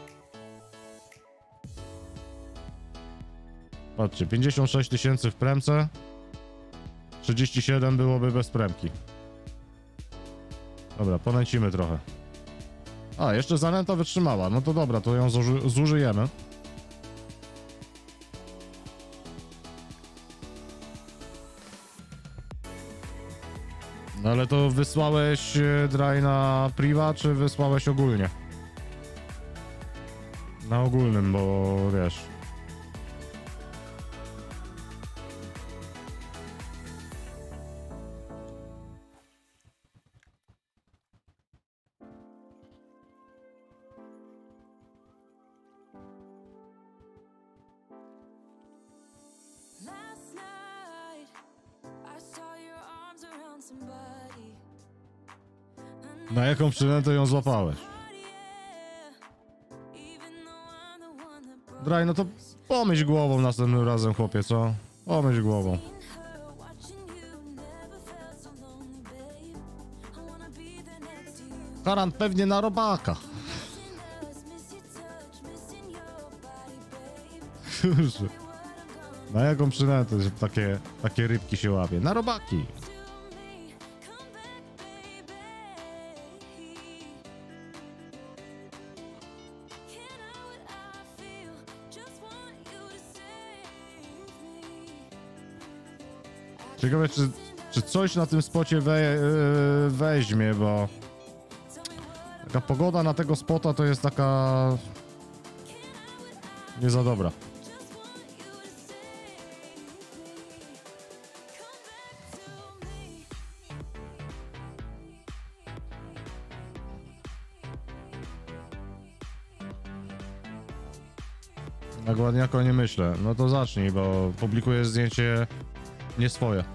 Patrzcie, pięćdziesiąt sześć tysięcy w premce, trzydzieści siedem byłoby bez premki. Dobra, ponęcimy trochę. A, jeszcze zanęta wytrzymała, no to dobra, to ją zuży zużyjemy. No ale to wysłałeś dry na priva, czy wysłałeś ogólnie? Na ogólnym, bo wiesz... Na jaką przynętę ją złapałeś? Draj, no to pomyśl głową następnym razem, chłopie, co? Pomyśl głową. Haran pewnie na robaka. Kurczę. Na jaką przynętę, że takie, takie rybki się łapie? Na robaki. Ciekawe, czy, czy coś na tym spocie we, yy, weźmie, bo taka pogoda na tego spota to jest taka nie za dobra. Na Gładniako nie myślę. No to zacznij, bo publikuję zdjęcie nie swoje.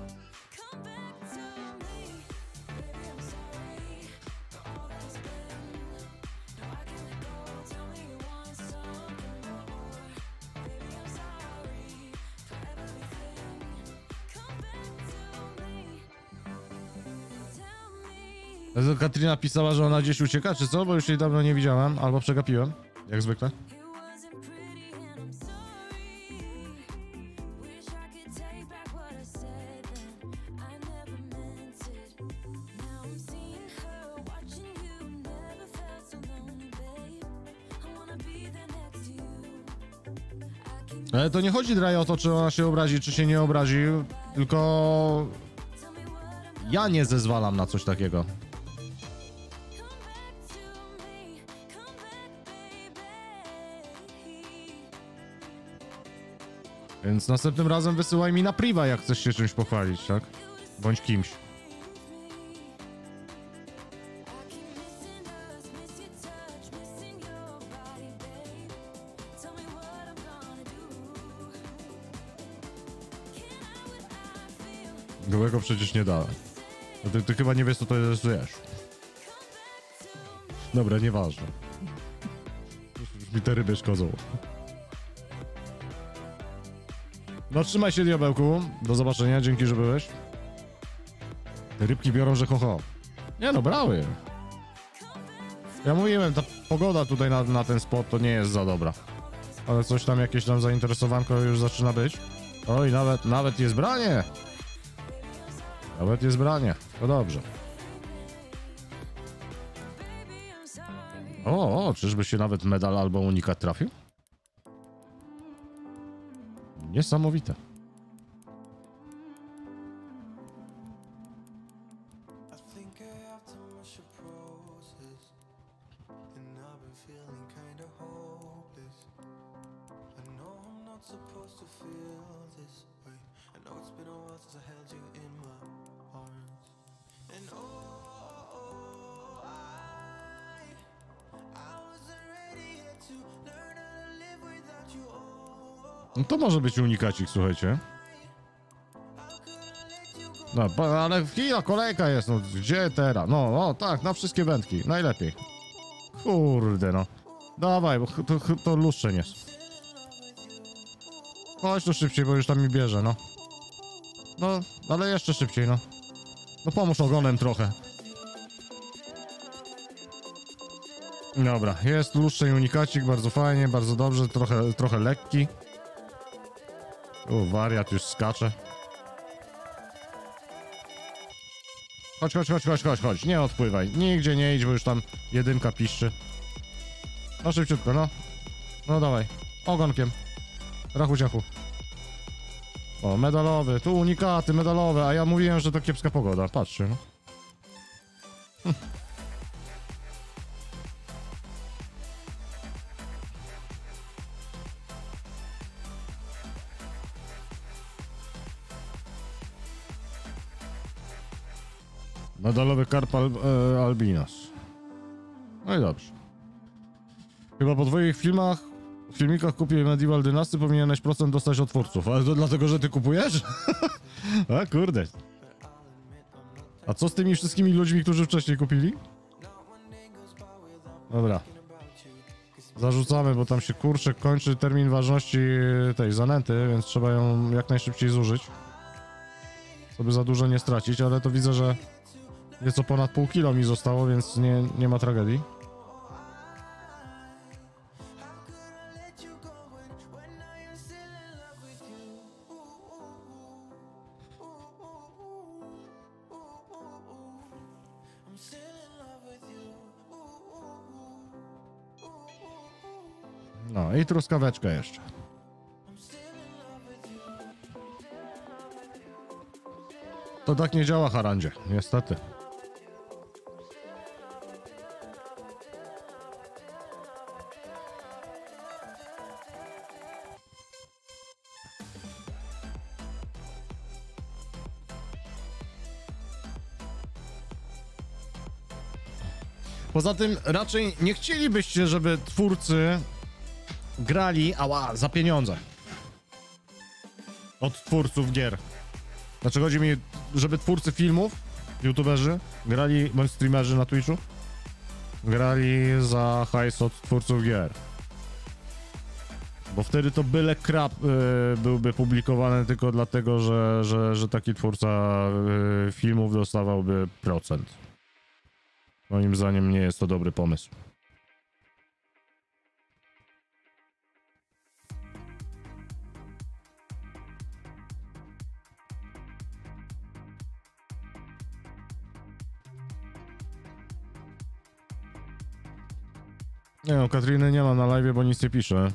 Katrina pisała, że ona gdzieś ucieka, czy co? Bo już jej dawno nie widziałem, albo przegapiłem, jak zwykle. Ale to nie chodzi Dry o to, czy ona się obrazi, czy się nie obrazi, tylko ja nie zezwalam na coś takiego. Więc następnym razem wysyłaj mi na priwa, jak chcesz się czymś pochwalić, tak? Bądź kimś. Gołego przecież nie dałem. No ty, ty chyba nie wiesz, co to jest, wiesz. Dobra, nieważne. Już mi te ryby szkodzą. No trzymaj się, diabełku. Do zobaczenia, dzięki, że byłeś. Te rybki biorą, że ho, ho. Nie no, brały. Ja mówiłem, ta pogoda tutaj na, na ten spot to nie jest za dobra. Ale coś tam, jakieś tam zainteresowanko już zaczyna być. Oj, nawet, nawet jest branie. Nawet jest branie. To dobrze. O, o, czyżby się nawet medal albo unikat trafił? Niesamowite. No to może być unikacik, słuchajcie. No, pa- ale chwila, kolejka jest, no gdzie teraz? No, no tak, na wszystkie wędki, najlepiej. Kurde, no. Dawaj, bo ch- to, ch- to luszczeń jest. Chodź tu szybciej, bo już tam mi bierze, no. No, ale jeszcze szybciej, no. No pomóż ogonem trochę. Dobra, jest luszczeń unikacik, bardzo fajnie, bardzo dobrze, trochę, trochę lekki. O, wariat już skacze. Chodź, chodź, chodź, chodź, chodź, chodź, nie odpływaj. Nigdzie nie idź, bo już tam jedynka piszczy. No szybciutko, no. No dawaj, ogonkiem. Rachu ciachu. O, medalowy, tu unikaty medalowe, a ja mówiłem, że to kiepska pogoda, patrzcie, no. Hm. Medalowy karp al, e, albinos. No i dobrze. Chyba po twoich filmach, filmikach kupię Medieval Dynasty, powinieneś procent dostać od twórców. Ale to dlatego, że ty kupujesz? A kurde. A co z tymi wszystkimi ludźmi, którzy wcześniej kupili? Dobra. Zarzucamy, bo tam się kurczę kończy termin ważności tej zanęty, więc trzeba ją jak najszybciej zużyć. Żeby za dużo nie stracić, ale to widzę, że nieco ponad pół kilo mi zostało, więc nie, nie ma tragedii. No i truskaweczkę jeszcze. To tak nie działa, Harandzie, niestety. Poza tym raczej nie chcielibyście, żeby twórcy grali ała, za pieniądze od twórców gier. Znaczy chodzi mi, żeby twórcy filmów, youtuberzy, grali, bądź streamerzy na Twitchu, grali za hajs od twórców gier. Bo wtedy to byle krab y, byłby publikowany tylko dlatego, że, że, że taki twórca y, filmów dostawałby procent. Moim zdaniem nie jest to dobry pomysł. Nie no, Katriny nie ma na live, bo nic nie pisze.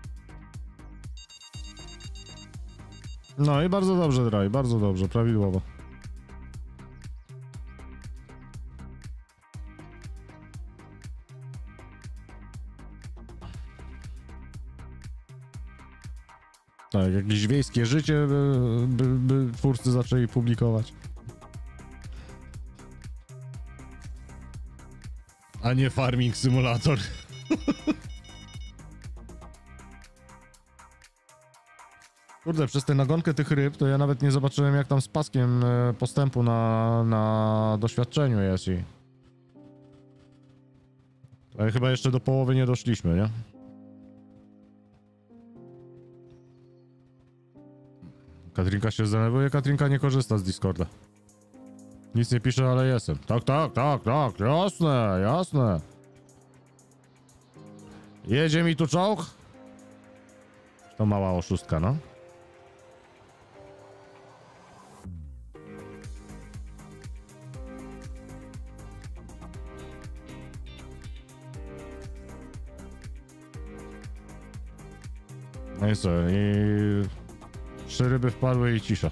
No i bardzo dobrze, Draj, bardzo dobrze, prawidłowo. Tak, jakieś wiejskie życie by, by, by twórcy zaczęli publikować. A nie Farming Simulator. Kurde, przez tę nagonkę tych ryb to ja nawet nie zobaczyłem, jak tam z paskiem postępu na, na doświadczeniu jest i... Ale chyba jeszcze do połowy nie doszliśmy, nie? Katrinka się zdenerwuje, Katrinka nie korzysta z Discorda. Nic nie pisze, ale jestem. Tak, tak, tak, tak, jasne, jasne. Jedzie mi tu czołg? To mała oszustka, no. No i co, i... Trzy ryby wpadły i cisza.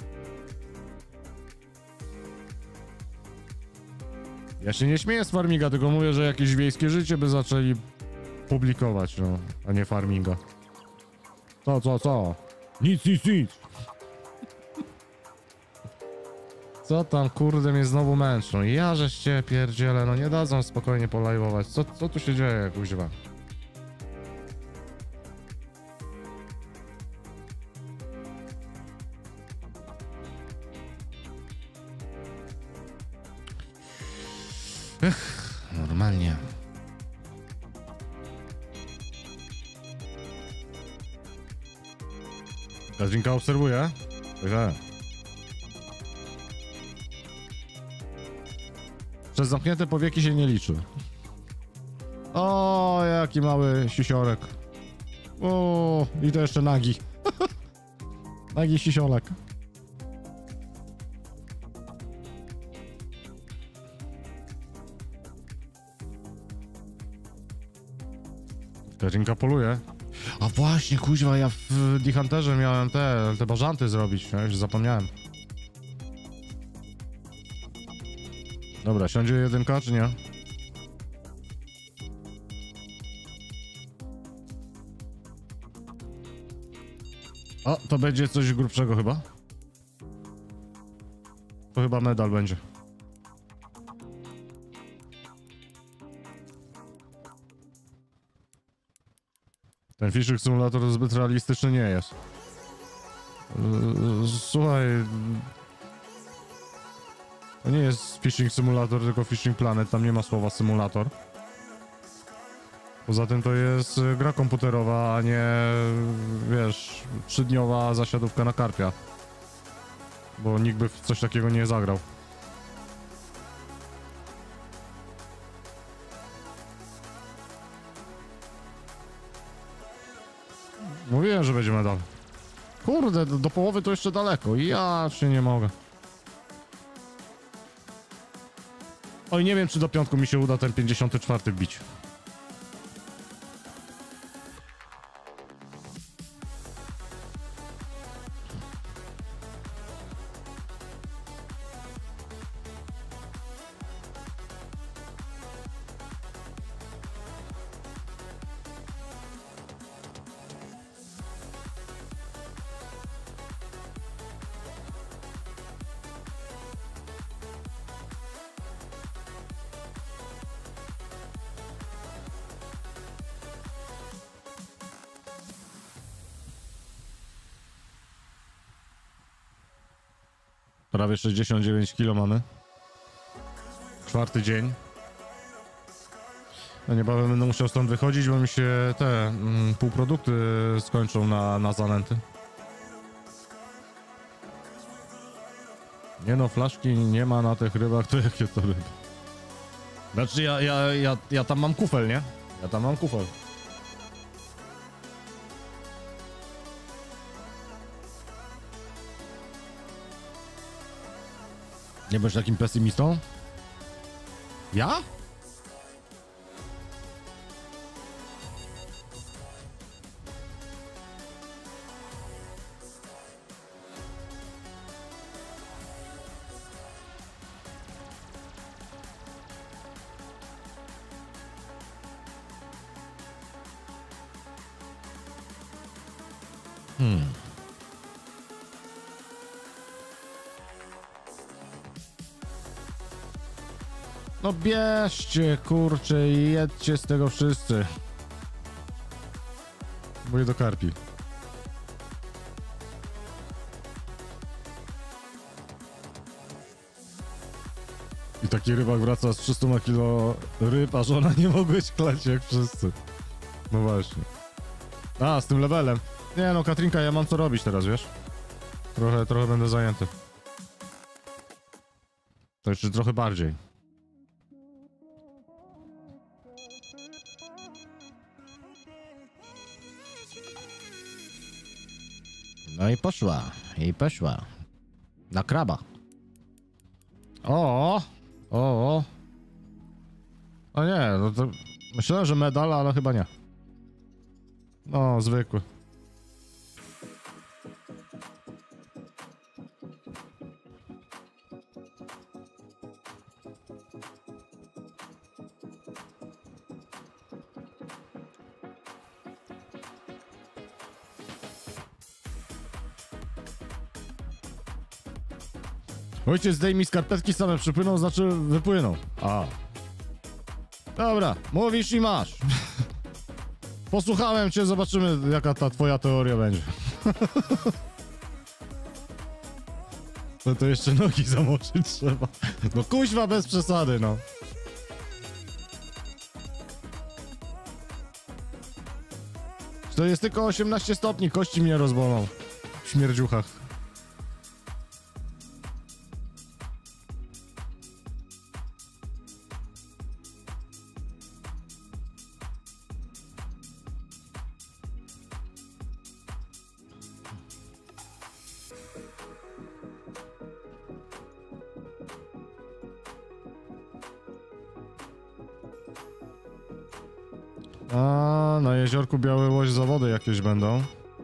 Ja się nie śmieję z farminga, tylko mówię, że jakieś wiejskie życie by zaczęli publikować, no, a nie farminga. Co, co, co? Nic, nic, nic! Co tam, kurde, mnie znowu męczą? Ja żeś cię pierdzielę, no nie dadzą spokojnie polajwować. Co, co tu się dzieje, kuźwa? Ech, normalnie. Kadzinka obserwuje? Źle. Przez zamknięte powieki się nie liczy. O, jaki mały sisiorek. O, i to jeszcze nagi. Nagi sisiolek. Kadzinka poluje. A właśnie, kuźwa, ja w The Hunterze miałem te, te bażanty zrobić, ja już zapomniałem. Dobra, siądzie jedynka, czy nie? O, to będzie coś grubszego chyba. To chyba medal będzie. Ten Fishing Simulator zbyt realistyczny nie jest. Słuchaj... To nie jest Fishing Simulator, tylko Fishing Planet, tam nie ma słowa symulator. Poza tym to jest gra komputerowa, a nie, wiesz, trzydniowa zasiadówka na karpia. Bo nikt by w coś takiego nie zagrał. Mówiłem, że będzie medal. Kurde, do, do połowy to jeszcze daleko. Ja się nie mogę. Oj, nie wiem, czy do piątku mi się uda ten pięćdziesiąty czwarty wbić. Prawie sześćdziesiąt dziewięć kilo mamy. Czwarty dzień. No niebawem będę musiał stąd wychodzić, bo mi się te mm, półprodukty skończą na, na zanęty. Nie no, flaszki nie ma na tych rybach, to jakie to ryby? Znaczy ja, ja, ja, ja tam mam kufel, nie? Ja tam mam kufel. Nie będziesz takim pesymistą? Ja? Hmm. No bierzcie, kurczę, i jedźcie z tego wszyscy. Mówię do karpi. I taki rybak wraca z trzysta kilo ryb, a żona nie mogłeś klać jak wszyscy. No właśnie. A, z tym levelem. Nie no, Katrinka, ja mam co robić teraz, wiesz? Trochę, trochę będę zajęty. To jeszcze trochę bardziej. No i poszła, i poszła. Na kraba. O, o, o. O nie, no to... Myślałem, że medal, ale chyba nie. No, zwykły. Ojciec, zdejmij skarpetki, same przypłyną, znaczy wypłyną. A. Dobra, mówisz i masz. Posłuchałem cię, zobaczymy jaka ta twoja teoria będzie. No to jeszcze nogi zamoczyć trzeba. No kuźwa, bez przesady, no. To jest tylko osiemnaście stopni, kości mnie rozbolą. W śmierdziuchach. A, na jeziorku Białe Łoś zawody jakieś będą.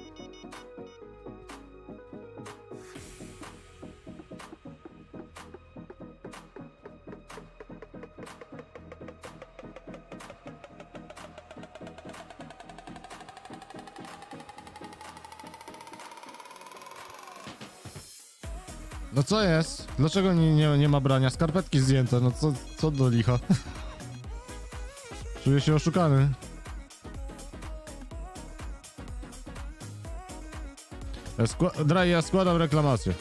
No co jest? Dlaczego nie, nie, nie ma brania? Skarpetki zdjęte, no co, co do licha? Czuję się oszukany. Ja skła- Draj, ja składam reklamację.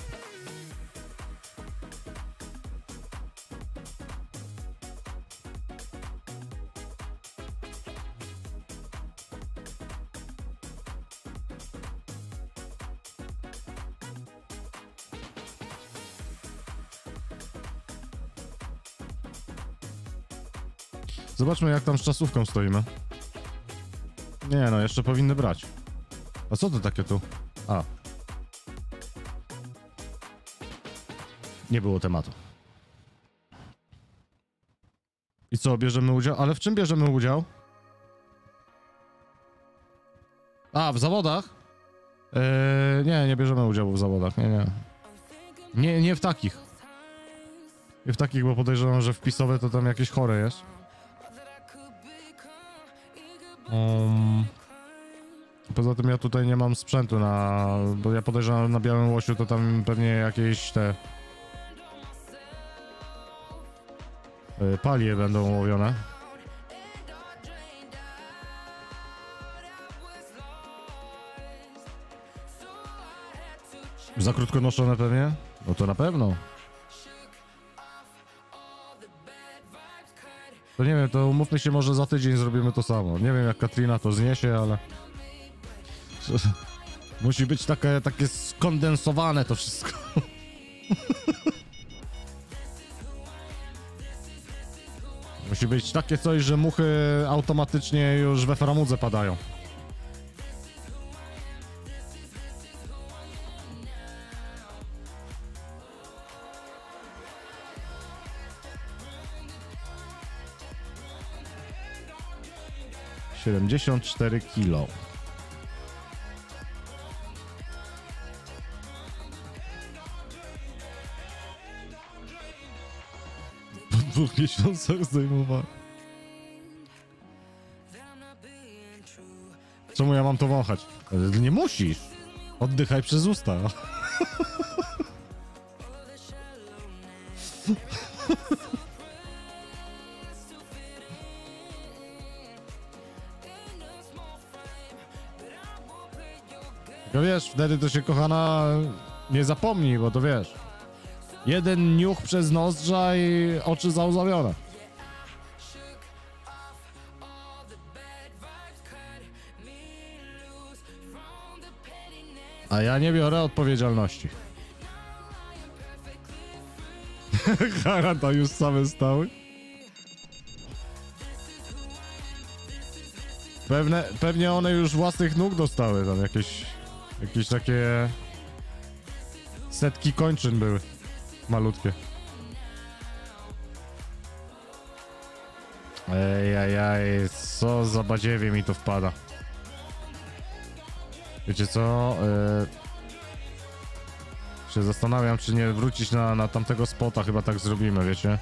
Zobaczmy, jak tam z czasówką stoimy. Nie no, jeszcze powinny brać. A co to takie tu? A. Nie było tematu. I co, bierzemy udział? Ale w czym bierzemy udział? A, w zawodach? Eee, nie, nie bierzemy udziału w zawodach, nie, nie. Nie, nie w takich. Nie w takich, bo podejrzewam, że wpisowe to tam jakieś chore jest. Um, poza tym ja tutaj nie mam sprzętu na... Bo ja podejrzewam, na Białym Łosiu to tam pewnie jakieś te... Yy, palie będą łowione. Za krótko noszone pewnie? No to na pewno. To nie wiem, to umówmy się, może za tydzień zrobimy to samo. Nie wiem, jak Katrina to zniesie, ale... Musi być takie, takie skondensowane to wszystko. Musi być takie coś, że muchy automatycznie już we framudze padają. siedemdziesiąt cztery kilo. Po dwóch miesiącach zdejmowałem. Czemu ja mam to wąchać? Nie musisz. Oddychaj przez usta. No wiesz, wtedy to się, kochana, nie zapomnij, bo to wiesz. Jeden niuch przez nozdrza i oczy załzawione. A ja nie biorę odpowiedzialności. Haranta już same stały. Pewne, pewnie one już własnych nóg dostały, tam jakieś, jakieś takie setki kończyn były, malutkie. Ej, ej, ej, co za badziewie mi to wpada. Wiecie co? Yy, się zastanawiam, czy nie wrócić na, na tamtego spota, chyba tak zrobimy, wiecie?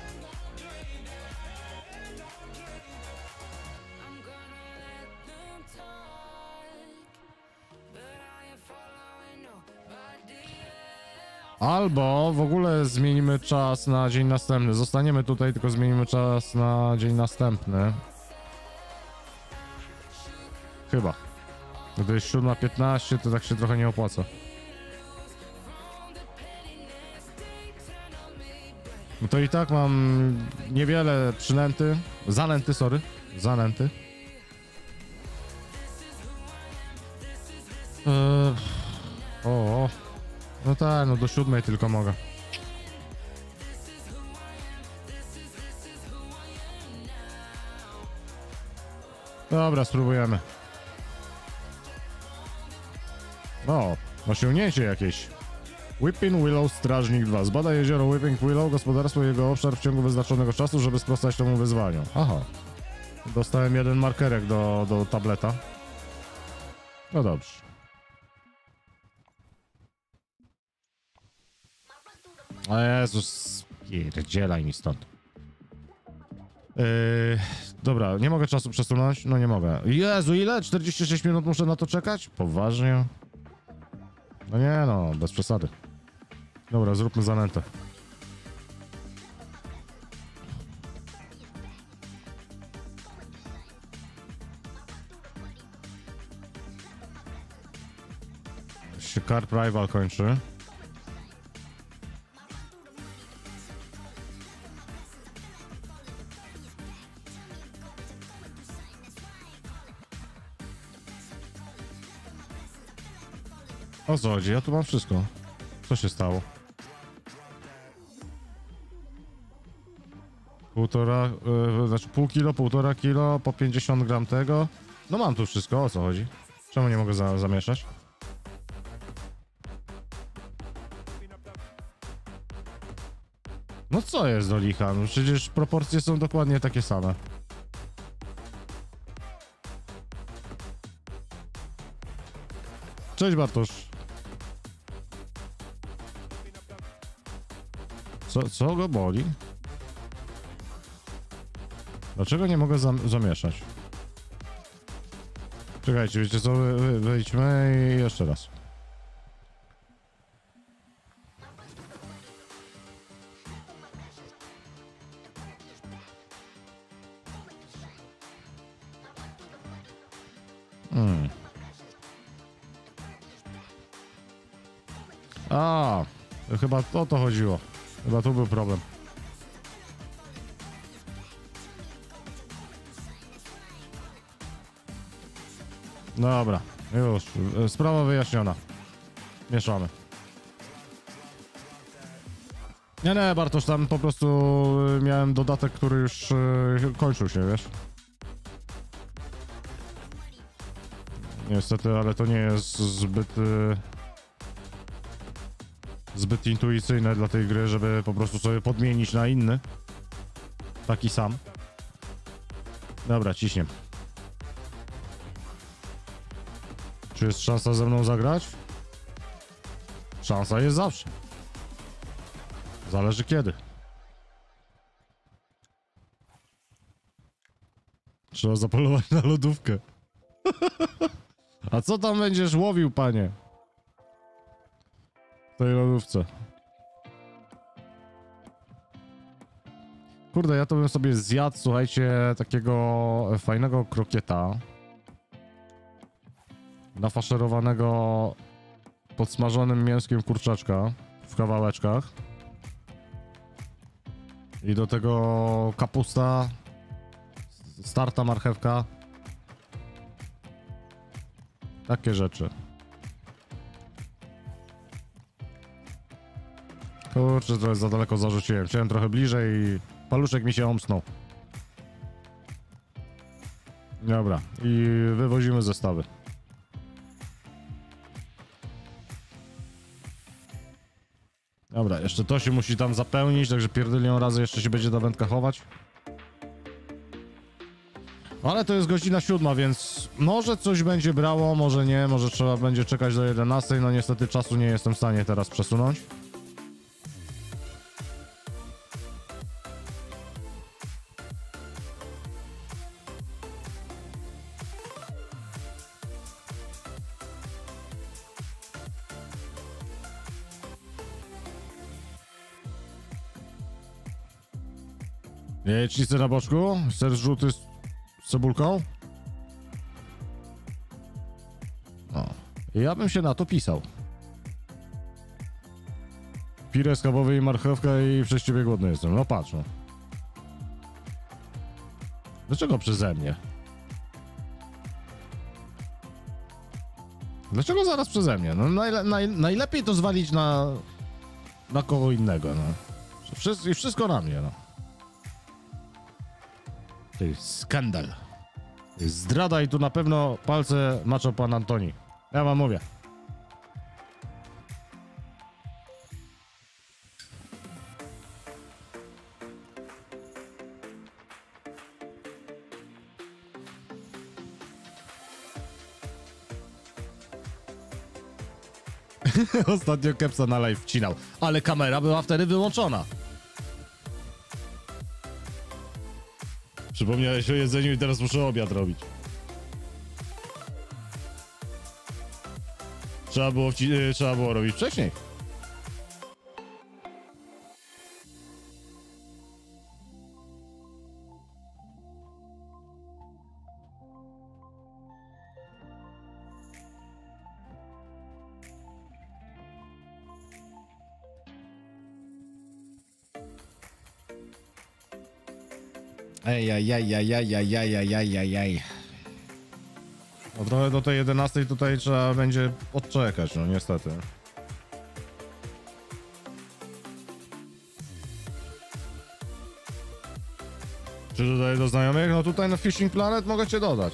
Albo w ogóle zmienimy czas na dzień następny. Zostaniemy tutaj, tylko zmienimy czas na dzień następny. Chyba. Gdy jest siódma piętnaście, to tak się trochę nie opłaca. No to i tak mam niewiele przynęty. Zanęty, sorry. Zanęty. Eee, o, no tak, no do siódmej tylko mogę. Dobra, spróbujemy. O, osiągnięcie jakieś. Whipping Willow Strażnik dwa. Zbada jezioro Whipping Willow, gospodarstwo i jego obszar w ciągu wyznaczonego czasu, żeby sprostać temu wyzwaniu. Aha. Dostałem jeden markerek do, do tableta. No dobrze. O Jezus, pierdzielaj mi stąd. Yy, dobra, nie mogę czasu przesunąć? No nie mogę. Jezu, ile? czterdzieści sześć minut muszę na to czekać? Poważnie? No nie no, bez przesady. Dobra, zróbmy zanętę. Się Carp Rival kończy. O co chodzi? Ja tu mam wszystko. Co się stało? Półtora, yy, znaczy pół kilo, półtora kilo, po pięćdziesiąt gram tego. No mam tu wszystko, o co chodzi? Czemu nie mogę za zamieszać? No co jest do licha? No przecież proporcje są dokładnie takie same. Cześć Bartosz. Co, co go boli? Dlaczego nie mogę zam zamieszać? Czekajcie, wiecie co? Wy, wy, wyjdźmy i jeszcze raz. Hmm. A, Chyba o to chodziło. Chyba tu był problem. Dobra, już. Sprawa wyjaśniona. Mieszamy. Nie, nie, Bartosz, tam po prostu miałem dodatek, który już yy, kończył się, wiesz? Niestety, ale to nie jest zbyt... Yy, zbyt intuicyjne dla tej gry, żeby po prostu sobie podmienić na inny. Taki sam. Dobra, ciśniem. Czy jest szansa ze mną zagrać? Szansa jest zawsze. Zależy kiedy. Trzeba zapolować na lodówkę. A co tam będziesz łowił, panie? W tej lodówce. Kurde, ja to bym sobie zjadł, słuchajcie, takiego fajnego krokieta. Nafaszerowanego podsmażonym mięskiem kurczaczka w kawałeczkach. I do tego kapusta, starta marchewka. Takie rzeczy. Kurczę, trochę za daleko zarzuciłem. Chciałem trochę bliżej i paluszek mi się omsnął. Dobra, i wywozimy zestawy. Dobra, jeszcze to się musi tam zapełnić, także pierdylią razy jeszcze się będzie ta wędka chować. Ale to jest godzina siódma, więc może coś będzie brało, może nie, może trzeba będzie czekać do jedenastej. No niestety czasu nie jestem w stanie teraz przesunąć. Jajecznicę na boczku, ser żółty z cebulką. O, ja bym się na to pisał. Pire schabowy i marchewka i przez ciebie głodny jestem. No patrz, no. Dlaczego przeze mnie? Dlaczego zaraz przeze mnie? No najle naj najlepiej to zwalić na... na kogo innego, no. Wszystko, i wszystko na mnie, no. To jest skandal. To jest zdrada i tu na pewno palce maczał pan Antoni. Ja wam mówię. Ostatnio Kepsa na live wcinał, ale kamera była wtedy wyłączona. Przypomniałeś o jedzeniu i teraz muszę obiad robić. Trzeba było, wci- yy, trzeba było robić wcześniej. Ej, ej, ej, ej, ej, ej, ej, ej, ej, ej, ej. No trochę do tej jedenastej tutaj trzeba będzie odczekać, no niestety. Czy dodaję do znajomych? No tutaj na Fishing Planet mogę cię dodać.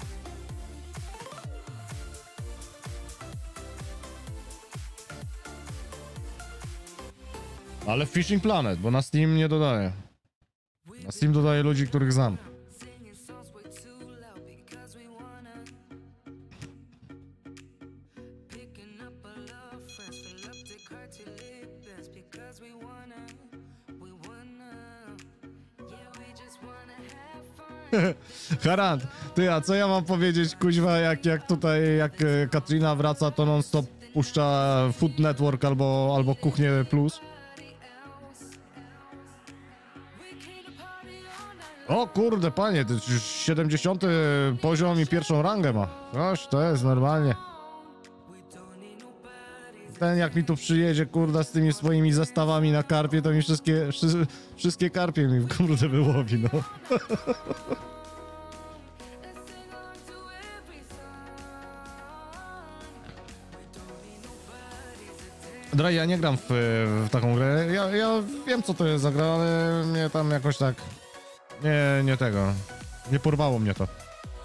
Ale Fishing Planet, bo na Steam nie dodaję. Na Steam dodaję ludzi, których znam. Harant, ty, a co ja mam powiedzieć, kuźwa, jak, jak tutaj, jak Katrina wraca, to non stop puszcza Food Network albo, albo Kuchnię Plus? O kurde, panie, to już siedemdziesiąty poziom i pierwszą rangę ma. Oś, to jest normalnie. ten jak mi tu przyjedzie, kurda, z tymi swoimi zestawami na karpie, to mi wszystkie, wszy, wszystkie karpie mi, kurde, wyłowi, no. Draj, ja nie gram w, w taką grę. Ja, ja wiem, co to jest za gra, ale mnie tam jakoś tak... Nie, nie tego. Nie porwało mnie to.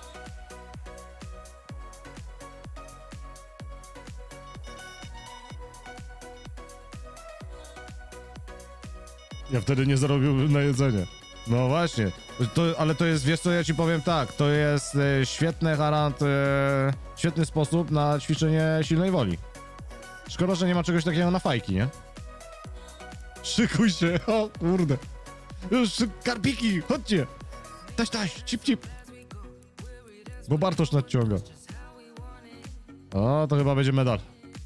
Ja wtedy nie zarobiłbym na jedzenie. No właśnie. To, ale to jest, wiesz co, ja ci powiem tak, to jest e, świetny harant, e, świetny sposób na ćwiczenie silnej woli. Szkoda, że nie ma czegoś takiego na fajki, nie? Szykuj się, o kurde. Już karpiki, chodźcie. Taś, taś, cip, cip. Bo Bartosz nadciąga. O, to chyba będzie medal.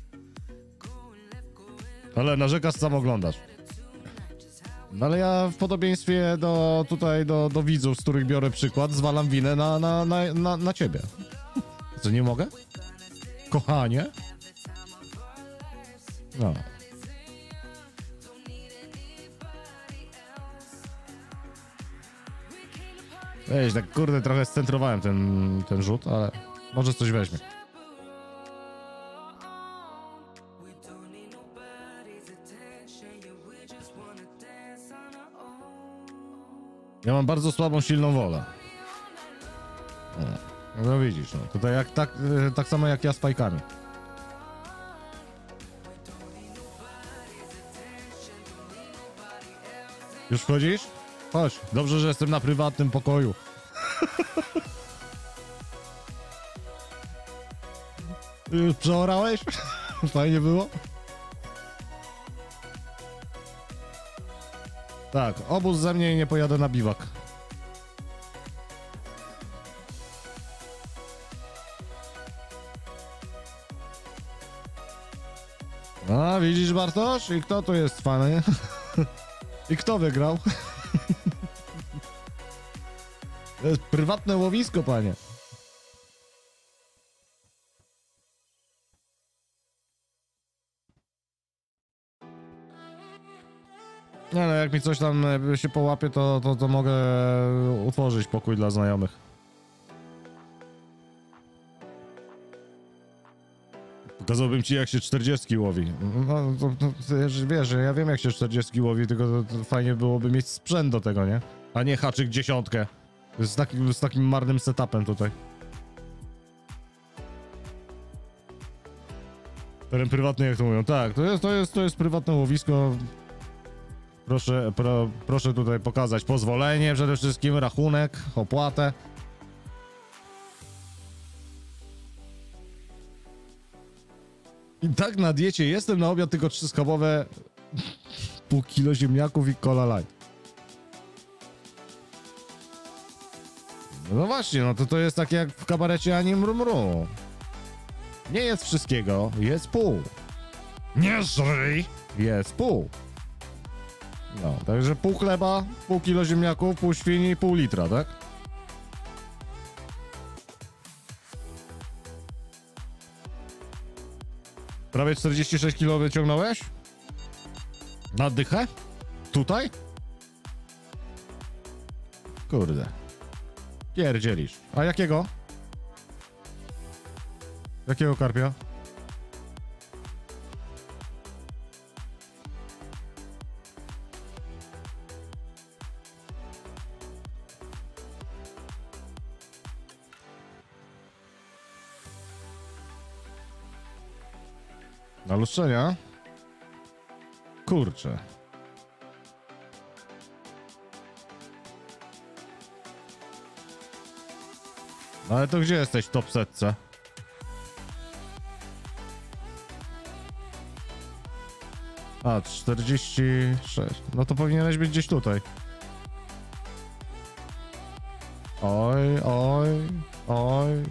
Ale narzekasz, sam oglądasz. No ale ja w podobieństwie do tutaj, do, do widzów, z których biorę przykład, zwalam winę na, na, na, na, na ciebie. Co, nie mogę? Kochanie? No. Weź, tak kurde, trochę scentrowałem ten, ten rzut, ale może coś weźmie. Ja mam bardzo słabą, silną wolę. No, no widzisz, no. Tutaj jak, tak, tak samo jak ja z fajkami. Już wchodzisz? Chodź. Dobrze, że jestem na prywatnym pokoju. Już przeorałeś? Fajnie było? Tak, obóz ze mnie i nie pojadę na biwak. A, widzisz, Bartosz? I kto tu jest fany? I kto wygrał? To jest prywatne łowisko, panie. Nie no, jak mi coś tam się połapie, to, to, to mogę utworzyć pokój dla znajomych. Pokazałbym ci, jak się czterdziestki łowi. No, to, to, to, wiesz, ja wiem, jak się czterdziestki łowi, tylko to, to fajnie byłoby mieć sprzęt do tego, nie? A nie haczyk dziesiątkę. Z takim, z takim marnym setupem tutaj. Teren prywatny, jak to mówią. Tak, to jest, to jest, to jest prywatne łowisko. Proszę, pro, proszę tutaj pokazać pozwolenie, przede wszystkim rachunek, opłatę. I tak na diecie jestem, na obiad tylko trzy schabowe, pół kilo ziemniaków i cola light. No właśnie, no to to jest tak jak w kabarecie Ani Mrumru. Nie jest wszystkiego, jest pół. Nie żryj! Jest pół. No, także pół chleba, pół kilo ziemniaków, pół świni, pół litra, tak? Prawie czterdzieści sześć kilo wyciągnąłeś? Na dychę? Tutaj? Kurde. Pierdzielisz. A jakiego? Jakiego karpia? Na lustrzenia? Kurczę. No ale to gdzie jesteś w top setce? A, czterdzieści sześć. No to powinieneś być gdzieś tutaj. Oj, oj, oj.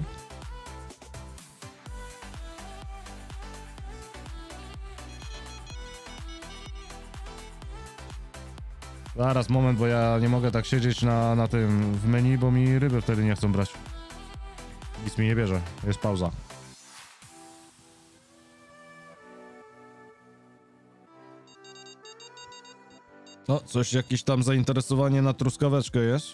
Zaraz, moment, bo ja nie mogę tak siedzieć na, na tym w menu, bo mi ryby wtedy nie chcą brać. Nic mi nie bierze, jest pauza. No, coś, jakieś tam zainteresowanie na truskaweczkę jest.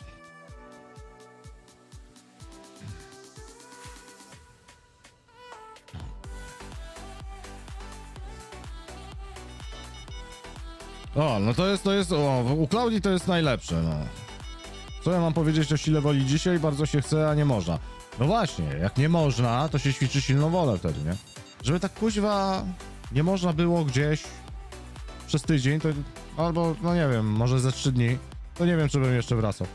O, no to jest, to jest, o, u Klaudii to jest najlepsze, no. Co ja mam powiedzieć o sile woli dzisiaj? Bardzo się chce, a nie można. No właśnie, jak nie można, to się ćwiczy silną wolę wtedy, nie? Żeby tak kuźwa nie można było gdzieś przez tydzień, to albo, no nie wiem, może ze trzy dni, to nie wiem, czy bym jeszcze wracał.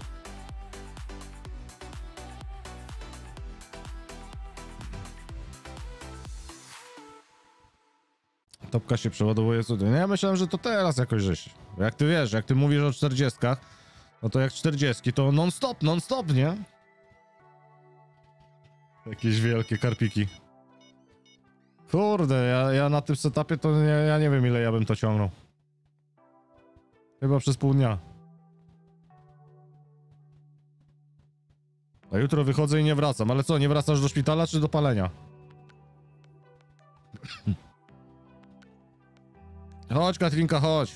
Topka się przeładowuje cudy. No ja myślałem, że to teraz jakoś żeś. Jak ty wiesz, jak ty mówisz o czterdziestkach, no to jak czterdziestki to non stop, non stop, nie? Jakieś wielkie karpiki. Kurde, ja, ja na tym setupie to ja, ja nie wiem, ile ja bym to ciągnął. Chyba przez pół dnia. A jutro wychodzę i nie wracam. Ale co, nie wracasz do szpitala czy do palenia? Chodź, Katrinka, chodź.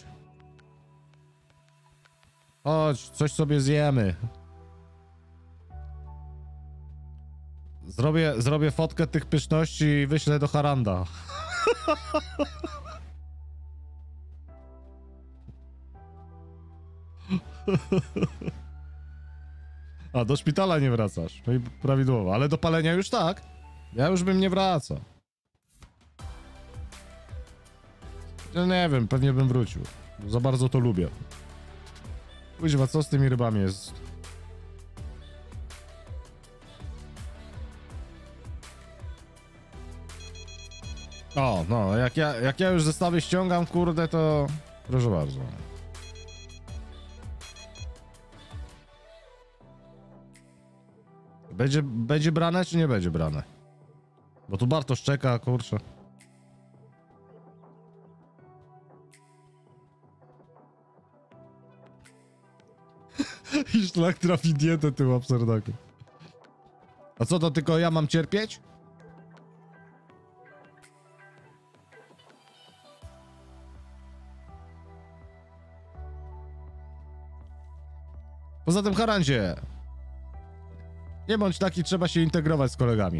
Chodź, coś sobie zjemy. Zrobię, zrobię fotkę tych pyszności i wyślę do Haranda. A, do szpitala nie wracasz. No i prawidłowo, ale do palenia już tak. Ja już bym nie wracał. Ja nie wiem, pewnie bym wrócił. Za bardzo to lubię. Kuźwa, co z tymi rybami jest? O, no, jak ja, jak ja już zestawy ściągam, kurde, to proszę bardzo. Będzie, będzie brane, czy nie będzie brane? Bo tu Bartosz czeka, kurczę. I szlak trafi dietę tym absurdakiem. A co, to tylko ja mam cierpieć? Poza tym, Harandzie, nie bądź taki, trzeba się integrować z kolegami.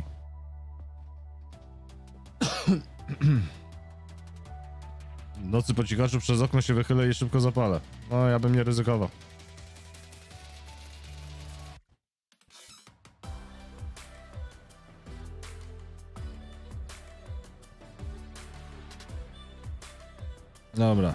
W nocy po cichaczu przez okno się wychylę i szybko zapalę. No, ja bym nie ryzykował. Dobra.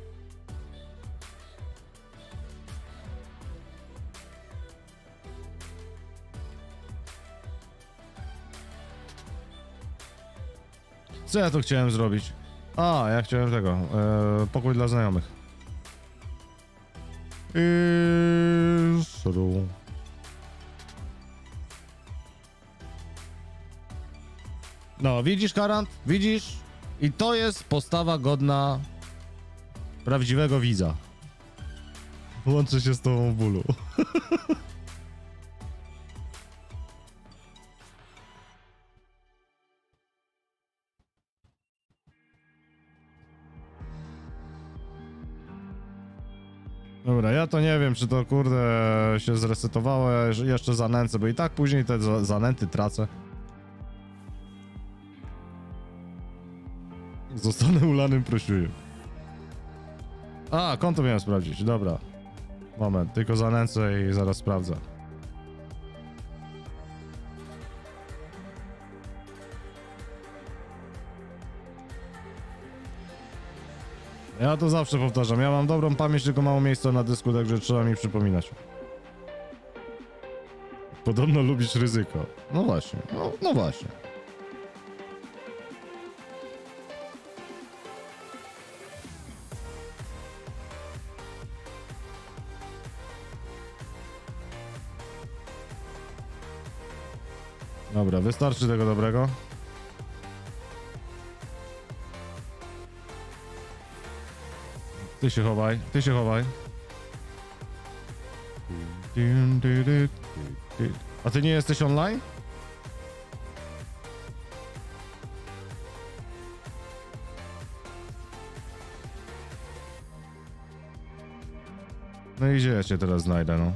Co ja tu chciałem zrobić? A, ja chciałem tego. E, pokój dla znajomych. I... Sru. No, widzisz, Karant? Widzisz? I to jest postawa godna prawdziwego widza. Łączę się z tobą w bólu. Dobra, ja to nie wiem, czy to kurde się zresetowało, jeszcze zanęcę, bo i tak później te za zanęty tracę. Zostanę ulanym prosiujem. A, konto miałem sprawdzić, dobra. Moment, tylko zanęcę i zaraz sprawdzę. Ja to zawsze powtarzam, ja mam dobrą pamięć, tylko mało miejsca na dysku, także trzeba mi przypominać. Podobno lubisz ryzyko. No właśnie, no, no właśnie. Dobra, wystarczy tego dobrego. Ty się chowaj, ty się chowaj. A ty nie jesteś online? No i gdzie ja cię teraz znajdę, no?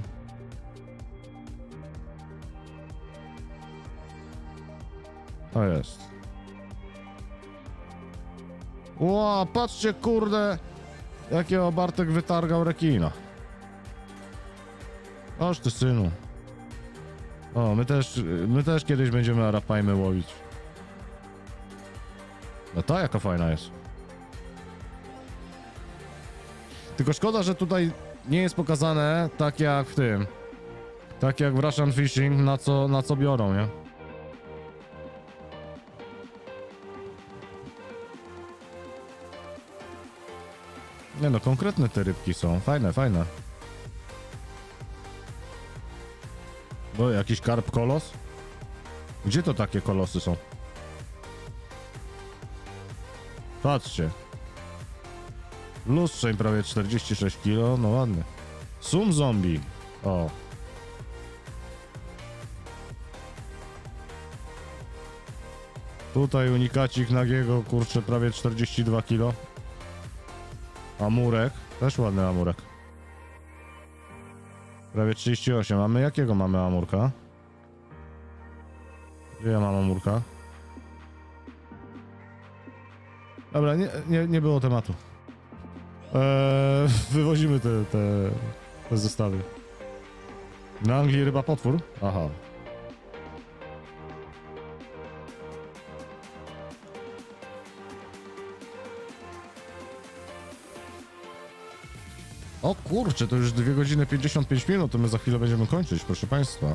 To jest. Ła, patrzcie, kurde, jakiego Bartek wytargał rekina. Oż ty, synu. O, my też, my też kiedyś będziemy arapajmy łowić. No ta jaka fajna jest. Tylko szkoda, że tutaj nie jest pokazane tak jak w tym. Tak jak w Russian Fishing, na co, na co biorą, nie? Nie no, konkretne te rybki są. Fajne, fajne. No, jakiś karp kolos? Gdzie to takie kolosy są? Patrzcie. Lustrzeń prawie czterdzieści sześć kilo, no ładny. Sum zombie. O. Tutaj unikacik nagiego, kurczę, prawie czterdzieści dwa kilo. Amurek, też ładny amurek. Prawie trzydzieści osiem. A my jakiego mamy amurka? Gdzie ja mam amurka? Dobra, nie, nie, nie było tematu. Eee, wywozimy te, te, te zestawy. Na Anglii ryba potwór? Aha. O kurczę, to już dwie godziny pięćdziesiąt pięć minut, to my za chwilę będziemy kończyć, proszę państwa.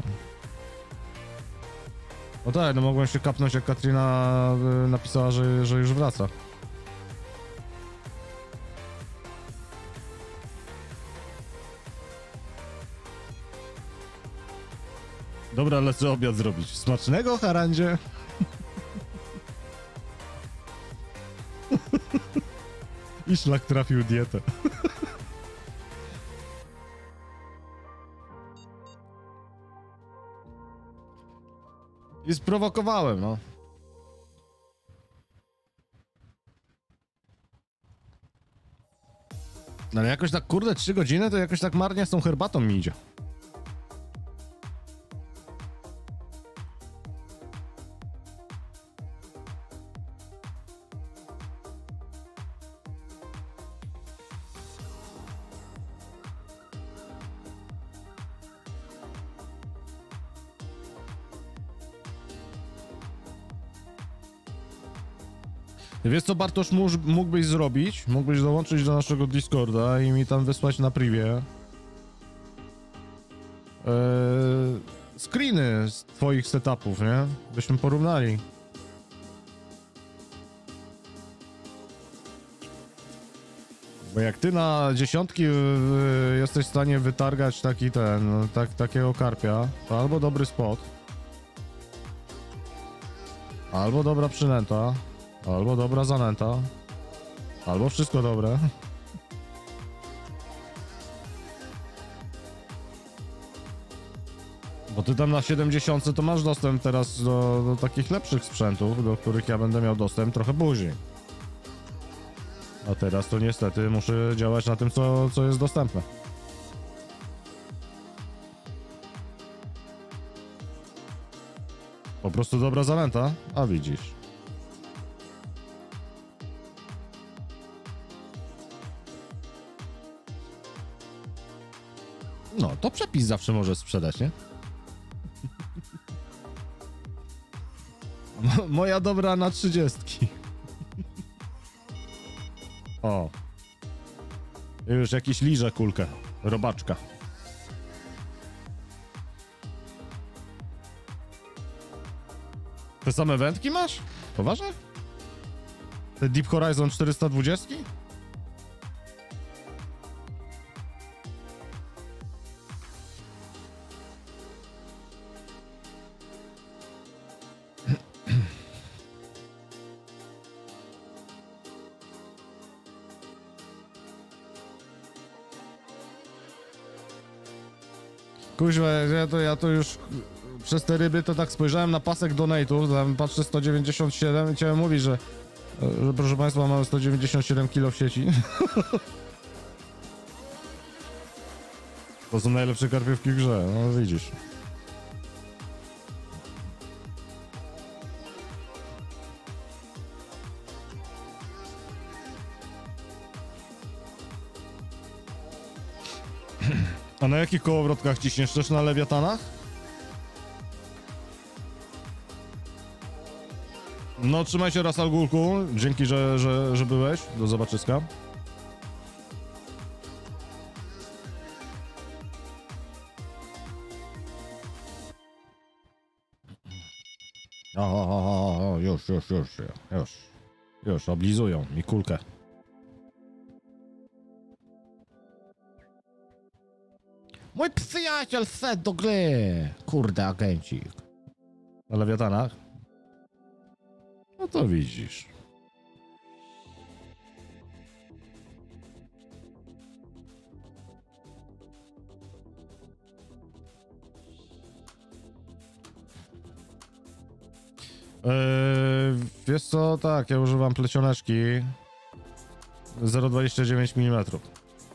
No tak, no mogłem się kapnąć, jak Katrina y, napisała, że, że już wraca. Dobra, lecę obiad zrobić. Smacznego, harandzie! I szlak trafił dietę. I sprowokowałem, no. No ale jakoś tak, kurde, trzy godziny to jakoś tak marnie z tą herbatą mi idzie. Wiesz co, Bartosz, mógłbyś zrobić? Mógłbyś dołączyć do naszego Discorda i mi tam wysłać na privie eee, screeny z twoich setupów, nie? Byśmy porównali. Bo jak ty na dziesiątki y, jesteś w stanie wytargać taki ten, tak, takiego karpia, to albo dobry spot, albo dobra przynęta, albo dobra zanęta, albo wszystko dobre. Bo ty tam na siedemdziesiątce to masz dostęp teraz do, do takich lepszych sprzętów, do których ja będę miał dostęp trochę później. A teraz to niestety muszę działać na tym, co, co jest dostępne. Po prostu dobra zanęta, a widzisz. No, to przepis zawsze może sprzedać, nie? Moja dobra na trzydziestki. O. Już jakiś liże kulkę. Robaczka. Te same wędki masz? Poważnie? Te Deep Horizon czterysta dwadzieścia? Kuźwa, ja to, ja to już przez te ryby to tak spojrzałem na pasek donate'ów, tam patrzę sto dziewięćdziesiąt siedem i chciałem mówić, że, że proszę państwa, mamy sto dziewięćdziesiąt siedem kilo w sieci. To są najlepsze karpiówki w grze, no widzisz. A na jakich kołowrotkach ciśniesz? Też na lewiatanach? No trzymaj się raz, Algulku. Dzięki, że, że, że byłeś. Do zobaczyska. O, o, o, o, już, już, już, już. Już, oblizują mi kulkę. Mój przyjaciel wszedł do gry. Kurde, agencik. Na lewiatanach? No to widzisz. Eee, wiesz co, tak, ja używam plecioneczki zero przecinek dwadzieścia dziewięć milimetrów.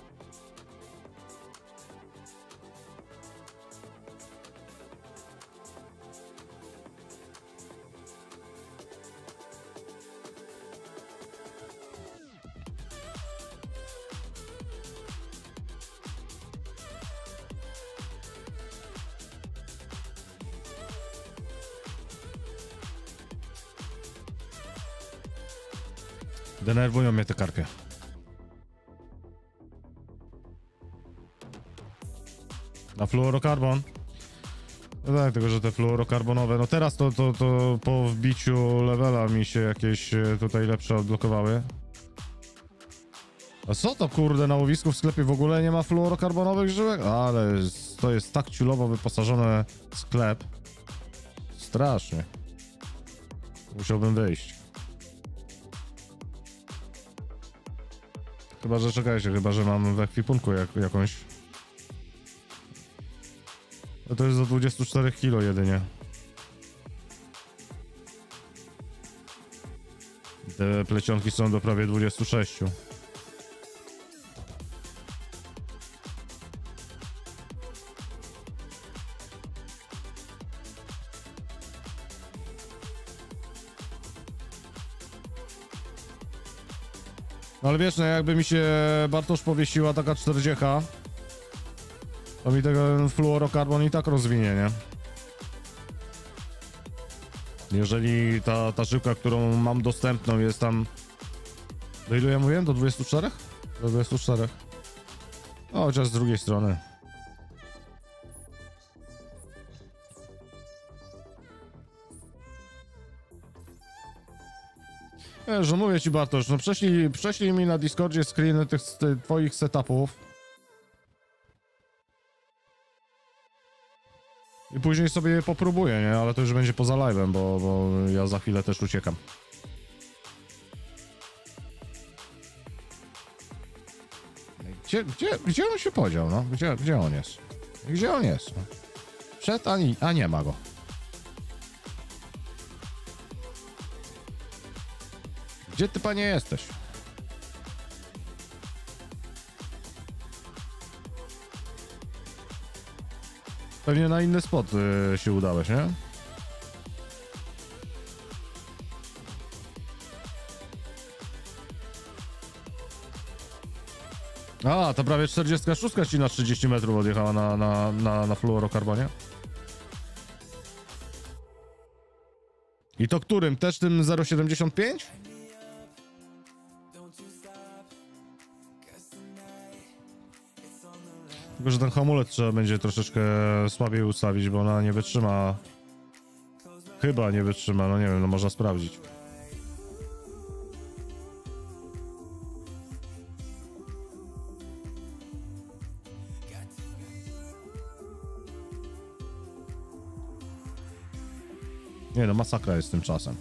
Denerwują mnie te karpie. Na fluorokarbon? No tak, tylko że te fluorokarbonowe, no teraz to, to, to po wbiciu levela mi się jakieś tutaj lepsze odblokowały. A co to kurde, na łowisku w sklepie w ogóle nie ma fluorokarbonowych żyłek? Ale to jest tak ciulowo wyposażony sklep. Strasznie. Musiałbym wyjść. Chyba, że czekajcie, chyba, że mam w ekwipunku jak, jakąś. No to jest do dwudziestu czterech kilo jedynie. Te plecionki są do prawie dwudziestu sześciu. No ale wiesz, no jakby mi się Bartosz powiesiła taka czterdziecha, to mi tego fluorokarbon i tak rozwinie, nie? Jeżeli ta, ta żyłka, którą mam dostępną jest tam... Do ilu ja mówiłem? Do dwudziestu czterech? Do dwudziestu czterech. No, chociaż z drugiej strony. Wiesz, że mówię ci, Bartosz, no prześlij, prześlij mi na Discordzie screeny tych, tych twoich setupów. I później sobie je popróbuję, nie? Ale to już będzie poza live'em, bo, bo ja za chwilę też uciekam. Gdzie, gdzie, gdzie on się podział, no? Gdzie, gdzie on jest? Gdzie on jest? Przed, a, ni, a nie ma go. Gdzie ty, panie, jesteś? Pewnie na inny spot y, się udałeś, nie? A, to prawie czterdziestka szóstka ci na trzydzieści metrów odjechała na, na, na, na fluorokarbonie. I to którym? Też tym zero przecinek siedemdziesiąt pięć? Tylko, że ten hamulec trzeba będzie troszeczkę słabiej ustawić, bo ona nie wytrzyma. Chyba nie wytrzyma, no nie wiem, no można sprawdzić. Nie no, masakra jest z tym czasem.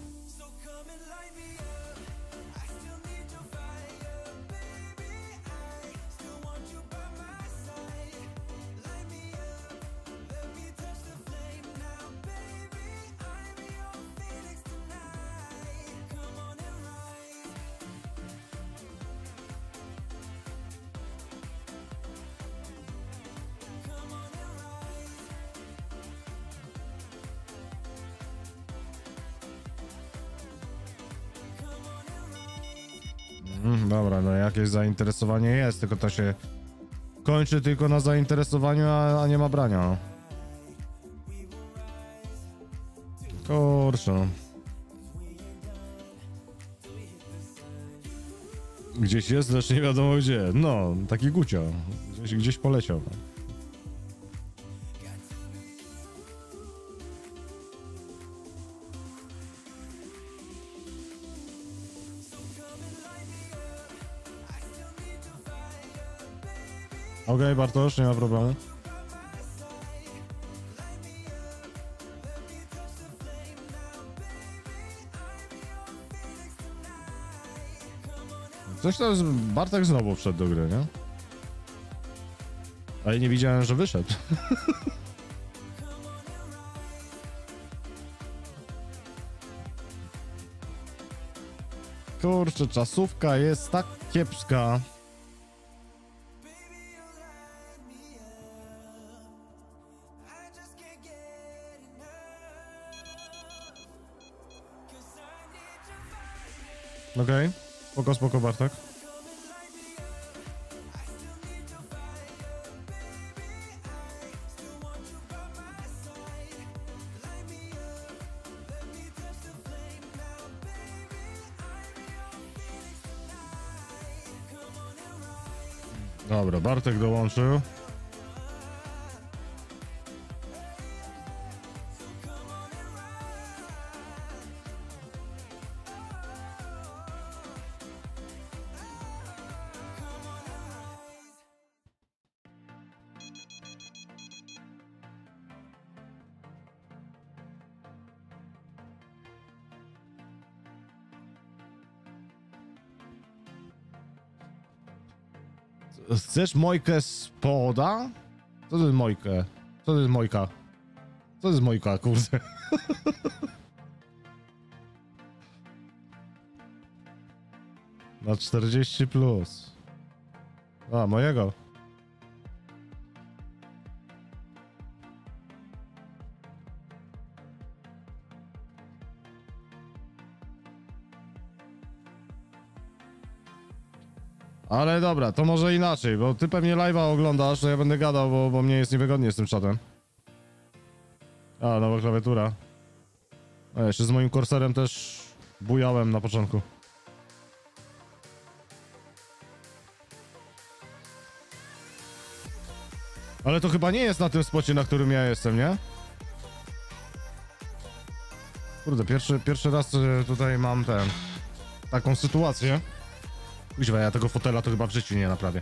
Mm, dobra, no jakieś zainteresowanie jest, tylko to się kończy tylko na zainteresowaniu, a, a nie ma brania, no. Kurczę, no. Gdzieś jest, lecz nie wiadomo gdzie. No, taki gucio. Gdzieś, gdzieś poleciał. Okej, okay, Bartosz, nie ma problemu. Coś to jest... Bartek znowu wszedł do gry, nie? Ale nie widziałem, że wyszedł. Kurczę, czasówka jest tak kiepska. Okej, okay. Spoko, spoko, Bartek. Dobra, Bartek dołączył. Chcesz mojkę spoda? Co to jest mojkę? Co to jest mojka? Co to jest mojka, kurde? Na czterdzieści plus. A, mojego. Ale dobra, to może inaczej, bo ty pewnie live'a oglądasz, to ja będę gadał, bo, bo mnie jest niewygodnie z tym czatem. A, nowa klawiatura. A, jeszcze z moim Corsairem też bujałem na początku. Ale to chyba nie jest na tym spocie, na którym ja jestem, nie? Kurde, pierwszy, pierwszy raz tutaj mam ten... taką sytuację. Kuźwa, ja tego fotela to chyba w życiu nie naprawię.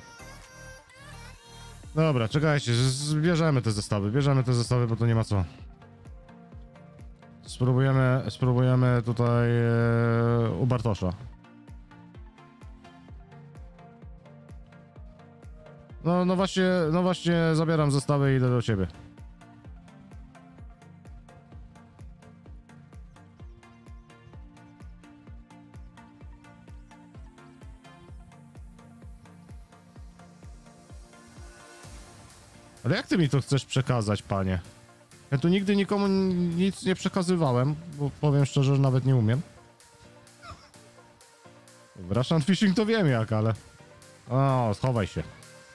Dobra, czekajcie, bierzemy te zestawy, bierzemy te zestawy, bo to nie ma co. Spróbujemy, spróbujemy tutaj e, u Bartosza. No, no właśnie, no właśnie zabieram zestawy i idę do ciebie. Ale jak ty mi to chcesz przekazać, panie? Ja tu nigdy nikomu nic nie przekazywałem, bo powiem szczerze, że nawet nie umiem. W Russian Fishing to wiem jak, ale... O, schowaj się.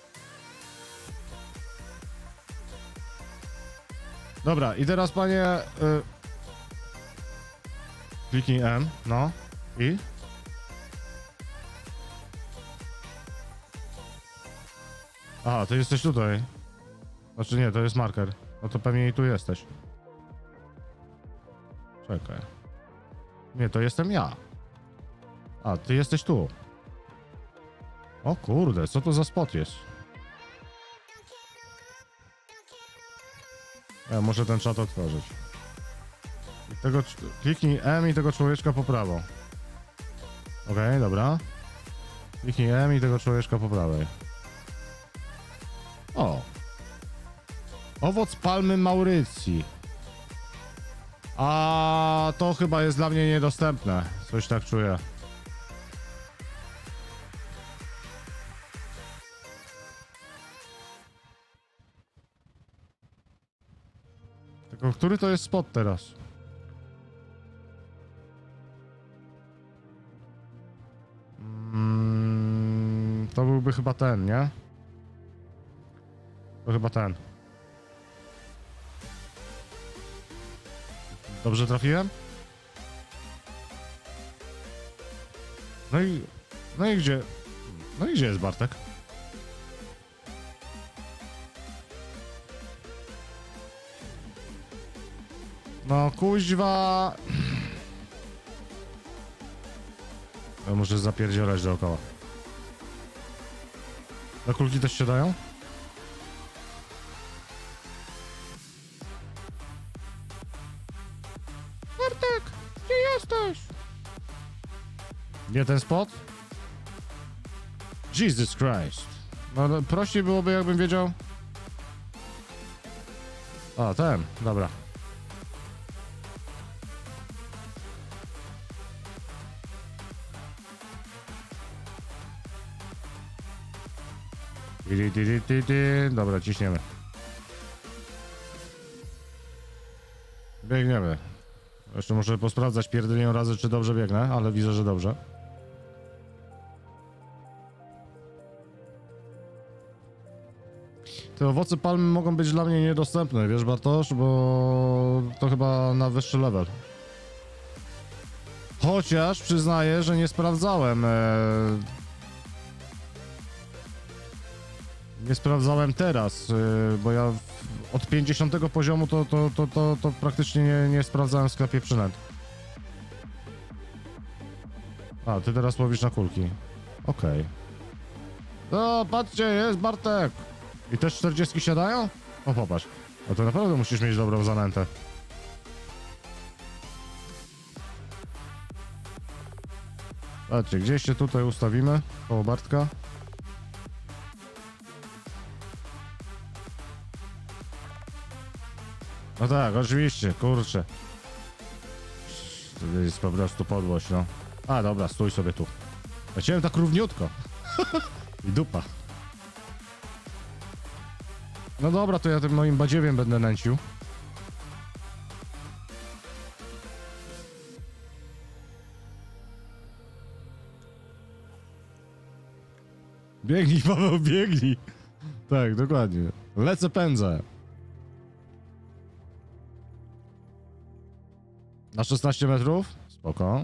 Dobra, i teraz panie... Y... Kliknij M, no. I? Aha, ty jesteś tutaj. Znaczy nie, to jest marker. No to pewnie i tu jesteś. Czekaj. Nie, to jestem ja. A, ty jesteś tu. O kurde, co to za spot jest? Ja muszę ten czat otworzyć. I tego, kliknij M i tego człowieczka po prawo. Okej, okay, dobra. Kliknij M i tego człowieczka po prawej. O. Owoc palmy Maurycji. A to chyba jest dla mnie niedostępne. Coś tak czuję. Tylko który to jest spot teraz? Mm. To byłby chyba ten, nie? To chyba ten. Dobrze trafiłem? No i... No i gdzie... No i gdzie jest Bartek? No kuźwa... Ja muszę zapierdzielać dookoła. Na kulki też się dają? Bartek, gdzie jesteś? Nie ten spot? Jesus Christ. No no, prościej byłoby, jakbym wiedział. A, ten, dobra. Ty, ty, ty, ty, ty. Dobra, ciśniemy. Biegniemy. Jeszcze muszę posprawdzać pierdylię razy, czy dobrze biegnę, ale widzę, że dobrze. Te owoce palmy mogą być dla mnie niedostępne, wiesz Bartosz, bo to chyba na wyższy level. Chociaż przyznaję, że nie sprawdzałem. E... Nie sprawdzałem teraz, e... bo ja od pięćdziesiątego poziomu to, to, to, to, to praktycznie nie, nie sprawdzałem w sklepie przynęt. A, ty teraz łowisz na kulki. Okej. Okay. O, patrzcie, jest Bartek! I też czterdziestki siadają? O, popatrz. No to naprawdę musisz mieć dobrą zanętę. Patrzcie, gdzieś się tutaj ustawimy, koło Bartka. No tak, oczywiście, kurczę. To jest po prostu podłość, no. A, dobra, stój sobie tu. Ja chciałem tak równiutko. I dupa. No dobra, to ja tym moim badziewiem będę nęcił. Biegnij, Paweł, biegnij. Tak, dokładnie. Lecę, pędzę. Na szesnaście metrów? Spoko.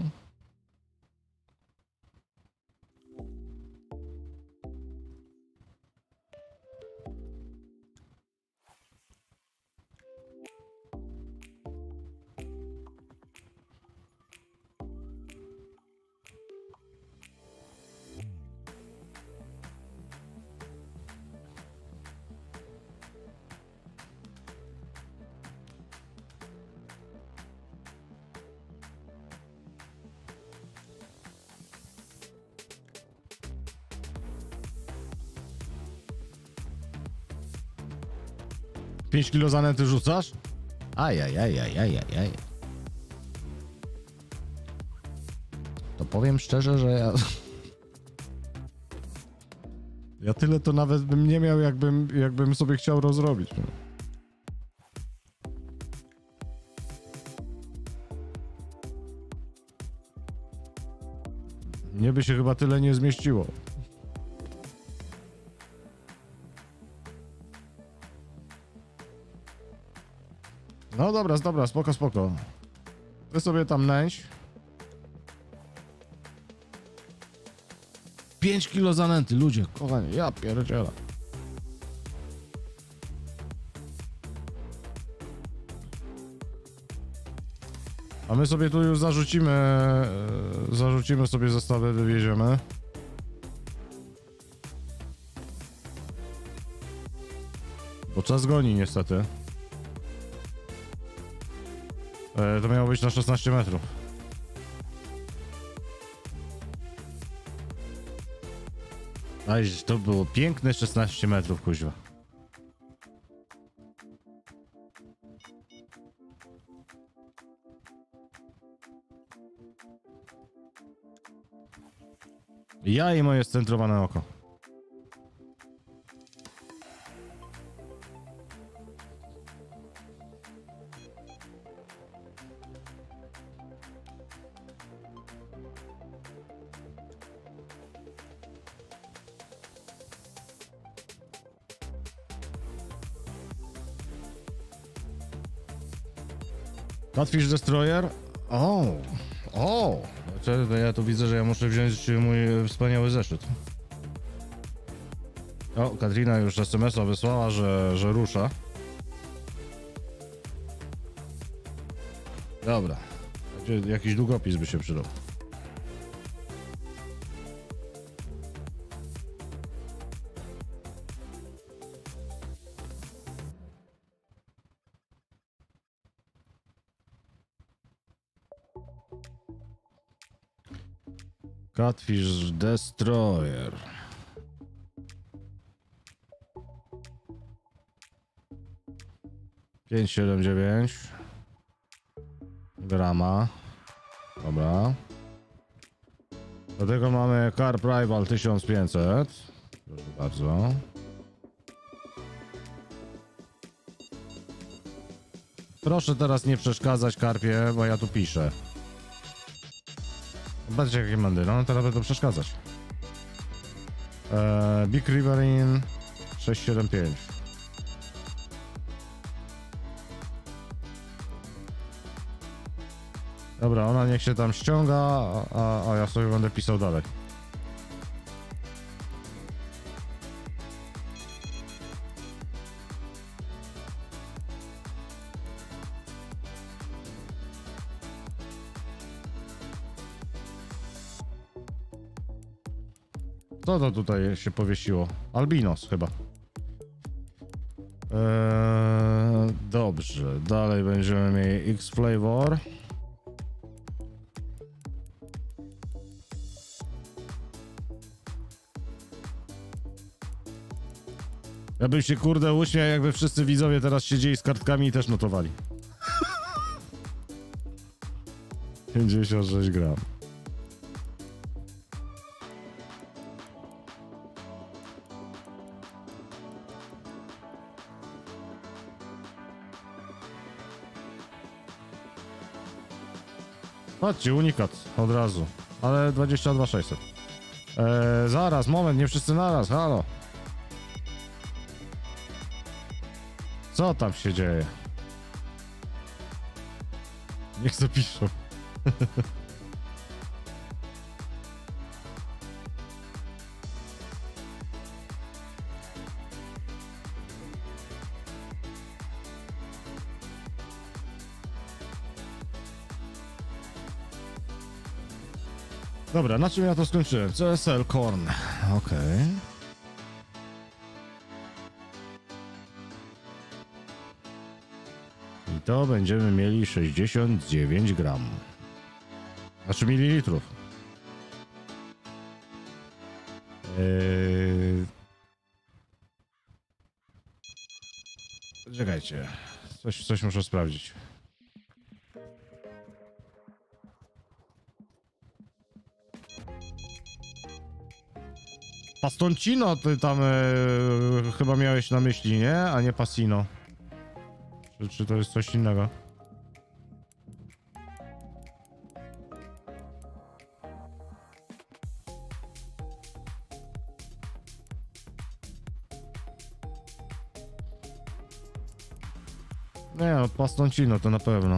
pięć kilo zanęty rzucasz? Ajajajajajajaj. To powiem szczerze, że ja... Ja tyle to nawet bym nie miał, jakbym, jakbym sobie chciał rozrobić. Mnie by się chyba tyle nie zmieściło. No dobra, dobra, spoko, spoko. Ty sobie tam nęć. pięć kilo zanęty, ludzie, kochani, ja pierdzielę. A my sobie tu już zarzucimy, e, zarzucimy sobie zestawy, wywieziemy. Bo czas goni niestety. E, to miało być na szesnaście metrów. Aj, to było piękne szesnaście metrów, kuźwa. Ja i moje scentrowane oko. Catfish Destroyer? O, o. Znaczy, ja tu widzę, że ja muszę wziąć mój wspaniały zeszyt. O, Katrina już es em es a wysłała, że, że rusza. Dobra. Jakiś długopis by się przydał. Catfish Destroyer. pięć siedem dziewięć grama. Dobra. Do tego mamy Carp Rival tysiąc pięćset. Proszę bardzo. Proszę teraz nie przeszkadzać, Karpie, bo ja tu piszę. Zobaczcie, jakie mandy. No teraz będą przeszkadzać. Eee, Big Riverin sześć siedem pięć. Dobra, ona niech się tam ściąga, a, a ja sobie będę pisał dalej. Co to tutaj się powiesiło? Albinos chyba. Eee, dobrze, dalej będziemy mieli X-Flavor. Ja bym się kurde uśmiał, jakby wszyscy widzowie teraz siedzieli z kartkami i też notowali. pięćdziesiąt sześć gram. Patrzcie, unikat od razu, ale dwadzieścia dwa sześćset. Eee, zaraz, moment, nie wszyscy naraz, halo. Co tam się dzieje? Niech zapiszą. Dobra, na czym ja to skończyłem? C S L Korn. Okej. Okay. I to będziemy mieli sześćdziesiąt dziewięć gram. Znaczy mililitrów. Eee... Czekajcie. Coś, coś muszę sprawdzić. Pastoncino ty tam e, chyba miałeś na myśli, nie? A nie Passino. Czy, czy to jest coś innego? Nie, no Pastoncino to na pewno.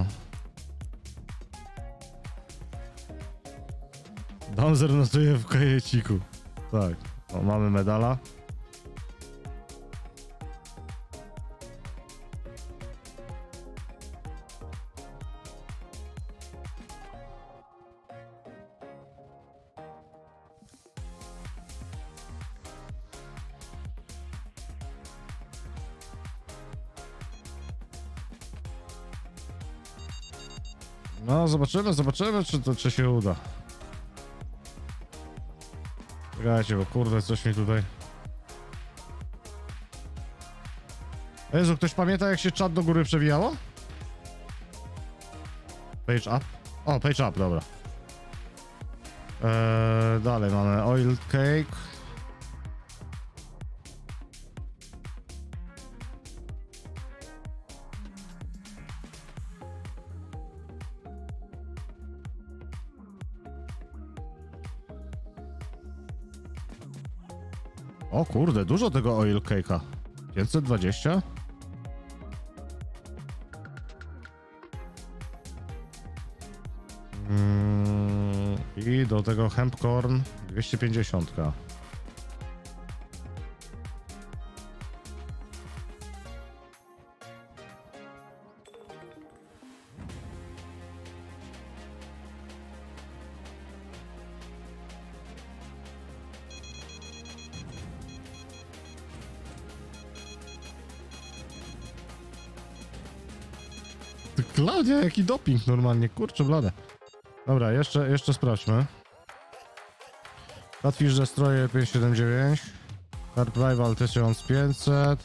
Damser notuje w kajeciku. Tak. O, mamy medala. No, zobaczymy, zobaczymy, czy to czy się uda. Czekajcie, bo kurde, coś mi tutaj... Jezu, ktoś pamięta, jak się czat do góry przewijało? Page up? O, page up, dobra. Eee, dalej mamy oil cake. O kurde, dużo tego oil cake'a. pięćset dwadzieścia? I do tego Hempcorn dwieście pięćdziesiąt. Ty, Klaudia, jaki doping normalnie, kurczę blade. Dobra, jeszcze, jeszcze sprawdźmy. Catfish Destroyer pięćset siedemdziesiąt dziewięć. Carp Rival tysiąc pięćset.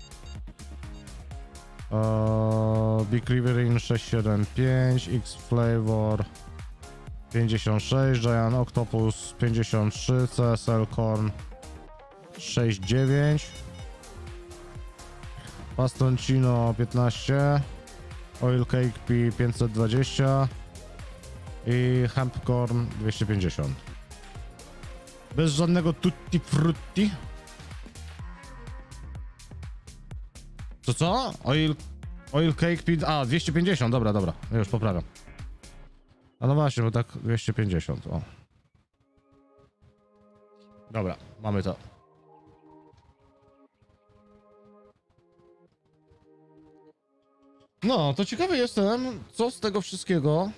Uh, Big Riverin sześćset siedemdziesiąt pięć. X Flavor pięćdziesiąt sześć. Giant Octopus pięćdziesiąt trzy. C S L Corn sześćdziesiąt dziewięć. Pastoncino piętnaście. Oil Cake P pięćset dwadzieścia i Hempcorn dwieście pięćdziesiąt. Bez żadnego tutti frutti. Co co? Oil, oil Cake P... A, dwieście pięćdziesiąt, dobra, dobra, już poprawiam. A no właśnie, bo tak dwieście pięćdziesiąt, o. Dobra, mamy to. No, to ciekawy jestem, co z tego wszystkiego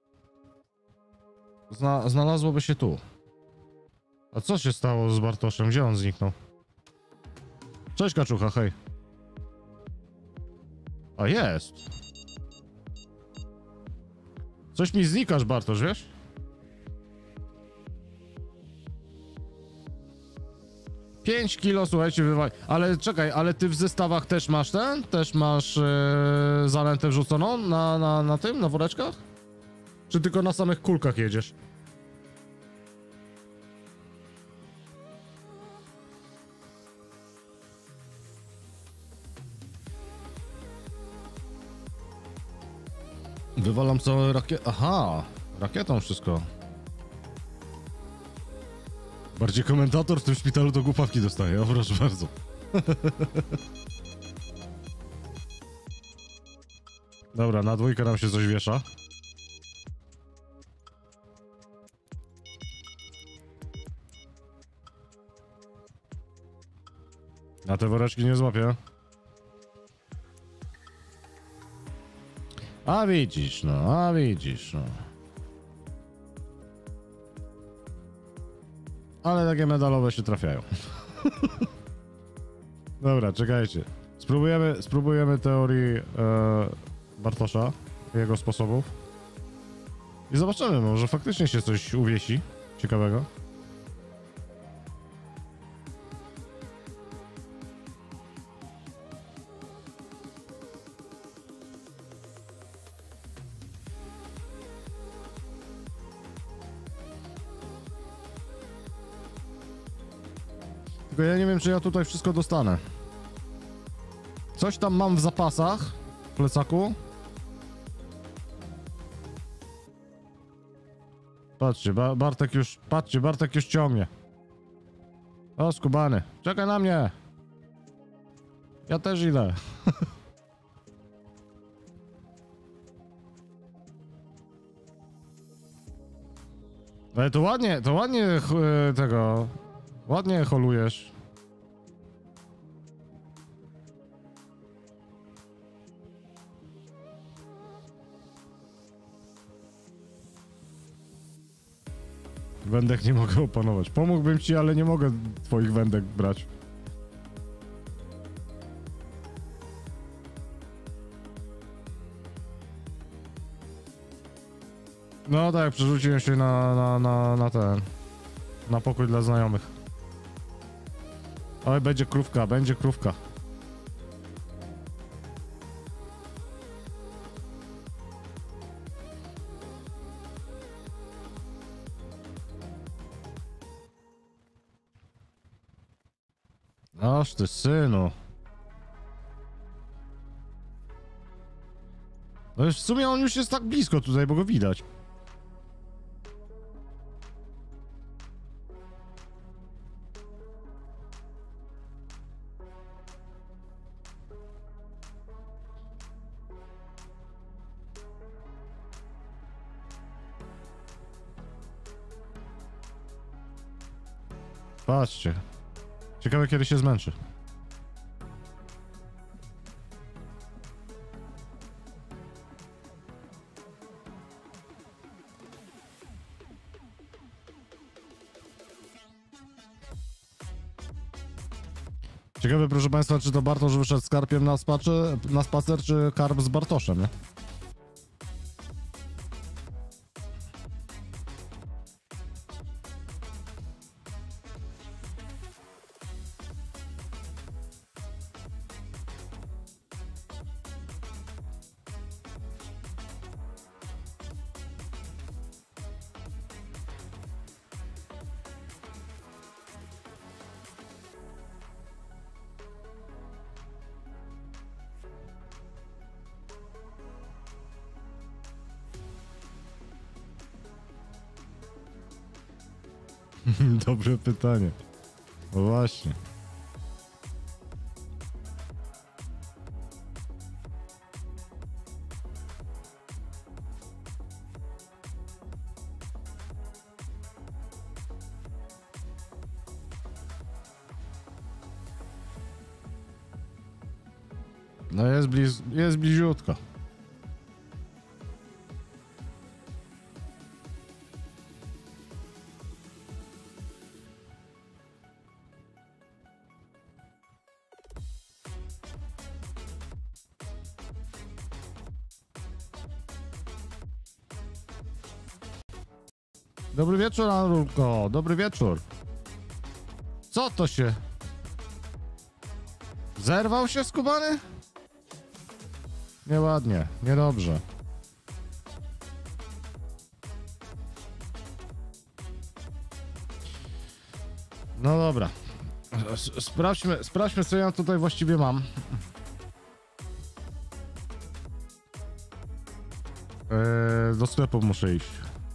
zna znalazłoby się tu. A co się stało z Bartoszem? Gdzie on zniknął? Cześć kaczucha, hej. A jest. Coś mi znikasz, Bartosz, wiesz? pięć kilo, słuchajcie, wywaj. Ale czekaj, ale ty w zestawach też masz ten? Też masz yy, zanętę wrzuconą na, na, na tym, na woreczkach? Czy tylko na samych kulkach jedziesz? Wywalam całe rakiet... Aha, rakietą wszystko. Bardziej komentator w tym szpitalu to głupawki dostaje, o proszę bardzo. Dobra, na dwójkę nam się coś wiesza. Na te woreczki nie złapię. A widzisz, no, a widzisz, no. Ale takie medalowe się trafiają. Dobra, czekajcie. Spróbujemy, spróbujemy teorii e, Bartosza, jego sposobów. I zobaczymy, może faktycznie się coś uwiesi ciekawego. Tylko ja nie wiem, czy ja tutaj wszystko dostanę. Coś tam mam w zapasach, w plecaku. Patrzcie, ba Bartek już, patrzcie, Bartek już ciągnie. O, skubany, czekaj na mnie. Ja też idę. Ale to ładnie, to ładnie ch- tego, ładnie holujesz. Wędek nie mogę opanować. Pomógłbym ci, ale nie mogę twoich wędek brać. No tak, przerzuciłem się na, na, na, na ten... Na pokój dla znajomych. Oj, będzie krówka, będzie krówka. Aż ty synu. No już w sumie on już jest tak blisko tutaj, bo go widać. Patrzcie. Ciekawe, kiedy się zmęczy. Ciekawe, proszę państwa, czy to Bartosz wyszedł z Karpiem na, spaczy, na spacer, czy Karp z Bartoszem, nie? Dobre pytanie. No właśnie. No jest bliz... jest bliziutko. Dobry wieczór, Anulko. Dobry wieczór. Co to się? Zerwał się skubany? Nieładnie, niedobrze. No dobra. S- Sprawdźmy, sprawdźmy, co ja tutaj właściwie mam. Eee, do sklepu muszę iść.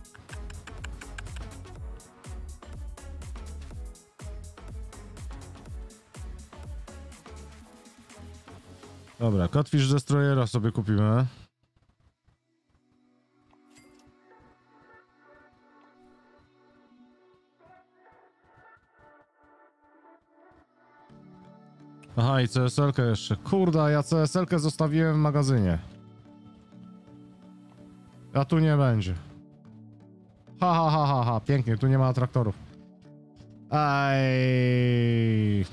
Dobra, Catfish Destroyera sobie kupimy. Aha, i C S L-kę jeszcze. Kurda, ja C S L-kę zostawiłem w magazynie. A tu nie będzie. Ha, ha, ha, ha, ha. Pięknie, tu nie ma traktorów. Aj.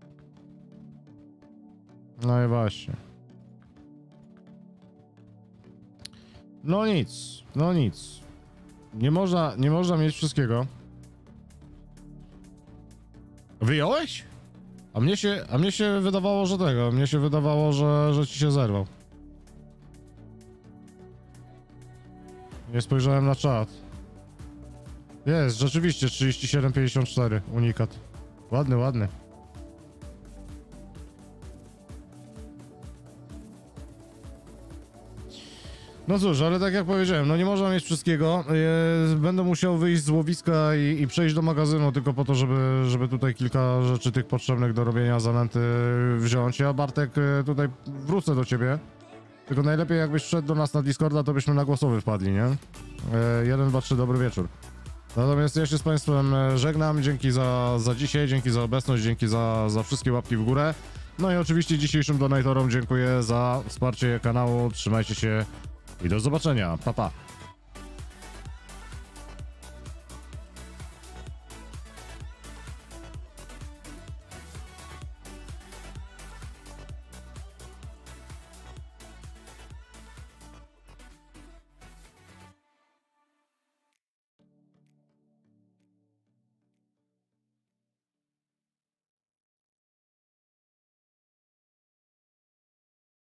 No i właśnie. No nic, no nic. Nie można, nie można mieć wszystkiego. Wyjąłeś? A mnie się, a mnie się wydawało, że tego, mnie się wydawało, że, że ci się zerwał. Nie spojrzałem na czat. Jest, rzeczywiście trzydzieści siedem pięćdziesiąt cztery, unikat. Ładny, ładny. No cóż, ale tak jak powiedziałem, no nie można mieć wszystkiego. E, będę musiał wyjść z łowiska i, i przejść do magazynu tylko po to, żeby, żeby tutaj kilka rzeczy tych potrzebnych do robienia zanęty wziąć. Ja, Bartek, e, tutaj wrócę do ciebie. Tylko najlepiej jakbyś wszedł do nas na Discorda, to byśmy na głosowy wpadli, nie? E, jeden, dwa, trzy, dobry wieczór. Natomiast ja się z państwem żegnam. Dzięki za, za dzisiaj, dzięki za obecność, dzięki za, za wszystkie łapki w górę. No i oczywiście dzisiejszym donatorom dziękuję za wsparcie kanału. Trzymajcie się i do zobaczenia. Pa, pa.